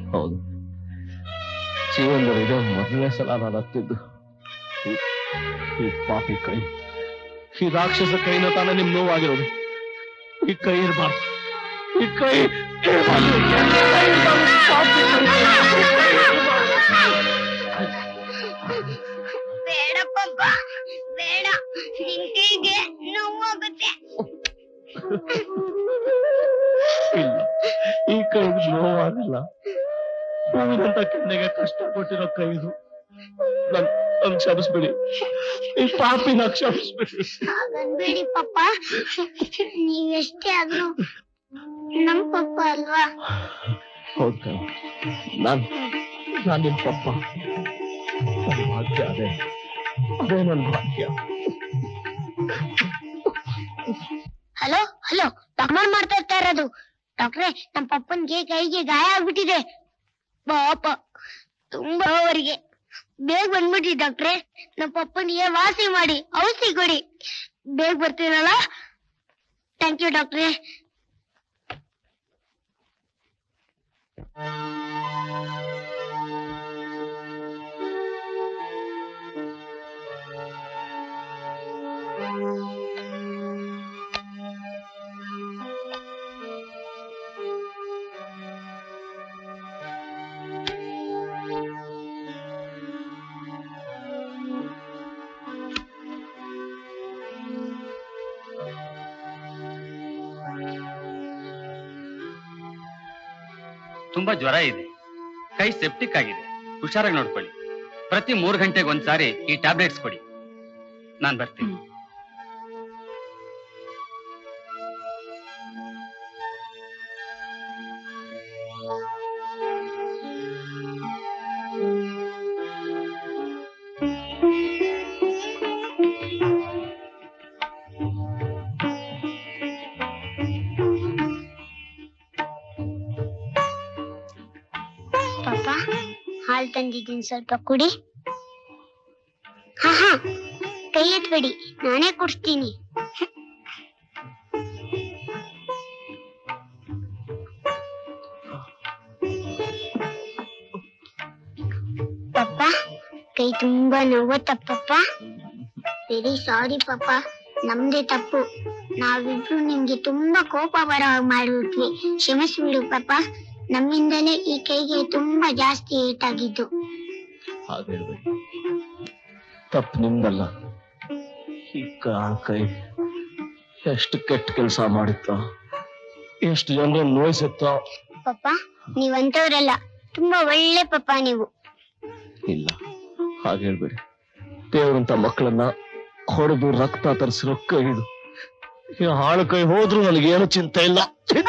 ಹೌದು, ಜೀವನದಲ್ಲಿ ಇದೇ ಮೊದಲನೇ ಸಲ ನಾನು ಹತ್ತಿದ್ದು. ಈ ಪಾಪಿ ಕೈ, ಈ ರಾಕ್ಷಸ ಕೈನ ತಾನೇ ನಿಮ್ ನೋವಾಗಿರೋದು. ಈ ಕೈ ಇರಬಾರ್ದು, ಈ ಕೈ ಬೇಡ ಪಪ್ಪ, ಬೇಡ, ನಿನ್ ಕೈಗೆ ನೋವಾಗುತ್ತೆ. ಇಲ್ಲ, ಈ ಕೈ ನೋವಾಗಿಲ್ಲ. ಹೂವಿನಂತ ಕೆನ್ನೆಗೆ ಕಷ್ಟ ಕೊಟ್ಟಿರೋ ಕೈ ಇದು. ನನ್ ನನ್ ಕ್ಷಮಿಸ್ಬಿಡಿ, ಈ ಪಾಪಿನ ಕ್ಷಮಿಸ್ಬಿಡಿ. ಹಾಗನ್ಬೇಡಿ ಪಪ್ಪ, ನೀವೆಷ್ಟೇ ಆದ್ರೂ ನಮ್ ಪಪ್ಪ ಅಲ್ವಾ? ಹೌದು, ನಾನ್ ನಾನ್ ನಿನ್ ಪಪ್ಪ. ನನ್ ಭಾಗ್ಯ ಅದೇ, ಅದೇ ನನ್ ಭಾಗ್ಯ. ಹಲೋ ಹಲೋ, ಡಾಕ್ಟರ್ ಮಾಡ್ತಾ ಇರ್ತಾ ಇರೋದು. ಡಾಕ್ಟ್ರೆ, ನಮ್ ಪಪ್ಪನ್ಗೆ ಕೈಗೆ ಗಾಯ ಆಗ್ಬಿಟ್ಟಿದೆ ಪಾಪ, ತುಂಬಾ ಅವರಿಗೆ. ಬೇಗ ಬಂದ್ಬಿಟ್ರಿ ಡಾಕ್ಟ್ರೆ, ನಮ್ ಪಪ್ಪನಿಗೆ ವಾಸಿ ಮಾಡಿ ಔಷಧಿ ಕೊಡಿ. ಬೇಗ ಬರ್ತೀರಲ್ಲ? ಥ್ಯಾಂಕ್ ಯು ಡಾಕ್ಟ್ರೆ. ತುಂಬಾ ಜ್ವರ ಇದೆ, ಕೈ ಸೆಪ್ಟಿಕ್ ಆಗಿದೆ, ಹುಷಾರಾಗಿ ನೋಡ್ಕೊಳ್ಳಿ. ಪ್ರತಿ ಮೂರು ಗಂಟೆಗೆ ಒಂದ್ಸಾರಿ ಈ ಟ್ಯಾಬ್ಲೆಟ್ಸ್ ಕೊಡಿ. ನಾನ್ ಬರ್ತೀನಿ. ಹಾಲ್ ತಂದಿದ್ದೀನಿ, ಸ್ವಲ್ಪ ಕುಡಿ. ಹಾ ಹಾ, ಕೈ ಎತ್ಬೇಡಿ, ನಾನೇ ಕುಡಿಸ್ತೀನಿ. ಪಪ್ಪ, ಕೈ ತುಂಬಾ ನೋವುತ್ತಪ್ಪ. ವೆರಿ ಸಾರಿ ಪಪ್ಪ, ನಮ್ದೇ ತಪ್ಪು. ನಾವಿಬ್ರು ನಿಮ್ಗೆ ತುಂಬಾ ಕೋಪ ಬರೋ ಹಾಗೆ ಮಾಡ್ಬಿಟ್ವಿ, ಕ್ಷಮಿಸ್ಬಿಡು ಪಪ್ಪ. ನಮ್ಮಿಂದಲೇ ಈ ಕೈಗೆ ತುಂಬಾ ಜಾಸ್ತಿ ಏಟಾಗಿದ್ದು. ಹಾಗೇಳ್ಬೇಡಿ, ತಪ್ಪು ನಿಮ್ದಲ್ಲ. ಈ ಕೈ ಎಷ್ಟು ಕೆಟ್ಟ ಕೆಲಸ ಮಾಡಿತ್ತ, ಎಷ್ಟು ಜನರ ನೋಯಿಸುತ್ತ. ಪಪ್ಪ, ನೀವಂತವ್ರಲ್ಲ, ತುಂಬಾ ಒಳ್ಳೆ ಪಪ್ಪ ನೀವು. ಇಲ್ಲ, ಹಾಗೇಳ್ಬೇಡಿ. ದೇವರಂತ ಮಕ್ಕಳನ್ನ ಹೊಡೆದು ರಕ್ತ ತರಿಸಿರೋ ಕೈ ಇದು. ಈ ಹಾಳು ಕೈ ಹೋದ್ರೂ ನನಗೇನು ಚಿಂತೆ ಇಲ್ಲ.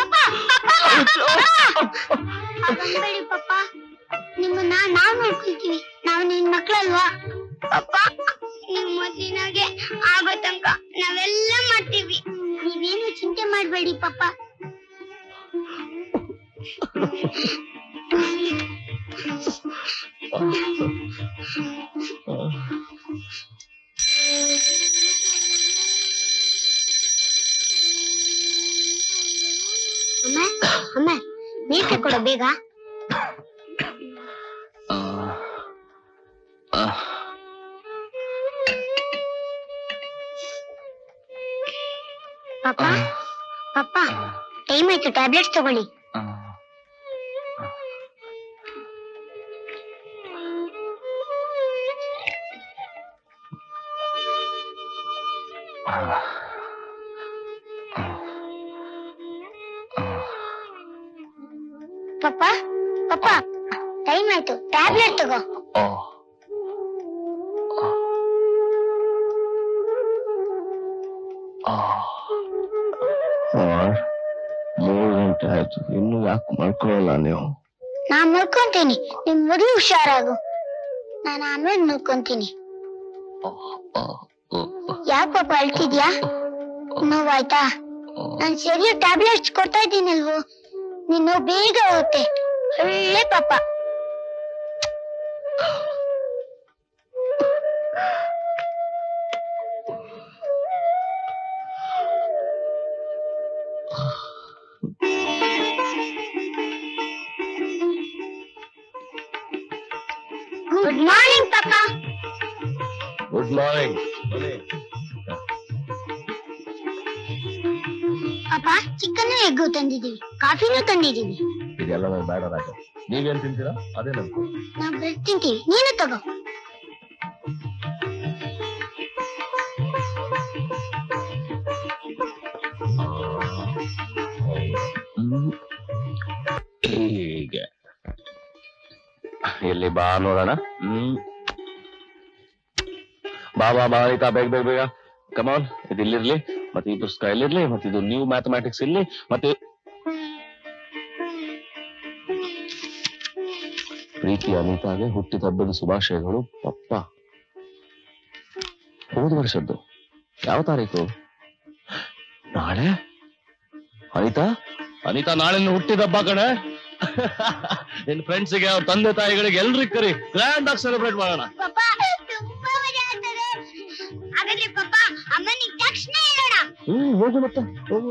ಹಾಗನ್ಬೇಡಿ ಪಪ್ಪ, ನಿಮ್ಮನ್ನ ನಾವ್ ನೋಡ್ಕೊಳ್ತೀವಿ. ನಾವು ನಿನ್ ಮಕ್ಳಲ್ವಾ ಪಪ್ಪ? ನಿಮ್ ಮೊದ್ಲಿನಾಗೆ ಆಗೋ ತನಕ ನಾವೆಲ್ಲ ಮಾಡ್ತೀವಿ. ನೀವೇನು ಚಿಂತೆ ಮಾಡ್ಬೇಡಿ ಪಪ್ಪ. ಅಮ್ಮ ಅಮ್ಮ, ನೀರ್ ತಗೊಳ್ಳೋ ಬೇಗ. ಪಾಪ ಪಾಪ, ಟೈಮ್ ಆಯ್ತು, ಟ್ಯಾಬ್ಲೆಟ್ಸ್ ತಗೊಳ್ಳಿ. ಪಪ್ಪ ಪಪ್ಪ, ಟೈಮ್ ಆಯ್ತು, ಟ್ಯಾಬ್ಲೆಟ್ ತಗೋ. ಮೂರು ಗಂಟೆ ಆಯ್ತು, ಇನ್ನು ಯಾಕೆ ಮಲ್ಕೊಳ್ಳಲ್ಲ ನೀವು? ನಾ ಮಲ್ಕೊಂತೀನಿ, ನಿಮ್ ಮೊದ್ಲು ಹುಷಾರಾಗು, ನಾನು ಆಮೇಲೆ ಮಲ್ಕೊಂತೀನಿ. ಯಾಕೆ ಪಾಪ ಅಳ್ತಿದ್ಯಾ? ನೋವಾಯ್ತಾ? ನಾನ್ ಸರಿಯಾಗಿ ಟ್ಯಾಬ್ಲೆಟ್ಸ್ ಕೊಡ್ತಾ ಇದ್ದೀನಲ್ವೋ, ನೀನು ಬೇಗ ಹೋಗುತ್ತೆ. ಒಳ್ಳೆ ಪಾಪ. ಗುಡ್ ಮಾರ್ನಿಂಗ್ ಪಾಪ. Good morning. ಪಾಪ ಚಿಕನ್ ಎಗ್ಗು ತಂದಿದೀವಿ, ಕಾಫಿನೂ ತಂದಿದೀವಿ. ಇದೆಲ್ಲ ಬೇಡ ರಾಜ, ನೀವೇನ್ ತಿಂತೀರಾ ಅದೇ ನನ್ಕು. ನಾವು ಬ್ರೆಡ್ ತಿಂತೀವಿ, ನೀನು ತಗೋ. ಹೀಗೆ ಎಲ್ಲಿ ಬಾ ನೋಡೋಣ. ಹ್ಮ್ ಬಾ ಬಾ ಬಾ ಆಯ್ತಾ, ಬೇಗ ಬೇಗ ಬೇಗ ಕಮಾನ್. ಇದು ಇಲ್ಲಿರ್ಲಿ, ಮತ್ತೆ ಈ ಪುಸ್ತಕ ಇಲ್ಲಿರ್ಲಿ, ಮತ್ತೆ ಇದು ನ್ಯೂ ಮ್ಯಾಥಮ್ಯಾಟಿಕ್ಸ್ ಇಲ್ಲಿ, ಮತ್ತೆ ಪ್ರೀತಿ ಅನಿತಾಗೆ ಹುಟ್ಟಿದ ಹಬ್ಬದ ಶುಭಾಶಯಗಳು ಪಪ್ಪ. ಹೋದ ವರ್ಷದ್ದು ಯಾವ ತಾರೀಕು? ನಾಳೆ. ಅನಿತಾ ಅನಿತಾ ನಾಳೆ ಹುಟ್ಟಿದ ಹಬ್ಬ ಕಣೆ. ನಿನ್ ಫ್ರೆಂಡ್ಸ್ಗೆ ಅವ್ರ ತಂದೆ ತಾಯಿಗಳಿಗೆ ಎಲ್ರಿಗೂ ಕರಿ, ಗ್ರ್ಯಾಂಡ್ ಆಗಿ ಸೆಲೆಬ್ರೇಟ್ ಮಾಡೋಣ. ಹ್ಮ್ ಹೋಗು ಮತ್ತೆ ಹೋಗು.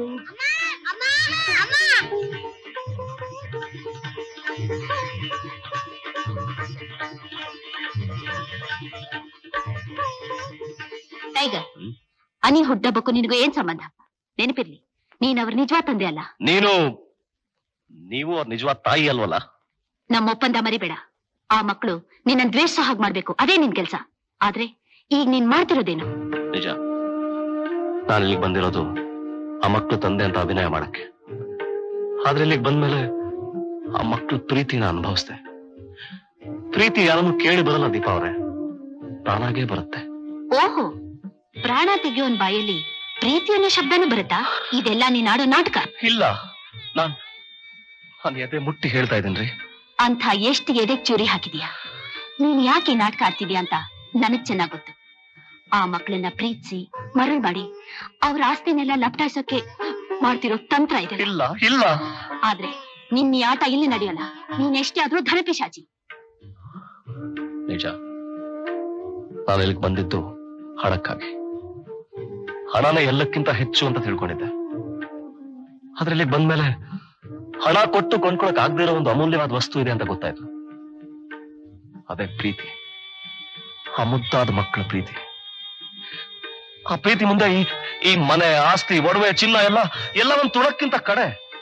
ಟೈಗರ್, ಅನಿ ಹುಟ್ಟಬ್ಬಕ್ಕೂ ನಿನಗೂ ಏನ್ ಸಂಬಂಧ? ನೆನಪಿರ್ಲಿ, ನೀನ್ ಅವ್ರ ನಿಜವಾದ ತಂದೆ ಅಲ್ಲ. ನೀನು ನೀವು ಅವ್ರ ನಿಜವಾದ ತಾಯಿ ಅಲ್ವಲ್ಲ? ನಮ್ಮ ಒಪ್ಪಂದ ಮರಿಬೇಡ. ಆ ಮಕ್ಕಳು ನಿನ್ನ ದ್ವೇಷ ಹಾಗೆ ಮಾಡ್ಬೇಕು, ಅದೇ ನಿನ್ ಕೆಲ್ಸ. ಆದ್ರೆ ಈಗ ನೀನ್ ಮಾಡ್ತಿರೋದೇನು? ನಿಜ, ನಾನು ಇಲ್ಲಿಗೆ ಬಂದಿರೋದು ಆ ಮಕ್ಕಳು ತಂದೆ ಅಂತ ಅಭಿನಯ ಮಾಡಕ್ಕೆ. ಆದ್ರೆ ಇಲ್ಲಿಗೆ ಬಂದ್ಮೇಲೆ ಆ ಮಕ್ಕಳು ಪ್ರೀತಿನ ಅನುಭವಿಸ್ದೆ. ಪ್ರೀತಿ ಯಾರನ್ನು ಕೇಳಿ ಬರಲ್ಲ ದೀಪಾ ಅವರೇ, ತಾನಾಗೇ ಬರುತ್ತೆ. ಓಹೋ, ಪ್ರಾಣ ತೆಗೆಯೋನ್ ಬಾಯಲ್ಲಿ ಪ್ರೀತಿ ಅನ್ನೋ ಶಬ್ದನೂ ಬರುತ್ತಾ? ಇದೆಲ್ಲ ನೀನ್ ಆಡೋ ನಾಟಕ. ಇಲ್ಲ, ನಾನ್ ನಾನು ಎದೆ ಮುಟ್ಟಿ ಹೇಳ್ತಾ ಇದ್ದೀನ್ರಿ. ಅಂತ ಎಷ್ಟು ಎದೆಗ್ ಚೂರಿ ಹಾಕಿದೀಯಾ? ನೀನ್ ಯಾಕೆ ನಾಟಕ ಆಡ್ತಿದ್ಯಾ ಅಂತ ನನಗ್ ಚೆನ್ನಾಗ್ ಗೊತ್ತು. ಆ ಮಕ್ಕಳನ್ನ ಪ್ರೀತಿಸಿ ಮರಳು ಮಾಡಿ ಅವ್ರ ಆಸ್ತಿನೆಲ್ಲ ಲಪಟಾಯಿಸೋಕೆ ಮಾಡ್ತಿರೋ ತಂತ್ರ ಇದೆ. ಇಲ್ಲ ಇಲ್ಲ, ಆದ್ರೆ ನಿನ್ ಈ ಆಟ ಇಲ್ಲಿ ನಡೆಯಲ್ಲ. ನೀನ್ ಎಷ್ಟೇ ಆದ್ರೂ ಧನಪಿಶಾಚಿ. ನಿಜ, ನಾನು ಇಲ್ಲಿಗೆ ಬಂದಿದ್ದು ಹಣಕ್ಕಾಗಿ. ಹಣನೇ ಎಲ್ಲಕ್ಕಿಂತ ಹೆಚ್ಚು ಅಂತ ತಿಳ್ಕೊಂಡಿದ್ದೆ. ಆದ್ರೆ ಇಲ್ಲಿಗೆ ಬಂದ್ಮೇಲೆ ಹಣ ಕೊಟ್ಟು ಕೊಂಡ್ಕೊಳಕ್ ಆಗದೆ ಇರೋ ಒಂದು ಅಮೂಲ್ಯವಾದ ವಸ್ತು ಇದೆ ಅಂತ ಗೊತ್ತಾಯ್ತು. ಅದೇ ಪ್ರೀತಿ, ಆ ಮುದ್ದಾದ ಮಕ್ಕಳ ಪ್ರೀತಿ. ಆ ಪ್ರೀತಿ ಮುಂದೆ ಈ ಈ ಮನೆ, ಆಸ್ತಿ, ಒಡವೆ, ಚಿನ್ನ ಎಲ್ಲ ಎಲ್ಲ ಒಂದು ತುಣಕ್ಕಿಂತ ಕಡೆ.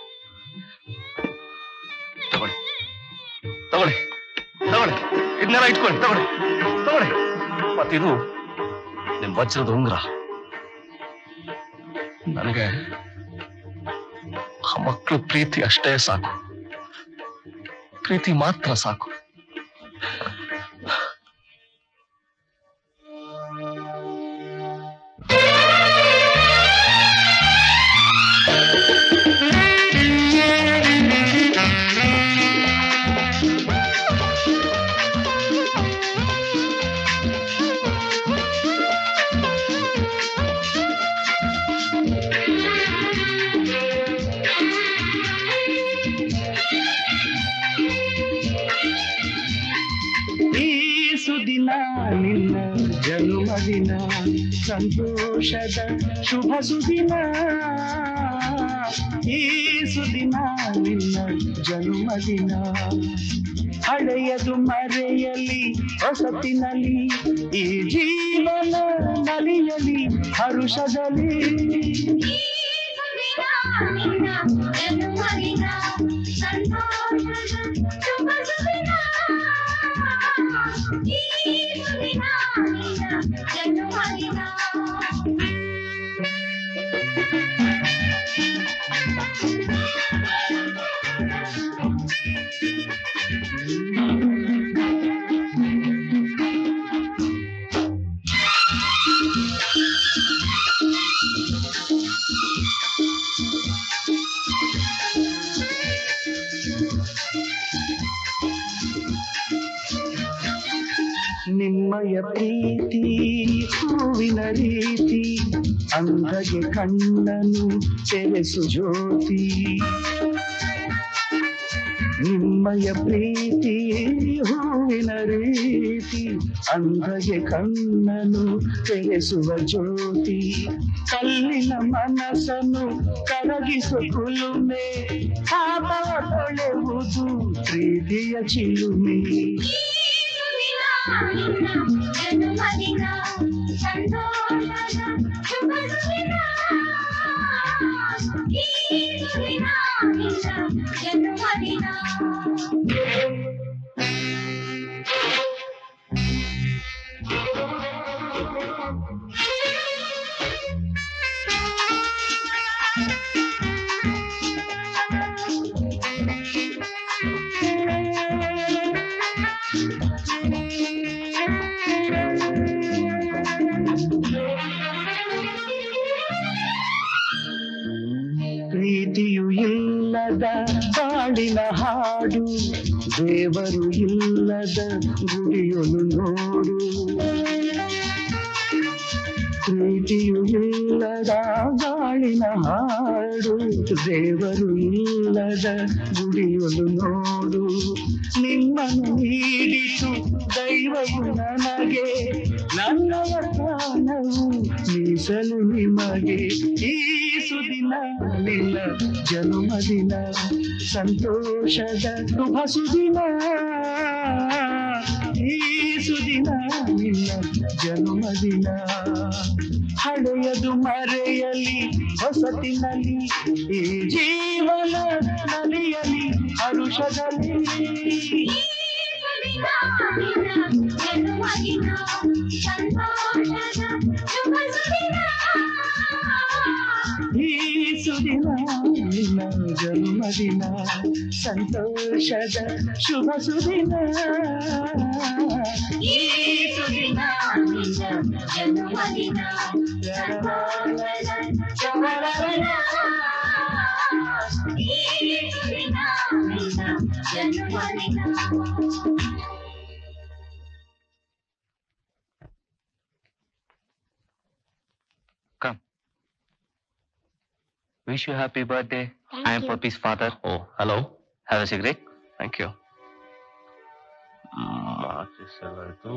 ತಗೊಳ್ಳಿ ತಗೊಳ್ಳಿ ತಗೊಳ್ಳಿ, ಇದನ್ನೆಲ್ಲ ಇಟ್ಕೊಳ್ಳಿ, ತಗೊಳ್ಳಿ ತಗೊಳ್ಳಿ. ಮತ್ತಿದು ನಿಮ್ ವಜ್ರದ ಉಂಗ್ರ. ನನಗೆ ಆ ಮಕ್ಕಳು ಪ್ರೀತಿ ಅಷ್ಟೇ ಸಾಕು, ಪ್ರೀತಿ ಮಾತ್ರ ಸಾಕು. ನಿನ್ನ ಜನುಮದಿನ ಸಂತೋಷದ ಶುಭ ಸುದಿನ, ಈ ಸುದಿನ ನಿನ್ನ ಜನುಮದಿನ. ಹಳೆಯದು ಮರೆಯಲಿ ಹೊಸತಿನಲ್ಲಿ, ಈ ಜೀವನ ನಲಿಯಲಿ ಹರುಷದಲ್ಲಿ. ನಿಮ್ಮಯ ಪ್ರೀತಿ ಹೂವಿನ ರೀತಿ, ಅಂಧಗೆ ಕಣ್ಣನು ತೆರೆಸು ಜ್ಯೋತಿ. ನಿಮ್ಮಯ ಪ್ರೀತಿ ಹೂವಿನ ರೀತಿ, ಅಂಧಗೆ ಕಣ್ಣನು ತೆರೆಸುವ ಜ್ಯೋತಿ. ಕಲ್ಲಿನ ಮನಸ್ಸನ್ನು ಕರಗಿಸು ಕುಲುಮೆ, ಪಾಪವ ತೊಳೆಯುವುದು ಪ್ರೀತಿಯ ಚಿಲುಮೆ. ಜನುಮದಿನ ಸಂತೋಷದ ಶುಭ ಸುದಿನ ಈ ಸುದಿನ ನಿನ್ನ ಜನುಮದಿನ. ಪ್ರೀತಿಯು ಇಲ್ಲದ ಬಾಳಿನ ಹಾಡು, ದೇವರು ಇಲ್ಲದ ಗುಡಿಯೊಲು ನೋಡು. ಪ್ರೀತಿಯು ಇಲ್ಲದ ಬಾಳಿನ ಹಾಡು, ದೇವರು ಇಲ್ಲದ ಗುಡಿಯೊಲು ನೋಡು. ನಿಮ್ಮನ್ನು ನೀಡಿತು ದೈವವು ನನಗೆ, ನನ್ನವ ಪ್ರಾಣವು ಮೀಸಲು ನಿಮಗೆ. ಈ ಸುದಿನ ನಿನ್ನ ಜನುಮದಿನ ಸಂತೋಷದ ಶುಭ ಸುದಿನ. ಈ ಸುದಿನ ನಿನ್ನ ಜನುಮದಿನ. ಹಳೆಯದು ಮರೆಯಲಿ ಹೊಸತಿನಲ್ಲಿ, ಈ ಜೀವನ ನಲಿಯಲಿ ಹರುಷದಲ್ಲಿ. ಈ ಸುದಿನ ನಿನ್ನ ಜನ್ಮದಿನ ಸಂತೋಷದ ಶುಭ ಸುದಿನ. ಈ ಸುದಿನ ನಿನ್ನ ಜನ್ಮದಿನ ಚಮರನ. ಈ ಸುದಿನ ನಿನ್ನ ಜನ್ಮದಿನ. Come. Wish you happy birthday. Thank I am you. Puppy's father. Oh, hello. Have a cigarette. Thank you. Marches ಆಯ್ತು.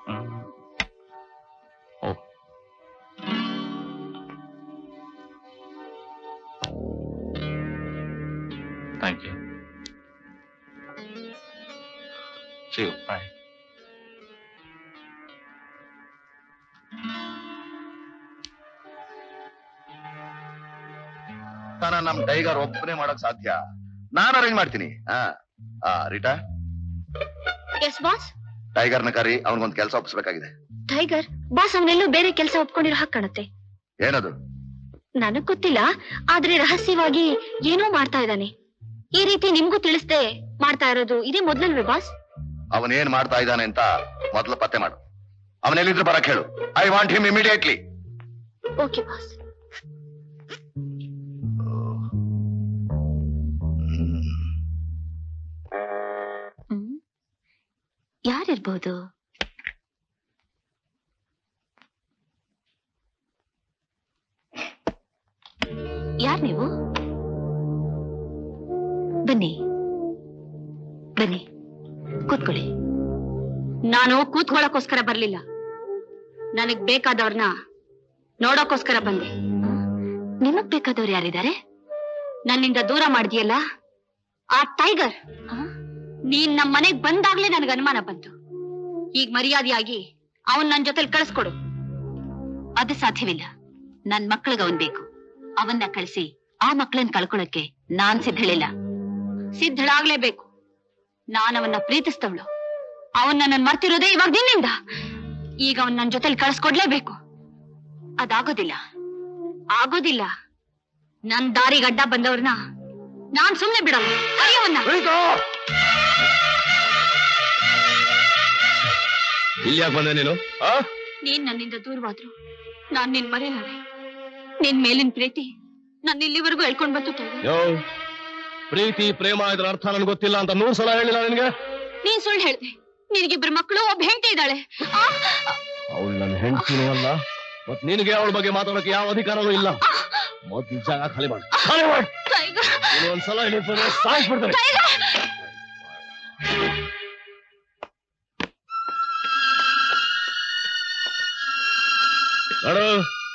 Oh. Thank you. See you. Bye. ನಮ್ ಟೈಗರ್ ಒಬ್ಬನೇ ಮಾಡಕ್ ಸಾಧ್ಯ. ನಾನು ಅರೇಂಜ್ ಮಾಡ್ತೀನಿ. ಹಾ ರೀಟಾ, ಎಸ್ ಬಾಸ್. ಟೈಗರ್ನ ಕರಿ, ಅವನಿಗೊಂದು ಕೆಲಸ ಒಪ್ಪಿಸ್ಬೇಕಾಗಿದೆ. ಟೈಗರ್ ಬಾಸ್ ಅವನೆಲ್ಲೂ ಬೇರೆ ಕೆಲಸ ಒಪ್ಕೊಂಡಿರೋ ಹಾಗೆ ಕಾಣುತ್ತೆ. ಏನದು? ನನಗ್ ಗೊತ್ತಿಲ್ಲ, ಆದ್ರೆ ರಹಸ್ಯವಾಗಿ ಏನೋ ಮಾಡ್ತಾ ಇದ್ದಾನೆ. ಈ ರೀತಿ ನಿಮ್ಗೂ ತಿಳಿಸ್ದೆ ಮಾಡ್ತಾ ಇರೋದು ಇದೇ ಮೊದ್ಲಲ್ವೇ ಬಾಸ್? ಅವನೇನ್ ಮಾಡ್ತಾ ಇದ್ದಾನೆ ಅಂತ ಮೊದಲು ಪತ್ತೆ ಮಾಡು. ಅವನೆಲ್ಲಿದ್ರು ಬರಕ್ ಹೇಳು. I want him immediately. Okay boss. ಯಾರಿರ್ಬೋದು? ಯಾರ್ ನೀವು? ಬನ್ನಿ ಬನ್ನಿ ಕೂತ್ಕೊಳ್ಳಿ. ನಾನು ಕೂತ್ಕೊಳ್ಳೋಕೋಸ್ಕರ ಬರ್ಲಿಲ್ಲ, ನನಗ್ ಬೇಕಾದವ್ರನ್ನ ನೋಡೋಕೋಸ್ಕರ ಬಂದೆ. ನಿಮಗ್ ಬೇಕಾದವ್ರು ಯಾರಿದ್ದಾರೆ? ನನ್ನಿಂದ ದೂರ ಮಾಡಿದ್ಯಲ್ಲ ಆ ಟೈಗರ್, ನೀನ್ ನಮ್ ಮನೆಗ್ ಬಂದಾಗ್ಲೇ ನನಗೆ ಅನುಮಾನ ಬಂತು. ಈಗ ಮರ್ಯಾದೆಯಾಗಿ ಅವನ್ ನನ್ ಜೊತೆಲಿ ಕಳಿಸ್ಕೊಡು. ಅದು ಸಾಧ್ಯವಿಲ್ಲ. ನನ್ ಮಕ್ಳಿಗೆ ಅವನ್ ಬೇಕು. ಅವನ್ನ ಕಳಿಸಿ ಆ ಮಕ್ಳನ್ನ ಕಳ್ಕೊಳಕ್ಕೆ ನಾನ್ ಸಿದ್ಧಳಿಲ್ಲ. ಸಿದ್ಧಳಾಗ್ಲೇಬೇಕು. ನಾನ್ ಅವನ್ನ ಪ್ರೀತಿಸ್ತವಳು. ಅವನ್ ನನ್ನ ಮರ್ತಿರೋದೇ ಇವಾಗ ನಿನ್ನಿಂದ. ಈಗ ಅವನ್ ನನ್ ಜೊತೆಲಿ ಕಳಿಸ್ಕೊಡ್ಲೇಬೇಕು. ಅದಾಗೋದಿಲ್ಲ, ಆಗೋದಿಲ್ಲ. ನನ್ ದಾರಿಗೆ ಅಡ್ಡ ಬಂದವ್ರನ್ನ ನಾನ್ ಸುಮ್ನೆ ಬಿಡಲ್ಲ. ಅಯ್ಯವನ್ನ ಇಲ್ಲಿ ಯಾಕೆ ಬಂದೆ ನೀನು? ನೀನ್ ನನ್ನಿಂದ ದೂರವಾದ್ರು ನಾನ್ ನಿನ್ ಮರೆಯಲಾರೆ. ನಿನ್ ಮೇಲಿನ ಪ್ರೀತಿ ನನ್ನ ಇಲ್ಲಿವರೆಗೂ ಹೇಳ್ಕೊಂಡ್ ಬಂತು. ಯೋ, ಪ್ರೀತಿ ಪ್ರೇಮ ಇದ್ರ ಅರ್ಥ ನನ್ಗೆ ಗೊತ್ತಿಲ್ಲ ಅಂತ ನೂರ್ ಸಲ ಹೇಳಿಲ್ಲ ನಿನ್ಗೆ. ನೀನ್ ಸುಳ್ಳು ಹೇಳ್ದೆ. ನಿನಗಿಬ್ರು ಮಕ್ಕಳು, ಒಬ್ಬ ಹೆಂಡತಿ ಇದ್ದಾಳೆ. ಅವಳು ನನ್ನ ಹೆಂಡತಿನೂ ಅಲ್ಲ, ಮತ್ ನಿನಗೆ ಅವಳ ಬಗ್ಗೆ ಮಾತಾಡೋಕೆ ಯಾವ ಅಧಿಕಾರವೂ ಇಲ್ಲ. ಮೊದ್ಲು ಜಾಗ ಖಾಲಿ ಮಾಡಿ ಖಾಲಿ ಮಾಡಿ. ಒಂದ್ಸಲ ಹೇಳಿದ್ರೆ ಸಾಯಿಸ್ಬಿಡ್ತಾರೆ. ನೋಡು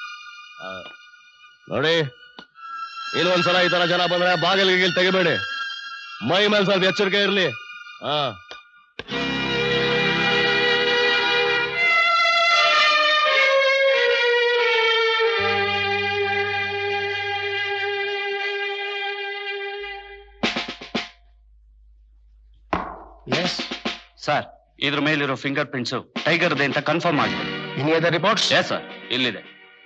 ನೋಡಿ, ಇನ್ನೊಂದ್ಸಲ ಈ ತರ ಜನ ಬಂದ್ರೆ ಬಾಗಿಲಿಗೆ ತೆಗಿಬೇಡಿ. ಮೈ ಮೇಲೆ ಸ್ವಲ್ಪ ಎಚ್ಚರಿಕೆ ಇರ್ಲಿ. ಹಾ ಸರ್, ಇದ್ರ ಮೇಲಿರೋ ಫಿಂಗರ್ ಪ್ರಿಂಟ್ಸ್ ಟೈಗರ್ದೆ ಅಂತ ಕನ್ಫರ್ಮ್ ಆಗಿದೆ. Any other reports? Yes sir, ಇಲ್ಲಿದೆ.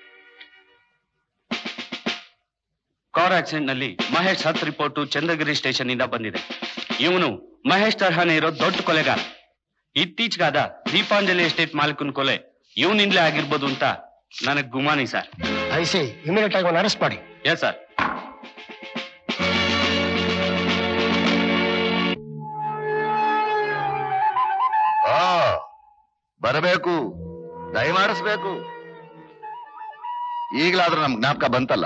ಕಾರ್ ಆಕ್ಸಿಡೆಂಟ್ ನಲ್ಲಿ ಮಹೇಶ್ ಹತ್ ರಿಪೋರ್ಟ್ ಚಂದ್ರಗಿರಿ ಸ್ಟೇಷನ್ ಇಂದ ಬಂದಿದೆ. ಇವನು ಮಹೇಶ್ ತರಹನೇ ಇರೋ ದೊಡ್ಡ ಕೊಲೆಗಾರ. ಇತ್ತೀಚೆಗಾದ ದೀಪಾಂಜಲಿ ಎಸ್ಟೇಟ್ ಮಾಲೀಕನ ಕೊಲೆ ಇವನಿಂದಲೇ ಆಗಿರ್ಬೋದು ಅಂತ ನನಗ್ ಗುಮಾನಿ ಸರ್. ಐ ಸಿ, ಇಮಿಡಿಯೇಟ್ ಆಗಿ ಅರೆಸ್ಟ್ ಮಾಡಿ. Yes sir. ಬರಬೇಕು, ದಯಮಾಡಿಸ್ಬೇಕು. ಈಗಲಾದ್ರೂ ನಮ್ ಜ್ಞಾಪಕ ಬಂತಲ್ಲ.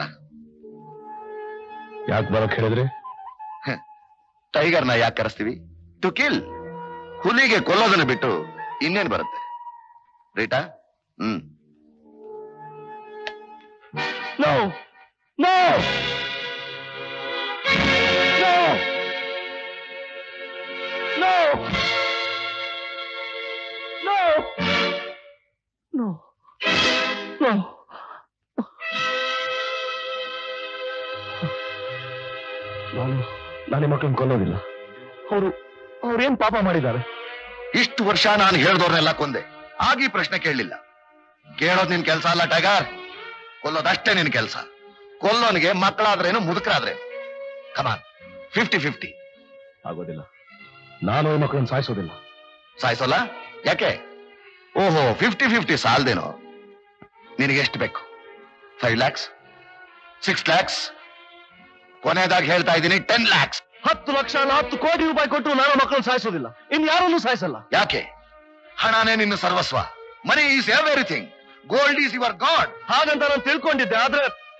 ಯಾಕೆ ಬರೋಕ್ ಹೇಳಿದ್ರಿ? ಟೈಗರ್ನ ಯಾಕೆ ಕರೆಸ್ತೀವಿ? To kill. ಹುಲಿಗೆ ಕೊಲ್ಲೋದನ್ನ ಬಿಟ್ಟು ಇನ್ನೇನ್ ಬರುತ್ತೆ Rita? Hmm. No no no no no no no. ನಾನು ನಾನೇ ಮಕ್ಕಳನ್ನ ಕೊಲ್ಲೋದಿಲ್ಲ. ಅವರು ಅವ್ರೇನ್ ಪಾಪ ಮಾಡಿದ್ದಾರೆ? ಇಷ್ಟು ವರ್ಷ ನಾನು ಹೇಳ್ದವ್ರನ್ನೆಲ್ಲ ಕೊಂದೆ, ಆಗಿ ಪ್ರಶ್ನೆ ಕೇಳಲಿಲ್ಲ. ಕೇಳೋದ್ ನಿನ್ ಕೆಲ್ಸ ಅಲ್ಲ ಟೈಗರ್, ಕೊಲ್ಲೋದಷ್ಟೇ ನಿನ್ ಕೆಲ್ಸ. ಕೊಲ್ಲೋನಿಗೆ ಮಕ್ಕಳಾದ್ರೇನು ಮುದುಕರಾದ್ರೇನು. Come on, fifty fifty. ಆಗೋದಿಲ್ಲ, ನಾನು ಈ ಮಕ್ಕಳನ್ನ ಸಾಯಿಸೋದಿಲ್ಲ. ಸಾಯಿಸೋಲ್ಲ? ಯಾಕೆ? ಓಹೋ, ಫಿಫ್ಟಿ ಫಿಫ್ಟಿ ಸಾಲ್ದೇನೋ. ನಿನಗೆ ಎಷ್ಟು ಬೇಕು? ಫೈವ್ ಲ್ಯಾಕ್ಸ್, ಸಿಕ್ಸ್ ಲ್ಯಾಕ್ಸ್, ಕೊನೆಯದಾಗಿ ಹೇಳ್ತಾ ಇದ್ದೀನಿ ಟೆನ್ ಲ್ಯಾಕ್ಸ್. ಹತ್ತು ಲಕ್ಷ ಅಲ್ಲ, ಹತ್ತು ಕೋಟಿ ರೂಪಾಯಿ ಕೊಟ್ಟು ನಾನು ಮಕ್ಕಳನ್ನ ಸಾಯಿಸೋದಿಲ್ಲ. ಇನ್ ಯಾರನ್ನೂ ಸಾಯಿಸಲ್ಲ. ಯಾಕೆ? ಹಣನೇ ನಿನ್ನ ಸರ್ವಸ್ವ. Money is everything. Gold is your god. ಹಾಗಂತ ನಾನು ತಿಳ್ಕೊಂಡಿದ್ದೆ. ಆದ್ರೆ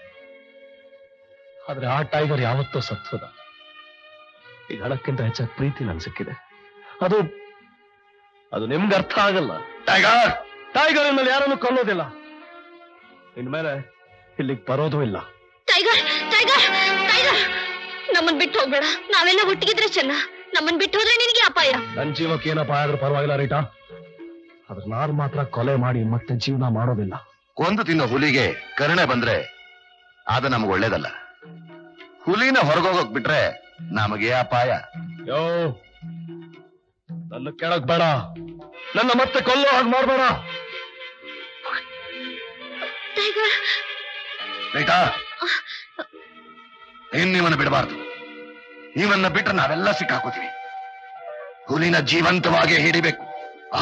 ಆದ್ರೆ ಆ ಟೈಗರ್ ಯಾವತ್ತೋ ಸತ್ವದ. ಈಗ ಹಣಕ್ಕಿಂತ ಹೆಚ್ಚಾಗಿ ಪ್ರೀತಿ ನನ್ ಸಿಕ್ಕಿದೆ. ಅದು ಅದು ನಿಮ್ಗೆ ಅರ್ಥ ಆಗಲ್ಲ. ಟೈಗರ್ ಟೈಗರ್ ಮೇಲೆ ಯಾರನ್ನು ಕೊಲ್ಲೋದಿಲ್ಲ. ಇನ್ಮೇಲೆ ಇಲ್ಲಿಗೆ ಬರೋದು ಇಲ್ಲ. ಟೈಗರ್ ಟೈಗರ್ ಟೈಗರ್ ನಮ್ಮನ್ ಬಿಟ್ಟು ಹೋಗ್ಬೇಡ. ನಾವೆಲ್ಲ ಒಟ್ಟಿಗಿದ್ರೆ ಚೆನ್ನ. ನಮ್ಮನ್ ಬಿಟ್ಟು ಹೋದ್ರೆ ನಿನಗೆ ಅಪಾಯ. ನನ್ ಜೀವಕ್ಕೆ ಏನಪ್ಪ ಆದ್ರೂ ಪರವಾಗಿಲ್ಲ ರೀಟಾ. ಆದ್ರೆ ನಾನು ಮಾತ್ರ ಕೊಲೆ ಮಾಡಿ ಮತ್ತೆ ಜೀವನ ಮಾಡೋದಿಲ್ಲ. ಕೊಂದು ತಿನ್ನೋ ಹುಲಿಗೆ ಕರುಣೆ ಬಂದ್ರೆ ಅದು ನಮ್ಗೆ ಒಳ್ಳೇದಲ್ಲ. ಹುಲಿನ ಹೊರಗೋಗಕ್ ಬಿಟ್ರೆ ನಮಗೆ ಅಪಾಯ. ಯೋ, ನನ್ನ ಕೆಳಗ್ ಬೇಡ. ನನ್ನ ಮತ್ತೆ ಕೊಲ್ಲೋ ಹಾಗೆ ಮಾಡಬೇಡ. ರೈಟಾ, ಇನ್ನಿವನ್ನ ಬಿಡಬಾರ್ದು. ಇವನ್ನ ಬಿಟ್ರೆ ನಾವೆಲ್ಲ ಸಿಕ್ಕಾಕೋತೀವಿ. ಹುಲಿನ ಜೀವಂತವಾಗಿ ಹಿಡಿಬೇಕು. ಆ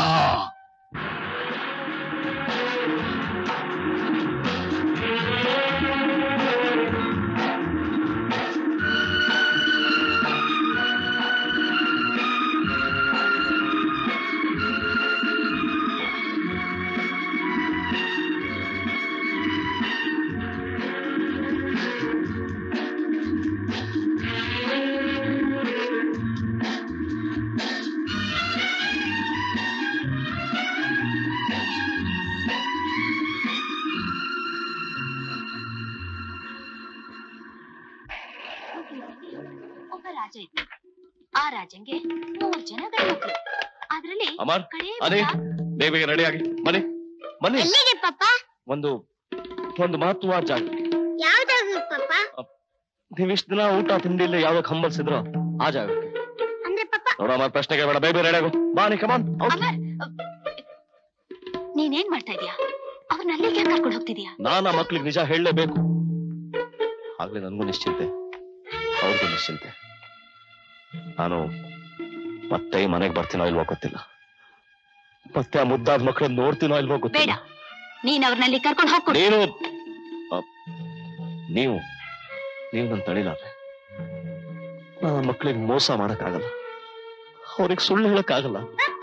ಆ ರಾಜಂಗೆ ಮೂರ್ ಜನ ಗಂಡ್ಮಕ್ಳು. ಅದ್ರಲ್ಲಿ ಅಮರ್, ಅದೇ ಬೇಗ ಬೇಗ ರೆಡಿ ಆಗಿ ಬನ್ನಿ ಬನ್ನಿ. ಎಲ್ಲಿಗೆ ಪಾಪ? ಒಂದು ಒಂದು ಮಹತ್ವವಾದ ಜಾಗ. ಯಾವ್ದಾಗ ಪಾಪ? ನೀವ್ ಇಷ್ಟ ದಿನ ಊಟ ತಿಂಡಿಲ್ಲ ಯಾವಾಗ ಹಂಬಲ್ಸಿದ್ರು ಆ ಜಾಗಕ್ಕೆ. ಅಂದ್ರೆ ಪಾಪ ನೋಡಮ್ಮ, ಪ್ರಶ್ನೆಗೆ ಬೇಡ, ಬೇಗ ಬೇಗ ರೆಡಿ ಆಗು. ಬಾ ನೀ, ಕಮಾನ್. ನೀನೇನ್ ಮಾಡ್ತಾ ಇದೀಯಾ? ಅವ್ರನ್ನ ಅಲ್ಲಿಗೆ ಯಾಕೆ ಕರ್ಕೊಂಡು ಹೋಗ್ತಿದ್ಯಾ? ನಾನು ಆ ಮಕ್ಳಿಗೆ ನಿಜ ಹೇಳಲೇಬೇಕು. ಆಗ್ಲೇ ನನ್ಗೂ ನಿಶ್ಚಿಂತೆ, ಅವ್ರಿಗೂ ನಿಶ್ಚಿಂತೆ. ನಾನು ಮತ್ತೆ ಈ ಮನೆಗೆ ಬರ್ತೀನೋ ಇಲ್ವೋ ಗೊತ್ತಿಲ್ಲ. ಮತ್ತೆ ಆ ಮುದ್ದಾದ ಮಕ್ಕಳನ್ನ ನೋಡ್ತೀನೋ ಇಲ್ವೋ ಗೊತ್ತಿಲ್ಲ. ನೀನ್ ಅವ್ರನ್ನಲ್ಲಿ ಕರ್ಕೊಂಡು ಹೋಗ್ಕೊಡು. ನೀನು ನೀವು ನೀವು ನನ್ನ ತಳಿಲಾರೆ. ನಾನು ಮಕ್ಕಳಿಗೆ ಮೋಸ ಮಾಡಕ್ಕಾಗಲ್ಲ, ಅವ್ರಿಗೆ ಸುಳ್ಳು ಹೇಳಕ್ಕಾಗಲ್ಲ.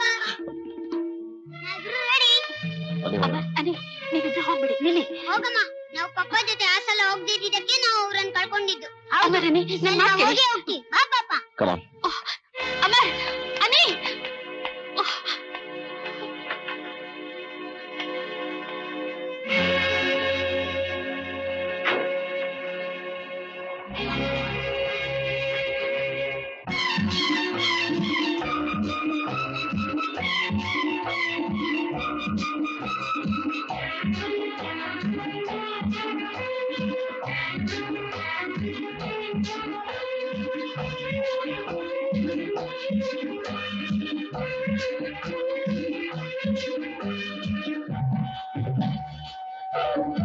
ನೀವಿದ್ರೆ ಹೋಗ್ಬಿಡಿ. ನಿಲ್ಲಿ ಹೋಗಮ್ಮ. ನಾವು ಪಪ್ಪ ಜೊತೆ ಆ ಸಲ ಹೋಗ್ದಿದ್ದಕ್ಕೆ ನಾವು ಅವ್ರನ್ನ ಕಳ್ಕೊಂಡಿದ್ದು. ಹೋಗಿ ಹೋಗ್ತೀವಿ. ಬಾ ಪಾಪ. ಕಮಾನ್. ಅಮರ್, ಅನಿ.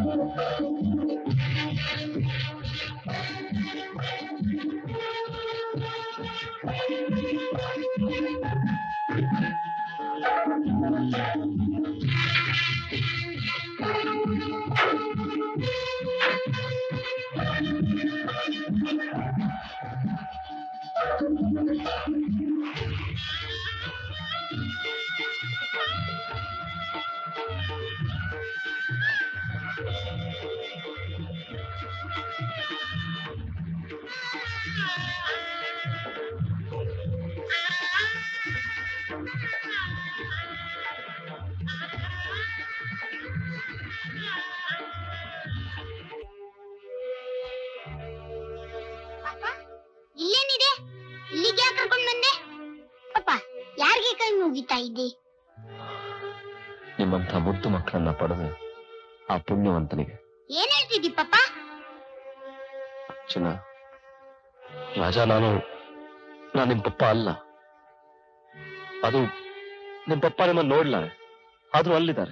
ಇಲ್ಲೇನಿದೆ? ಇಲ್ಲಿಗೆ ಯಾಕೆ ಕರ್ಕೊಂಡ್ ಬಂದೆ? ಪಾಪ ಯಾರಿಗೆ ಕೈ ಮುಗಿತಾ ಇದ್ದಿ? ನಿಮ್ಮಂಥ ಮುದ್ದು ಮಕ್ಕಳನ್ನ ಪಡೆದು ಆ ಪುಣ್ಯವಂತನಿಗೆ. ಏನ್ ಹೇಳ್ತಿದ್ದಿ ಪಾಪ? ಚಿನ್ನ, ರಾಜ, ನಾನು ನಾನು ನಿಮ್ ಪಪ್ಪ ಅಲ್ಲ. ಅದು ನಿಮ್ ಪಪ್ಪ ನಿಮ್ಮನ್ನು ನೋಡ್ಲ, ಆದ್ರೂ ಅಲ್ಲಿದ್ದಾರೆ.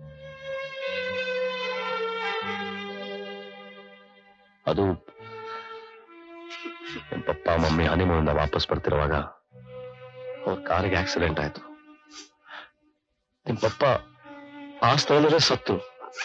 ಅದು ನಿಮ್ ಪಪ್ಪ ಮಮ್ಮಿ ಹನಿಮೂನಿಂದ ವಾಪಸ್ ಬರ್ತಿರುವಾಗ ಅವ್ರ ಕಾರಿಗೆ ಆಕ್ಸಿಡೆಂಟ್ ಆಯ್ತು. ನಿಮ್ ಪಪ್ಪ ಆ ಸ್ಥಳದಲ್ಲೇ ಸತ್ತು.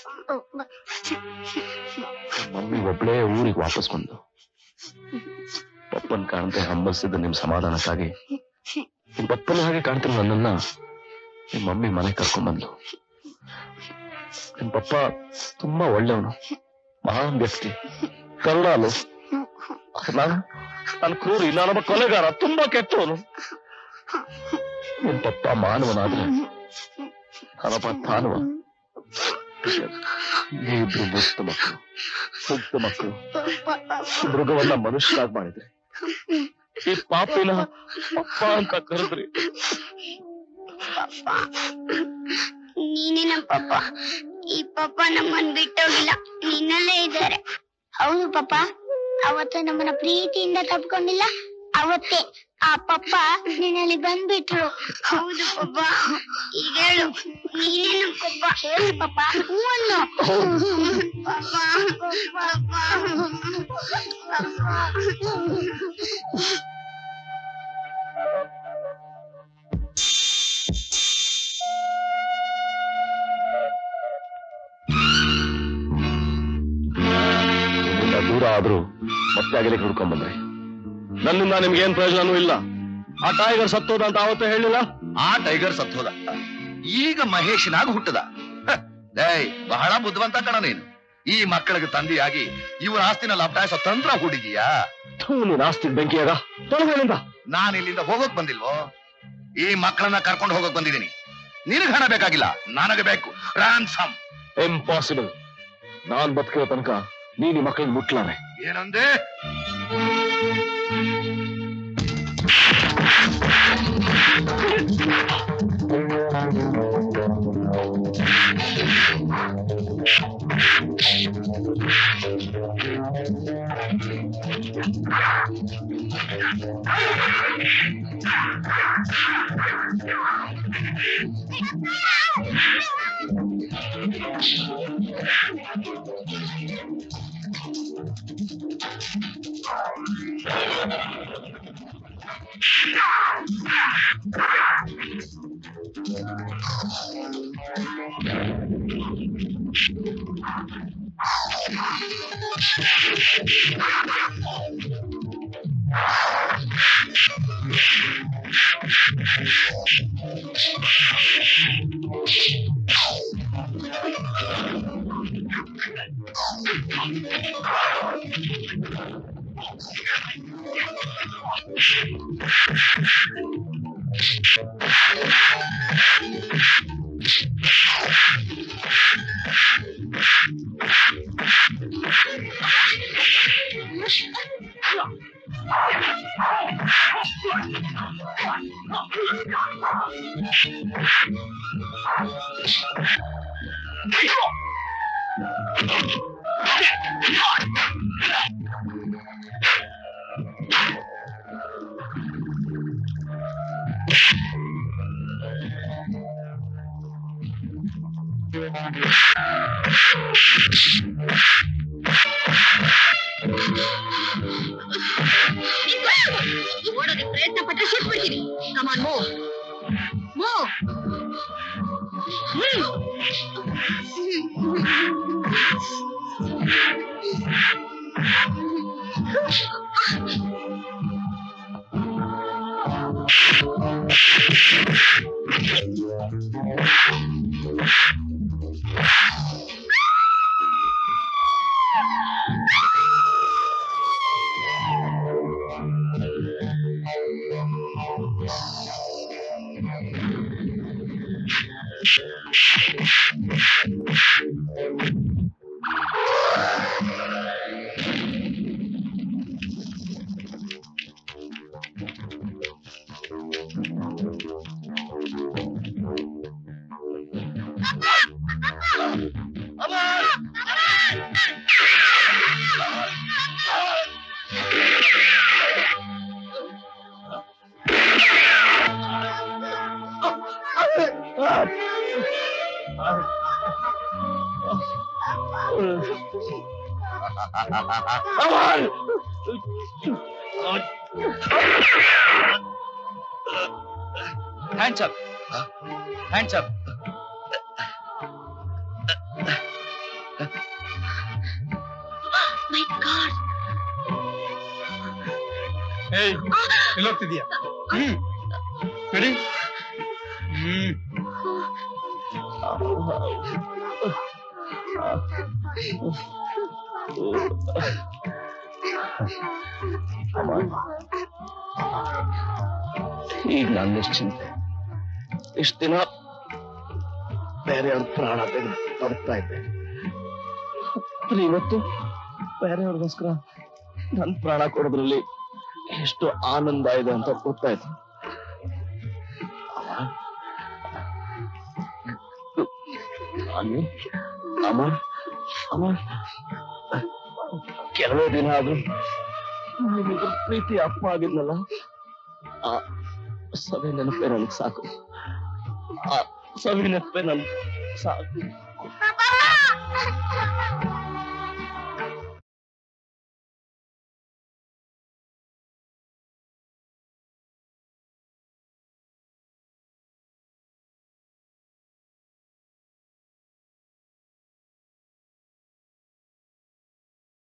ಮಮ್ಮಿ ಒಬ್ಳೇ ಊರಿಗೆ ವಾಪಸ್ ಬಂದು ಪಪ್ಪನ್ ಕಾಣದೆ ಹಂಬಲಿಸಿದ್ದ ನಿಮ್ ಸಮಾಧಾನಕ್ಕಾಗಿ ನಿಮ್ ಪಪ್ಪನ ಹಾಗೆ ಕಾಣ್ತಿರೋ ನನ್ನನ್ನ ನಿಮ್ ಮಮ್ಮಿ ಮನೆ ಕರ್ಕೊಂಡ್ ಬಂದ್ಲು. ನಿಮ್ ಪಪ್ಪ ತುಂಬಾ ಒಳ್ಳೆಯವನು, ಮಹಾನ್ ವ್ಯಕ್ತಿ, ಕರುಣಾಲು. ನಾನು ನಾನು ಕ್ರೂರಿ, ನಾನೊಬ್ಬ ಕೊಲೆಗಾರ, ತುಂಬಾ ಕೆಟ್ಟವನು. ನಿಮ್ ಪಪ್ಪ ಮಾನವನಾದ್ರೆ ನಾನೊಬ್ಬ ತಾನವ. ನೀವಿಬ್ರು ಮುಕ್ತ ಮಕ್ಕಳು, ಮುಕ್ತ ಮಕ್ಕಳು. ಮೃಗವನ್ನ ಮನುಷ್ಯರಾಗಿ ಮಾಡಿದ್ರಿ. ಈ ಪಾಪಿನ ಪಪ್ಪ ಅಂತ ಕರೆದ್ರಿ. ನೀನೇ ನಮ್ಮ ಪಪ್ಪ. ಈ ಪಪ್ಪ ನಮ್ಮನ್ ಬಿಟ್ಟೋಗಿಲ್ಲ, ನಿನ್ನಲ್ಲೇ ಇದ್ದಾರೆ. ಹೌದು ಪಪ್ಪ, ಅವತ್ತು ನಮ್ಮನ್ನ ಪ್ರೀತಿಯಿಂದ ತಪ್ಕೊಂಡಿಲ್ಲ, ಅವತ್ತೇ ಆ ಪಪ್ಪ ನಿನ್ನಲ್ಲಿ ಬಂದ್ಬಿಟ್ರು. ಹೌದು ಪಪ್ಪ, ಈಗ ಹೇಳು, ನೀನೇ ನಮ್ಮ ಪಪ್ಪ. ಹೇಳು ಪಪ್ಪ, ಹೂವನ್ನು. ಪಪ್ಪ ಪಪ್ಪ ದೂರ ಆದ್ರೂ ಮತ್ತೆ ಆಗಲಿಕ್ಕೆ ಹುಡ್ಕೊಂಡ್ ಬಂದ್ರಿ. ನನ್ನಿಂದ ನಿಮ್ಗೆ ಏನ್ ಪ್ರಯೋಜನನೂ ಇಲ್ಲ. ಆ ಟೈಗರ್ ಸತ್ತೋದ ಅಂತ ಅವತ್ತೇ ಹೇಳಿಲ್ಲ? ಆ ಟೈಗರ್ ಸತ್ತೋದ, ಈಗ ಮಹೇಶನಾಗ ಹುಟ್ಟದ. ದಯ್ ಬಹಳ ಬುದ್ಧಿವಂತ ಕಣ ನೀನು. ಈ ಮಕ್ಕಳಿಗೆ ತಂದೆಯಾಗಿ ಇವರ ಆಸ್ತಿನ ಲಭ್ಯಾಯಿಸೋ ತಂತ್ರ ಹೂಡಿದೀಯಾ? ನೀನ್ ಆಸ್ತಿ ಬೆಂಕಿಯಾಗ ತೊಳಗಳಿಂದ ನಾನು ಇಲ್ಲಿಂದ ಹೋಗೋಕ್ ಬಂದಿಲ್ವೋ, ಈ ಮಕ್ಕಳನ್ನ ಕರ್ಕೊಂಡು ಹೋಗೋಕ್ ಬಂದಿದ್ದೀನಿ. ನಿನಗೆ ಹಣ ಬೇಕಾಗಿಲ್ಲ, ನನಗೆ ಬೇಕು ರಾನ್ಸಮ್. ಇಂಪಾಸಿಬಲ್. ನಾನ್ ಬದುಕಿರೋ ತನಕ ನೀನ್ ಈ ಮಕ್ಕಳಿಗೆ ಮುಟ್ಲಾರೆ. ಏನಂದೆ? Hands up. Hands up. My God. ಏಯ್ ಎಲ್ಲಿ ಹೋಗ್ತಿದ್ಯಾ? ಹ್ಮ್ ನಡಿ. ಹ್ಮ್ ಈಗ ನಾನು ನಿಶ್ಚಿಂತೆ. ಇಷ್ಟು ದಿನ ಬೇರೆಯವ್ರ ಪ್ರಾಣ ತೆಗೆದು ಬದುಕ್ತಾ ಇದ್ದೆ. ಇವತ್ತು ಬೇರೆಯವ್ರಿಗೋಸ್ಕರ ನನ್ ಪ್ರಾಣ ಕೊಡೋದ್ರಲ್ಲಿ ಎಷ್ಟು ಆನಂದ ಇದೆ ಅಂತ ಗೊತ್ತಾಯ್ತು. ಅಮರ್ ಅಮರ್ ಕೆಲವೇ ದಿನ ಆದ್ರೂ ನಿಮ್ಮಿಬ್ಬರ ಪ್ರೀತಿ ಅಪ್ಪ ಆಗಿದ್ನಲ್ಲ, ಆ ಸವಿ ನೆನಪೇ ನನಗೆ ಸಾಕು. ಆ ಸವಿ ನೆನಪೇ ನನ್ ಸಾಕು.